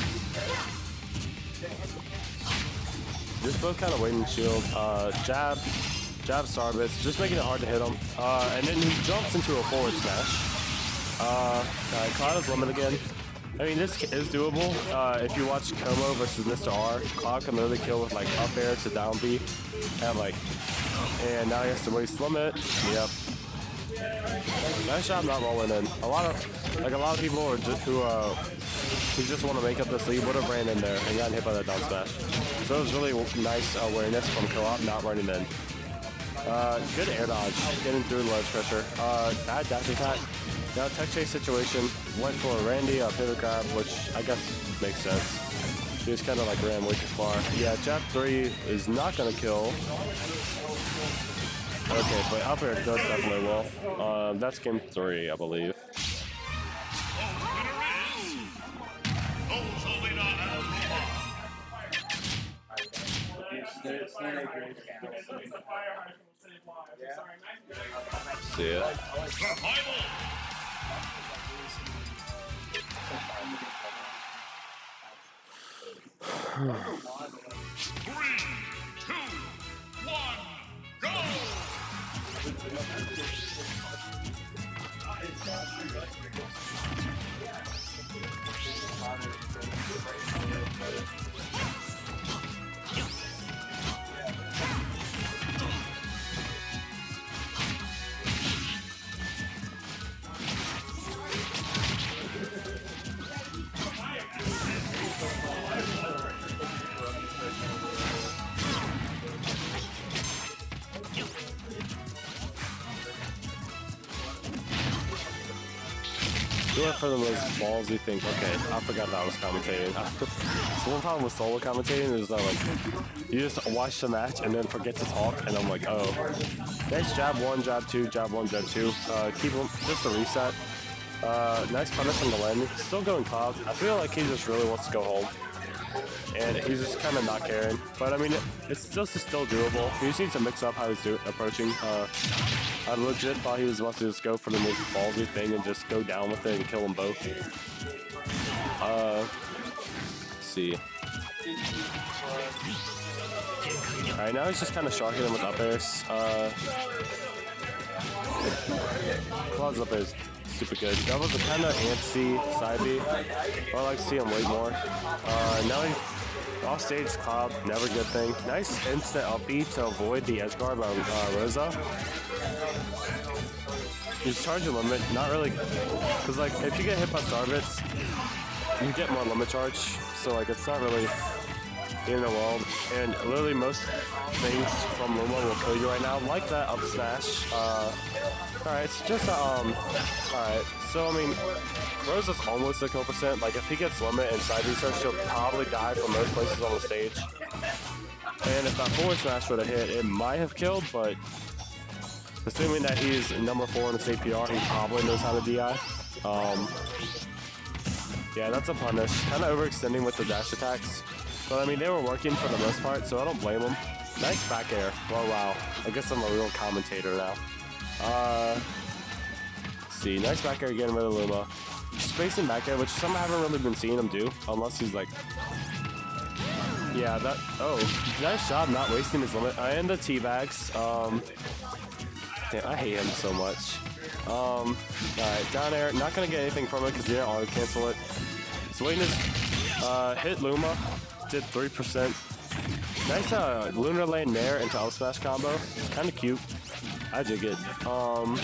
just both kind of waiting shield. Uh, jab, jab starbits, just making it hard to hit him. Uh, and then he jumps into a forward smash. Uh, alright, Cloud is limit again. I mean, this is doable. Uh, if you watch Como versus Mister R, Cloud can literally kill with like up air to down B, and like, and now he has to waste limit. Yep. Nice job not rolling in. A lot of, like a lot of people are just who uh, who just want to make up this lead would have ran in there and gotten hit by that down smash. So it was really nice awareness from Co-op not running in. Uh, good air dodge, getting through ledge pressure. Uh, bad dash attack. Now tech chase situation, went for a Randy, a pivot grab, which I guess makes sense. He just kind of like ran way too far. Yeah, jab three is not gonna kill. Okay, but up air does definitely well. Uh, that's game three, I believe. See ya.
Three, two, one, go!
You went for the most ballsy thing. Okay, I forgot that I was commentating. So one problem with solo commentating is that like you just watch the match and then forget to talk, and I'm like, oh, nice jab one, jab two, jab one, jab two. Uh, keep him just a reset. Uh, nice punish from the landing. Still going Cloud. I feel like he just really wants to go home, and he's just kind of not caring. But I mean, it, it's just still doable. He just needs to mix up how he's do approaching. Uh, I legit thought he was about to just go for the most ballsy thing and just go down with it and kill them both. Uh, let's see. Alright, now he's just kind of shocking him with up airs. Uh, Cloud's up airs super good. That was a kind of antsy side B. I like to see him wait more. Uh, now he's off stage. Cloud, never good thing. Nice instant up B to avoid the edge guard by uh, Rosa. He's charging limit, not really, because like if you get hit by starbits, you get more limit charge. So like it's not really in the world, and literally most things from Luma will kill you right now, like that up smash. Uh, Alright, it's just, um, alright, so I mean, Rose is almost a kill percent. Like, if he gets limit and side research, he'll probably die from most places on the stage. And if that forward smash would have hit, it might have killed, but assuming that he's number four in the state P R, he probably knows how to D I. Um, yeah, that's a punish. Kind of overextending with the dash attacks. But I mean, they were working for the most part, so I don't blame him. Nice back air. Oh, wow. I guess I'm a real commentator now. Uh, let's see. Nice back air again with Luma. Spacing back air, which some haven't really been seeing him do, unless he's like... Yeah, that... Oh, nice job not wasting his limit. Uh, and the teabags. Um, damn, I hate him so much. Um, alright, down air. Not gonna get anything from it because he didn't auto cancel it. So waiting to uh, hit Luma. Did three percent. Nice uh, Lunar Lane Nair into up smash combo. Kind of cute. I dig it. Um,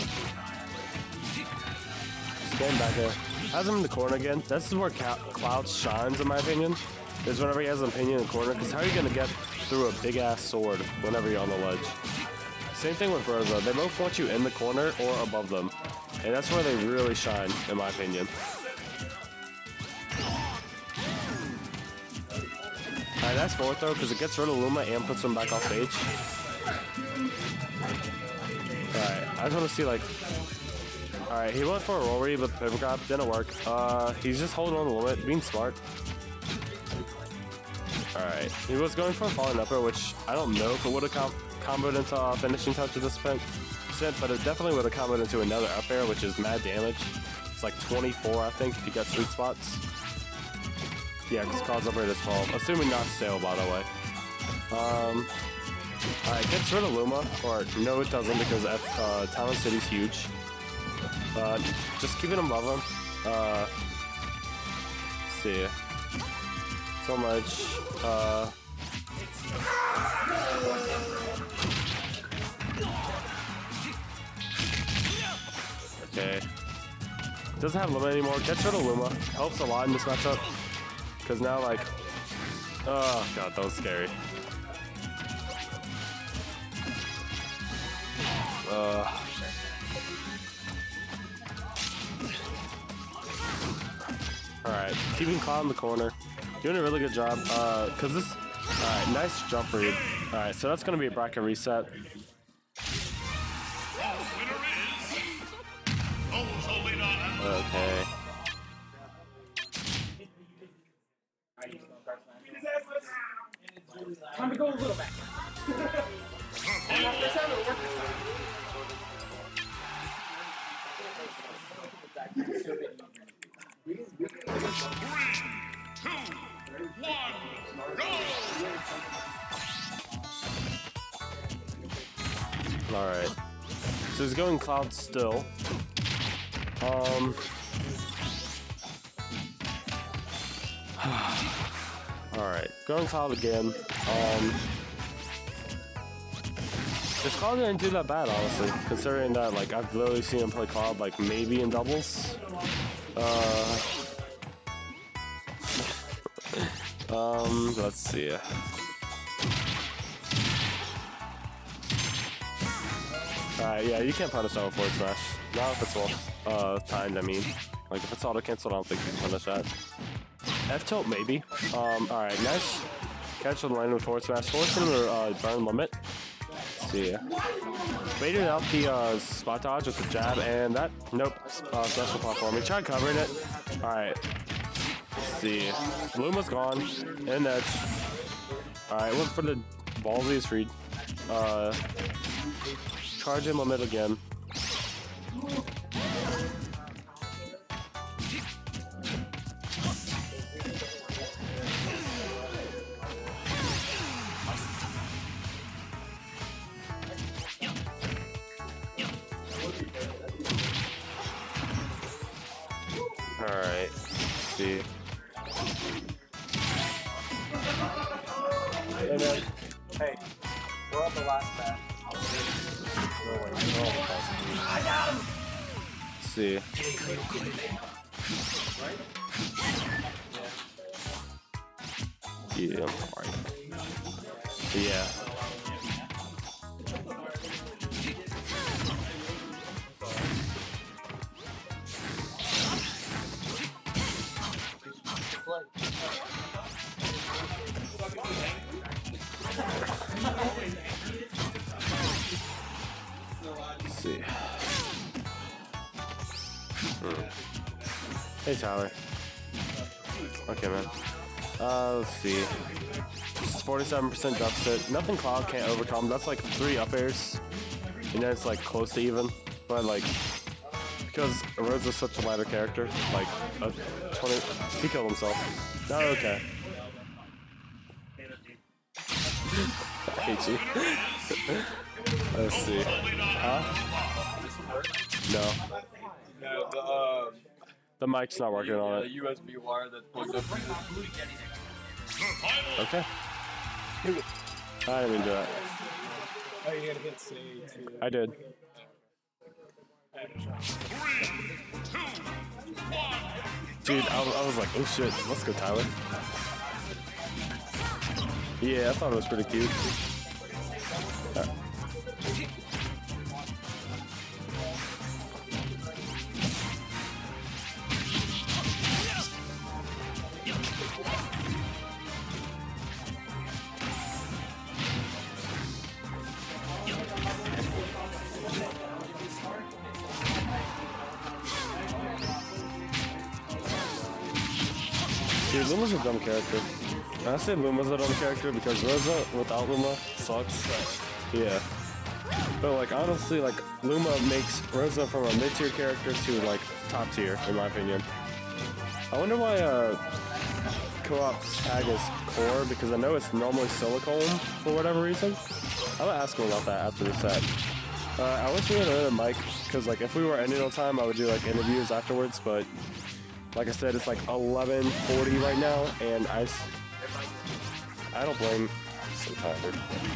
stand back there. Has him in the corner again. This is where Cloud shines, in my opinion. Is whenever he has an opinion in the corner. Because how are you gonna get through a big ass sword whenever you're on the ledge? Same thing with Rosa. They both want you in the corner or above them, and that's where they really shine, in my opinion. Alright, that's forward throw because it gets rid of Luma and puts him back off stage. Alright, I just want to see like... Alright, he went for a roll read with pivot grab, didn't work. Uh, he's just holding on the limit, being smart. Alright, he was going for a falling upper, which I don't know if it would have com comboed into uh, finishing touch at this point, but it definitely would have comboed into another up air, which is mad damage. It's like twenty-four, I think, if you got sweet spots. Yeah, because Cloud's up air is twelve, assuming not stale, by the way. Um, Alright, gets rid of Luma, or no it doesn't because F, uh, Talon City's huge. Uh, just keeping him above him. Uh, let's see. So much. Uh, okay. Doesn't have Luma anymore. Gets rid of Luma. Helps a lot in this matchup. Because now, like... Oh, God, that was scary. Uh... Alright, keeping Cloud in the corner. Doing a really good job. Uh, cause this... Alright, nice jump read. Alright, so that's gonna be a bracket reset. Okay.
Time to go a little back.
Alright. So he's going Cloud still. Um. Alright, going Cloud again. Um. This Cloud didn't do that bad, honestly, considering that, like, I've literally seen him play Cloud, like, maybe in doubles. Uh. um, let's see. Alright, yeah, you can't punish that with forward smash. Not if it's well uh, timed, I mean. Like, if it's auto-cancelled, I don't think you can punish that. F-tilt, maybe. Um, alright, nice catch on the lane with forward smash. Forcing him to uh, burn limit. Let's see. Baited out the uh, spot dodge with the jab, and that, nope, uh, special platform. He tried covering it. Alright. Let's see. Luma's gone. And edge. Alright, went for the ballsiest read. Uh... Charge him limit again. Alright, let's see.
And then, hey, we're on the last match. I got him!
Let's see. Yeah, I'm alright. Yeah. Let's see. Hmm. Hey, Tyler. Okay, man. Uh, let's see. forty-seven percent deficit. Nothing Cloud can't overcome. That's like three up airs. And then it's like close to even. But like, because Rose is such a lighter character, like a twenty, he killed himself. Oh, okay. I hate you. Let's see. Huh? No.
No, the, uh,
The mic's not working on
the
it.
U S B wire that's plugged up.
Okay. I didn't even do that.
Oh, you gotta hit C too.
I did. Dude, I, I was like, oh shit, let's go, Tyler. Yeah, I thought it was pretty cute. Uh, Dude, Luma's a dumb character. I say Luma's a dumb character because Rosa without Luma sucks. Yeah. But like honestly, like Luma makes Rosa from a mid-tier character to like top tier, in my opinion. I wonder why uh Co-op's tag is core, because I know it's normally silicone for whatever reason. I'll ask him about that after the set. Uh, I wish we had another mic, because like if we were ending on time, I would do like interviews afterwards, but like I said, it's like eleven forty right now, and I, I don't blame. I'm so tired.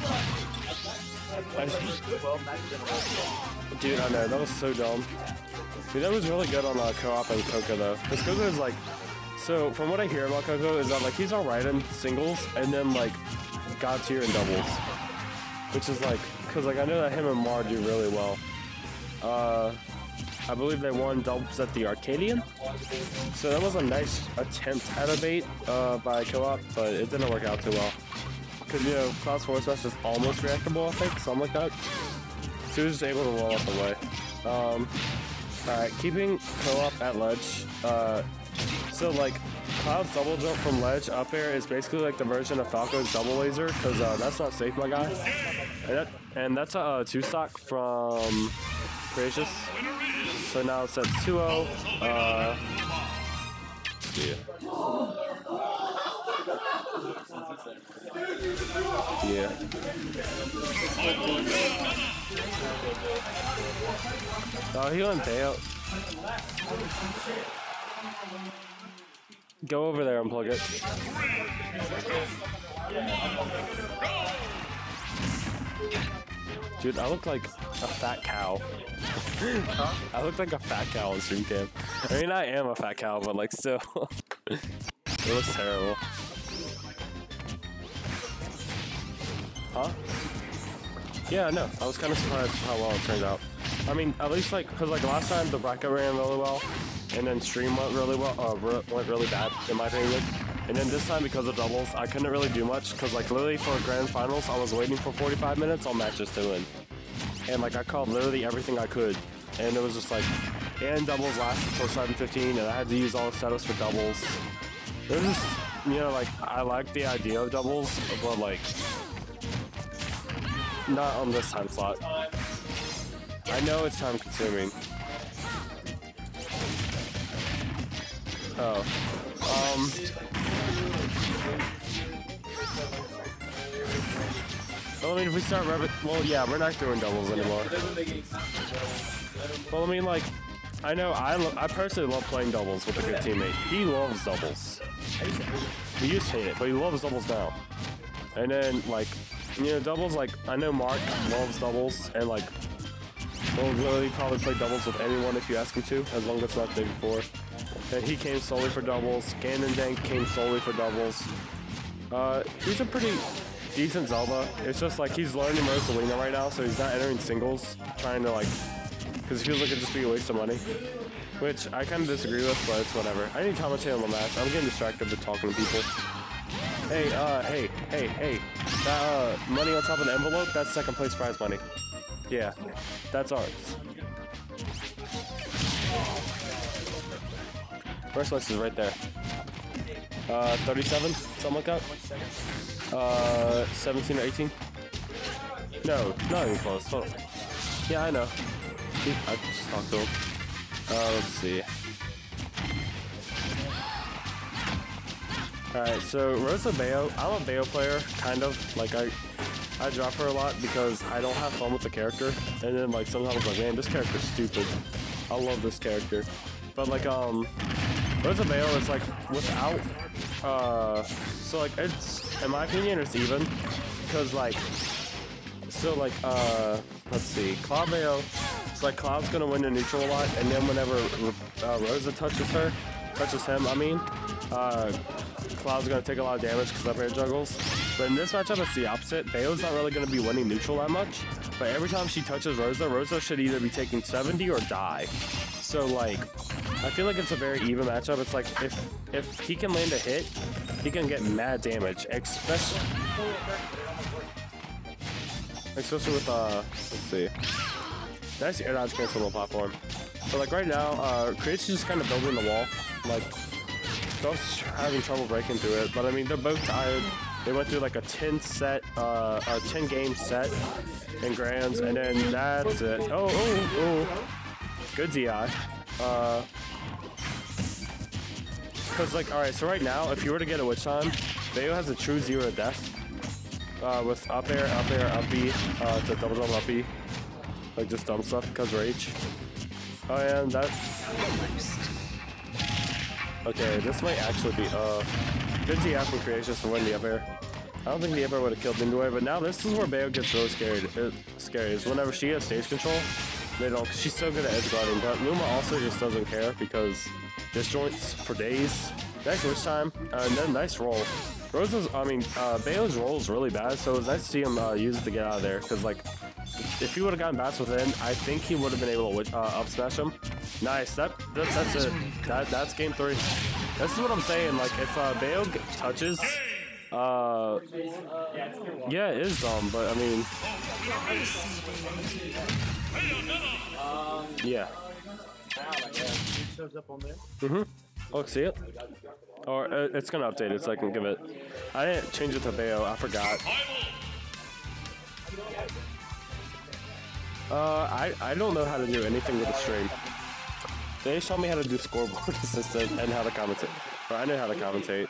I, dude, I know that was so dumb. Dude, that was really good on uh, co-op and Coco though. Because Coco is like, so from what I hear about Coco is that like he's alright in singles and then like god tier in doubles, which is like, because like I know that him and Mar do really well. Uh. I believe they won doubles at the Arcadian. So that was a nice attempt at a bait uh, by Co-op, but it didn't work out too well. Because, you know, Cloud's Force Smash is almost reactable, I think, something like that. So he was just able to roll out the way. Um, Alright, keeping Co-op at ledge. Uh, so, like, Cloud's double jump from ledge up air is basically like the version of Falco's double laser, because uh, that's not safe, my guy. And, that, and that's a uh, two-stock from Gracious. So now it's at two oh. Uh, yeah. Yeah. Oh, he went bail. Go over there and plug it. Dude, I look like a fat cow. I look like a fat cow on stream cam. I mean, I am a fat cow, but like still. It looks terrible. Huh? Yeah, no. I was kind of surprised how well it turned out. I mean, at least like, because like last time the bracket ran really well, and then stream went really well, uh, went really bad, in my opinion. And then this time, because of doubles, I couldn't really do much, because like literally for grand finals, I was waiting for forty-five minutes on matches to win. And like I called literally everything I could. And it was just like, and doubles lasted until seven fifteen, and I had to use all the setups for doubles. It was just, you know, like, I like the idea of doubles, but like, not on this time slot. I know it's time consuming. Oh. Um. Well, I mean, if we start rabbit, well, yeah, we're not doing doubles anymore. Well, I mean, like, I know I, lo I personally love playing doubles with a good teammate. He loves doubles. He used to hate it, but he loves doubles now. And then, like, you know, doubles, like, I know Mark loves doubles, and, like, will really probably play doubles with anyone if you ask him to, as long as it's not the day before. And he came solely for doubles. Ganondorf came solely for doubles. Uh, he's a pretty decent Zelda. It's just like he's learning Rosalina right now, so he's not entering singles, trying to like, because he feels like it'd just be a waste of money. Which I kind of disagree with, but it's whatever. I need to commentate on the match. I'm getting distracted with talking to people. Hey, uh, hey, hey, hey. That uh, money on top of the envelope, that's second place prize money. Yeah. That's ours. First place is right there. Uh, thirty-seven, something like that. Uh, seventeen or eighteen. No, not even close. Hold on. Yeah, I know. I just talked to him. Uh, let's see. Alright, so Rosa Bayo, I'm a Bayo player, kind of. Like, I I drop her a lot because I don't have fun with the character. And then, like, sometimes I'm like, man, this character's stupid. I love this character. But, like, um, Rosa Bayo is, like, without, uh, so, like, it's, in my opinion, it's even. Because, like, so, like, uh, let's see, Cloud Bayo, it's like Cloud's gonna win the neutral a lot, and then whenever uh, Rosa touches her, touches him, I mean, uh, Cloud's gonna take a lot of damage because up air juggles. But in this matchup, it's the opposite. Bayo's not really gonna be winning neutral that much, but every time she touches Rosa, Rosa should either be taking seventy or die. So like, I feel like it's a very even matchup. It's like if if he can land a hit, he can get mad damage, especially especially with uh, let's see, nice air dodge cancel on the platform. But like right now, uh, Create's just kind of building the wall, like. Both having trouble breaking through it, but I mean they're both tired. They went through like a ten set, uh, a ten game set in grands, and then that's it. Oh, oh, oh, good D I. Uh, cause like, all right, so right now, if you were to get a witch time, Bayo has a true zero death. Uh, with up air, up air, up B, uh, to double double up B, like just dumb stuff because rage. Oh, and that. Okay, this might actually be, uh, good D I from Creations to win the up air. I don't think the up air would have killed anyway, but now this is where Bayo gets really scary, uh, scary, is whenever she has stage control, they don't, cause she's so good at edge guarding, but Luma also just doesn't care because disjoints for days. Nice witch time, uh, and then nice roll. Rosa's, I mean, uh, Bayo's roll is really bad, so it was nice to see him, uh, use it to get out of there, cause like, if he would have gotten bats within, I think he would have been able to, uh, up smash him. Nice, that, that that's it. That, that's game three. This is what I'm saying, like, if uh, Bayo touches, uh, yeah, it is dumb, but I mean, yeah. Mm-hmm. Oh, see it? Or uh, it's gonna update it so I can give it. I didn't change it to Bayo, I forgot. Uh, I, I don't know how to do anything with the stream. They just taught me how to do scoreboard assistant and how to commentate. Or I know how to commentate.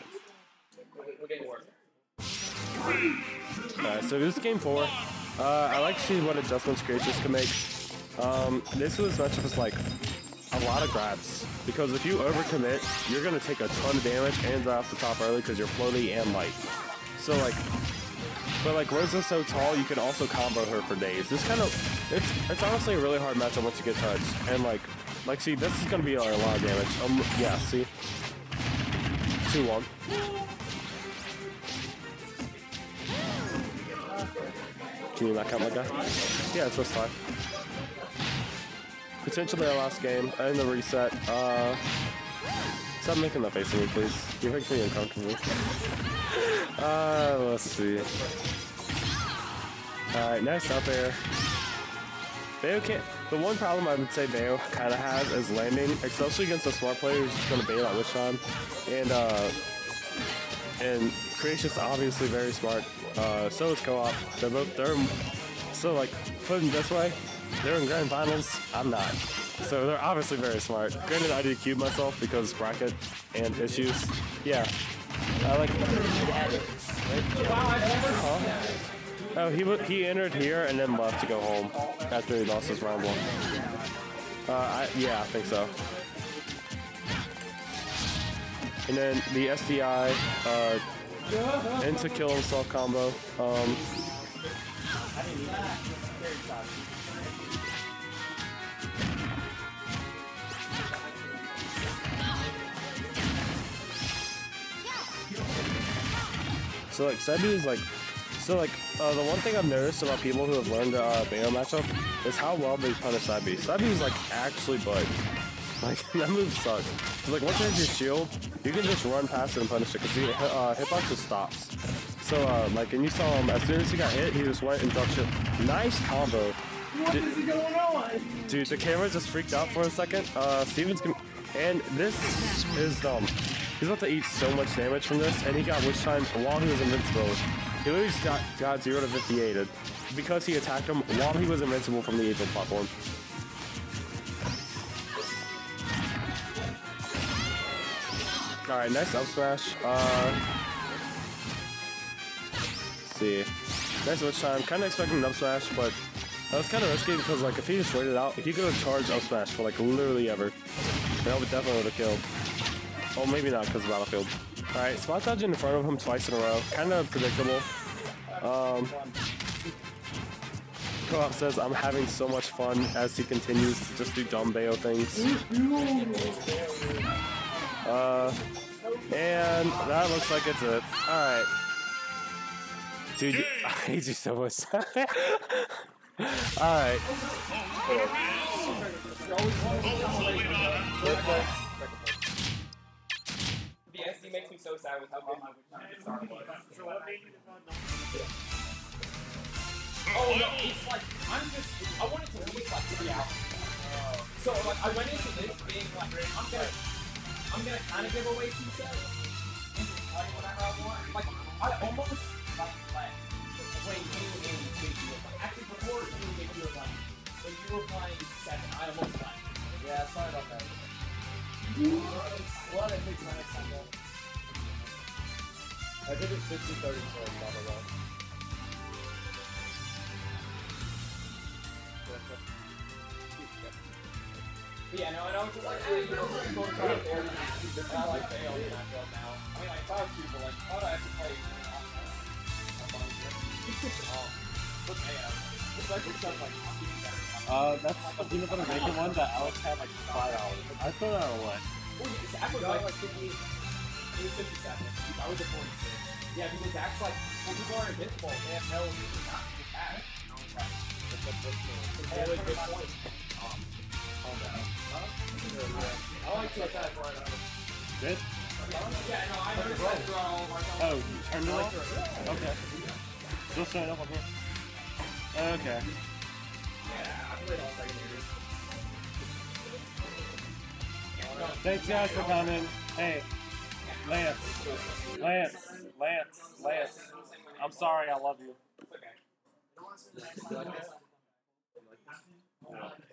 Alright, so this is game four. Uh, I like to see what adjustments creatures can make. Um, this was matchup is like a lot of grabs. Because if you overcommit, you're gonna take a ton of damage and die off the top early because you're floaty and light. So like, but like Rosa's so tall, you can also combo her for days. This kind of, it's it's honestly a really hard matchup once you get touched. And like, like see, this is gonna be like, a lot of damage. Um, yeah, see, two one. Can you not count my guy? Yeah, it's this time. Potentially our last game and the reset. Uh, stop making that face at me, please. You make me uncomfortable. Uh, let's see. Alright, nice up air. Bayo can't. The one problem I would say Bayo kind of has is landing, especially against a smart player who's just going to bait out witch time. And, uh, and Creation's obviously very smart. Uh, so is Co-op. They're both, they're, so like, put it this way, they're in grand finals, I'm not. So they're obviously very smart. Granted, I did cube myself because bracket and issues. Yeah. I like huh? Oh, he he entered here and then left to go home after he lost his round one. Uh, I, yeah, I think so. And then the S D I uh, into kill himself combo. Um, So like Sebi is like, so like uh, the one thing I've noticed about people who have learned the uh, Bayo matchup is how well they punish Sebi. Sebi is like actually bud. Like that move sucks. Cause like once it hits your shield, you can just run past it and punish it because the uh, hitbox just stops. So uh, like and you saw him as soon as he got hit, he just went and dropped shit. Nice combo.
What is going on?
Dude, the camera just freaked out for a second. Uh, Steven's gonna, and this is dumb. He's about to eat so much damage from this, and he got Witch Time while he was invincible. He literally just got, got zero to fifty-eighted because he attacked him while he was invincible from the Evil platform. Alright, next up smash. Uh, let's see. Next Witch Time. Kind of expecting an up smash, but that was kind of risky because, like, if he just waited out, he could have charged up smash for, like, literally ever. That would definitely would have killed. Oh, maybe not because of Battlefield. Alright, spot dodging in front of him twice in a row. Kind of predictable. Um, Co-op says, I'm having so much fun as he continues to just do dumb Bayo things. Uh, and that looks like it's it. Alright. Dude, I hate you so much. Alright.
The S D makes me so sad with how good my Star was. Oh no, it's like, I'm just, I wanted to leave like three hours. So like, I went into this being like, I'm gonna, I'm gonna kind of give away two sets and just play whatever I want. Like, I almost like like when you and J P were playing. Actually, before you and J P were playing, when you were playing seven, I almost played. Yeah, sorry about that. What I think my next time though.
I did it sixty thirty, so blah blah blah.
Yeah, no, and I was just like, hey, you know, we're going to try to fair match, and I like fail in that field now. I mean, I thought to, but like, how do I actually play? Oh, but man, it's like it's just like
Uh, that's the peanut butter bacon one that Alex had like five hours. I threw that away.
oh, Zach was like, like fifty, it was fifty-seven. I was at forty-six. Yeah, because Zach's like, when people are invincible, they have no reason not to attack. No attack. It's a really good point. Um, calm down. I like to attack right now.
Good?
Yeah, no, I heard that draw.
Oh, you turned it off? Okay. Still showing up on here. Okay.
Yeah, I played all secondaries.
Thanks guys for coming. Hey, Lance, Lance, Lance, Lance. I'm sorry, I love you.
It's okay.